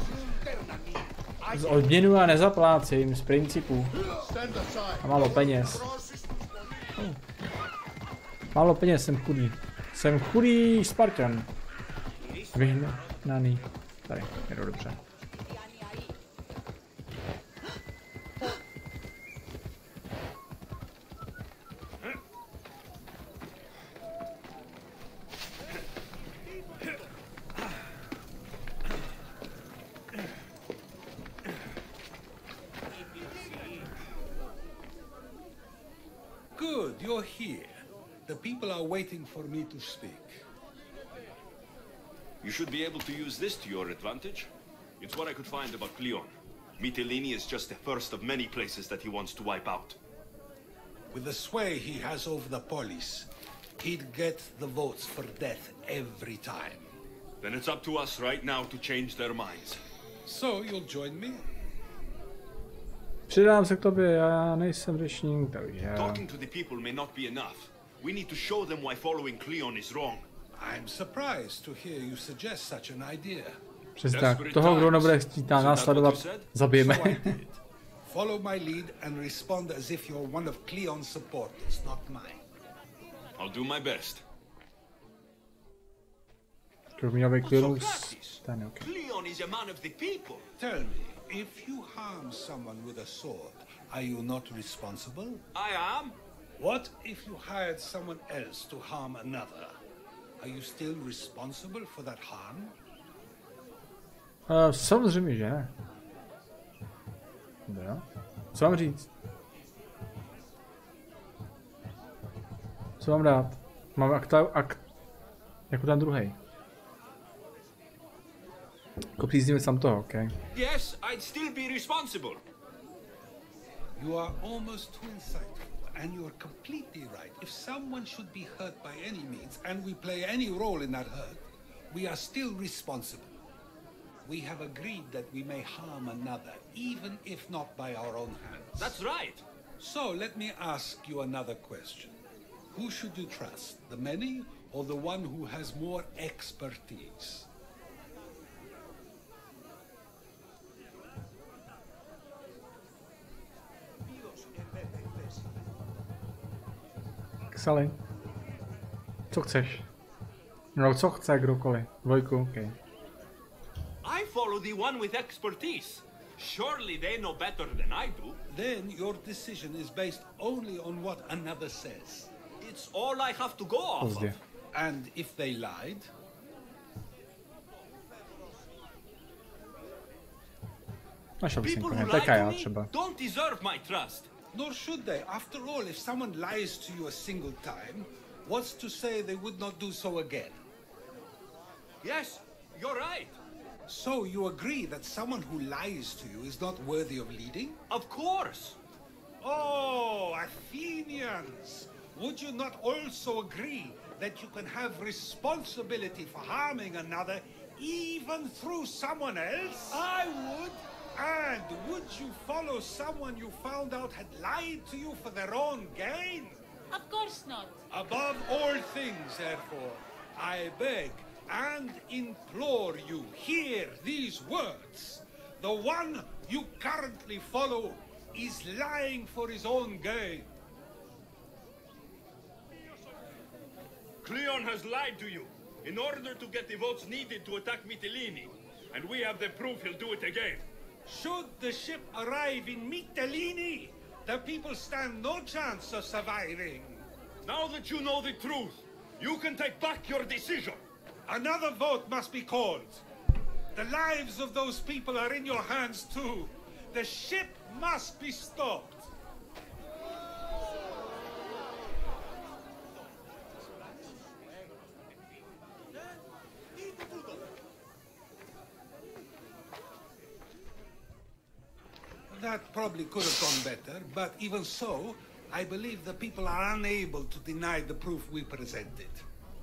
Z odměnu já nezaplácím, z principu. A málo peněz. Oh. Málo peněz, jsem chudý. Jsem chudý Spartan. Vyhnaný. Tady, jedu dobře. The people are waiting for me to speak. You should be able to use this to your advantage. It's what I could find about Cleon. Mytilene is just the first of many places that he wants to wipe out. With the sway he has over the police, he'd get the votes for death every time. Then it's up to us right now to change their minds. So you'll join me? Přidám se k tobě, já nejsem řečník, takže... Talking to the people may not be enough. We need to show them why following Cleon is wrong. I'm surprised to hear you suggest such an idea. Přesně tak, toho, kdo nebude chtít následovat, zabijeme. Follow my lead and respond as if you're one of Cleon's supporters, not mine. I'll do my best. Měl by Cleonus, ten okay. Cleon is a man of the people. Tell me, if you harm someone with a sword, are you not responsible? I am. What if you hired someone else to harm another? Are you still responsible for that harm? Uh, samozřejmě, že ne. Dobrá. Co mám říct? Co mám dát? Mám akta, akt, jako ten druhý. Jako příznivě sám toho, ok? Yes, I'd still be responsible. You are almost too insightful, and you're completely right. If someone should be hurt by any means, and we play any role in that hurt, we are still responsible. We have agreed that we may harm another, even if not by our own hands. That's right. So let me ask you another question. Who should you trust, the many or the one who has more expertise? Ksali. Co chceš? No, co chce kdokoliv. Dvojku, ok. I follow the one with expertise. Surely they know better than I do. Then your decision is based only on what another says. It's all I have to go off of. And if they lied? People who lie to me don't deserve my trust. Nor should they. After all, if someone lies to you a single time, what's to say they would not do so again? Yes, you're right. So you agree that someone who lies to you is not worthy of leading? Of course. Oh, Athenians! Would you not also agree that you can have responsibility for harming another even through someone else? I would. And would you follow someone you found out had lied to you for their own gain? Of course not. Above all things, therefore, I beg and implore you, hear these words. The one you currently follow is lying for his own gain. Cleon has lied to you in order to get the votes needed to attack Mytilene. And we have the proof he'll do it again. Should the ship arrive in Mytilene, the people stand no chance of surviving. Now that you know the truth, you can take back your decision. Another vote must be called. The lives of those people are in your hands too. The ship must be stopped. That probably could have gone better, but even so, I believe the people are unable to deny the proof we presented.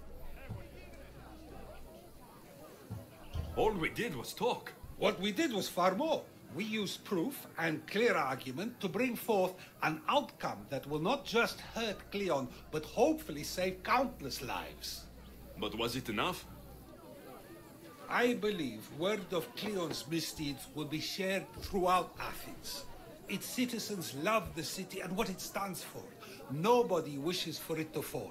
All we did was talk. What we did was far more. We used proof and clear argument to bring forth an outcome that will not just hurt Cleon, but hopefully save countless lives. But was it enough? I believe word of Cleon's misdeeds will be shared throughout Athens. Its citizens love the city and what it stands for. Nobody wishes for it to fall.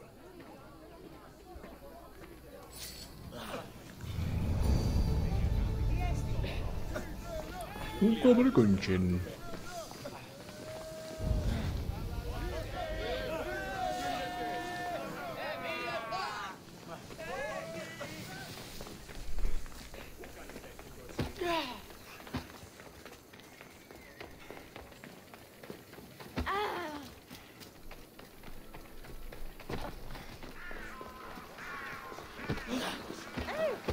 Úkol bude končen.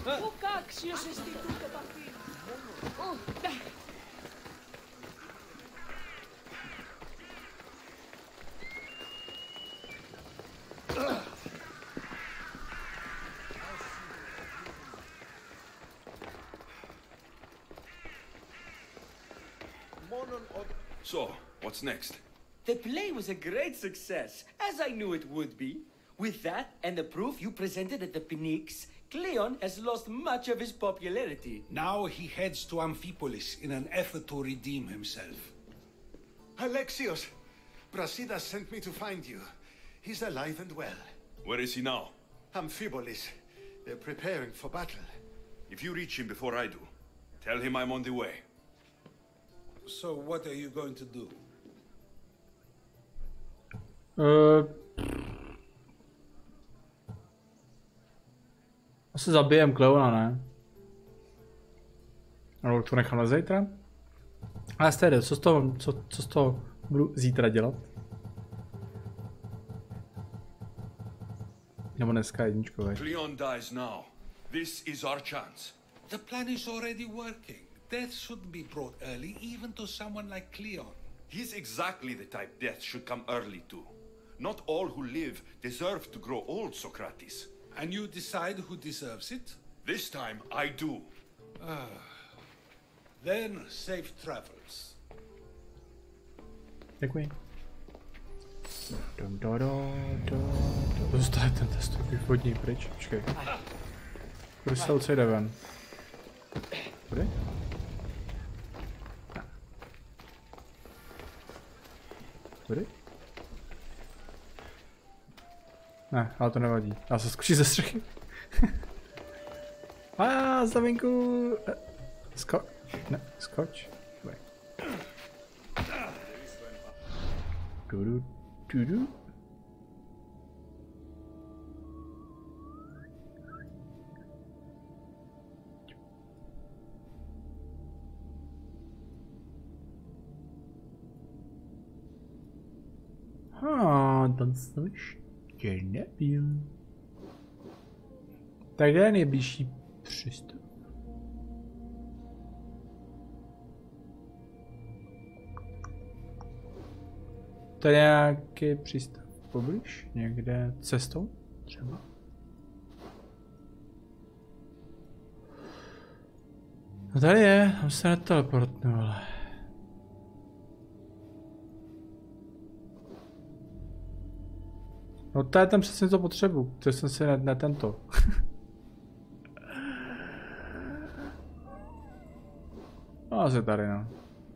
So, what's next? The play was a great success, as I knew it would be. With that and the proof you presented at the Pnyx, Cleon has lost much of his popularity. Now he heads to Amphipolis in an effort to redeem himself. Alexios, Brasidas sent me to find you. He's alive and well. Where is he now? Amphipolis. They're preparing for battle. If you reach him before I do, tell him I'm on the way. So what are you going to do? Uh, asi zabijem Cleona, ne? Nebo to nechám na zítra? Ale stejně, co z toho, co, co z toho budu zítra dělat? Nebo dneska jedničkové. Cleon dies now. This is our chance. The plan is already working. Death should be brought early, even to someone like Cleon. He's exactly the type death should come early to. Not all who live deserve to grow old, Socrates. And you decide who deserves it? This time, I do. Ah. Then, safe travels. Děkuji. Dum, do, do, do, do. Dostane ten test, vyvodní pryč. Počkej. Bude se outside ven. Bude? Ne. Bude? Ne, ale to nevadí. Já se zkuším ze střechy. A znamínku. Sko... Ne, skoč. Dudu, dudu. Ha, tam jsem ještě nebyl. Tak kde je nejbližší přístup? Tady nějaký přístav poblíž? Někde cestou? Třeba? No tady je, tam se neteleportnu, ale... No to je tam přesně to potřebu, to jsem si ne, ne tento. No asi tady, no.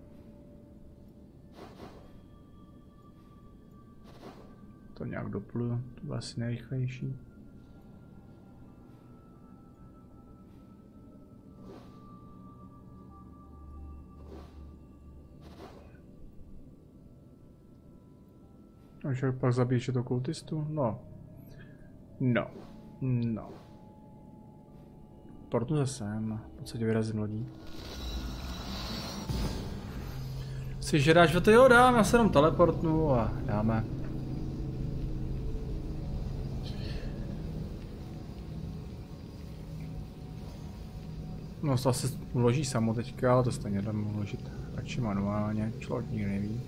To nějak dopluju, to bylo asi nejrychlejší. Až pak zabít ještě to kultistu? No. No. No. Portu zase, v podstatě vyrazím lodí. Jsi žeráš, že to jo, dám, já se jenom teleportnu a dáme. No to asi uloží samo teďka, ale to stejně tam uložit radši manuálně, člověk nikdy neví.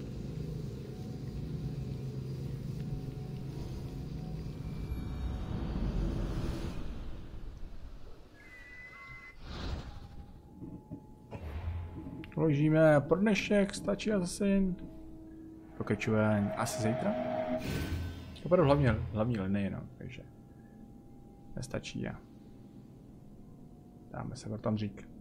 Uložíme pro dnešek, stačí asi. Pokračujeme asi zítra. To bude hlavně hlavní linii, no, takže nestačí a dáme se tam řík.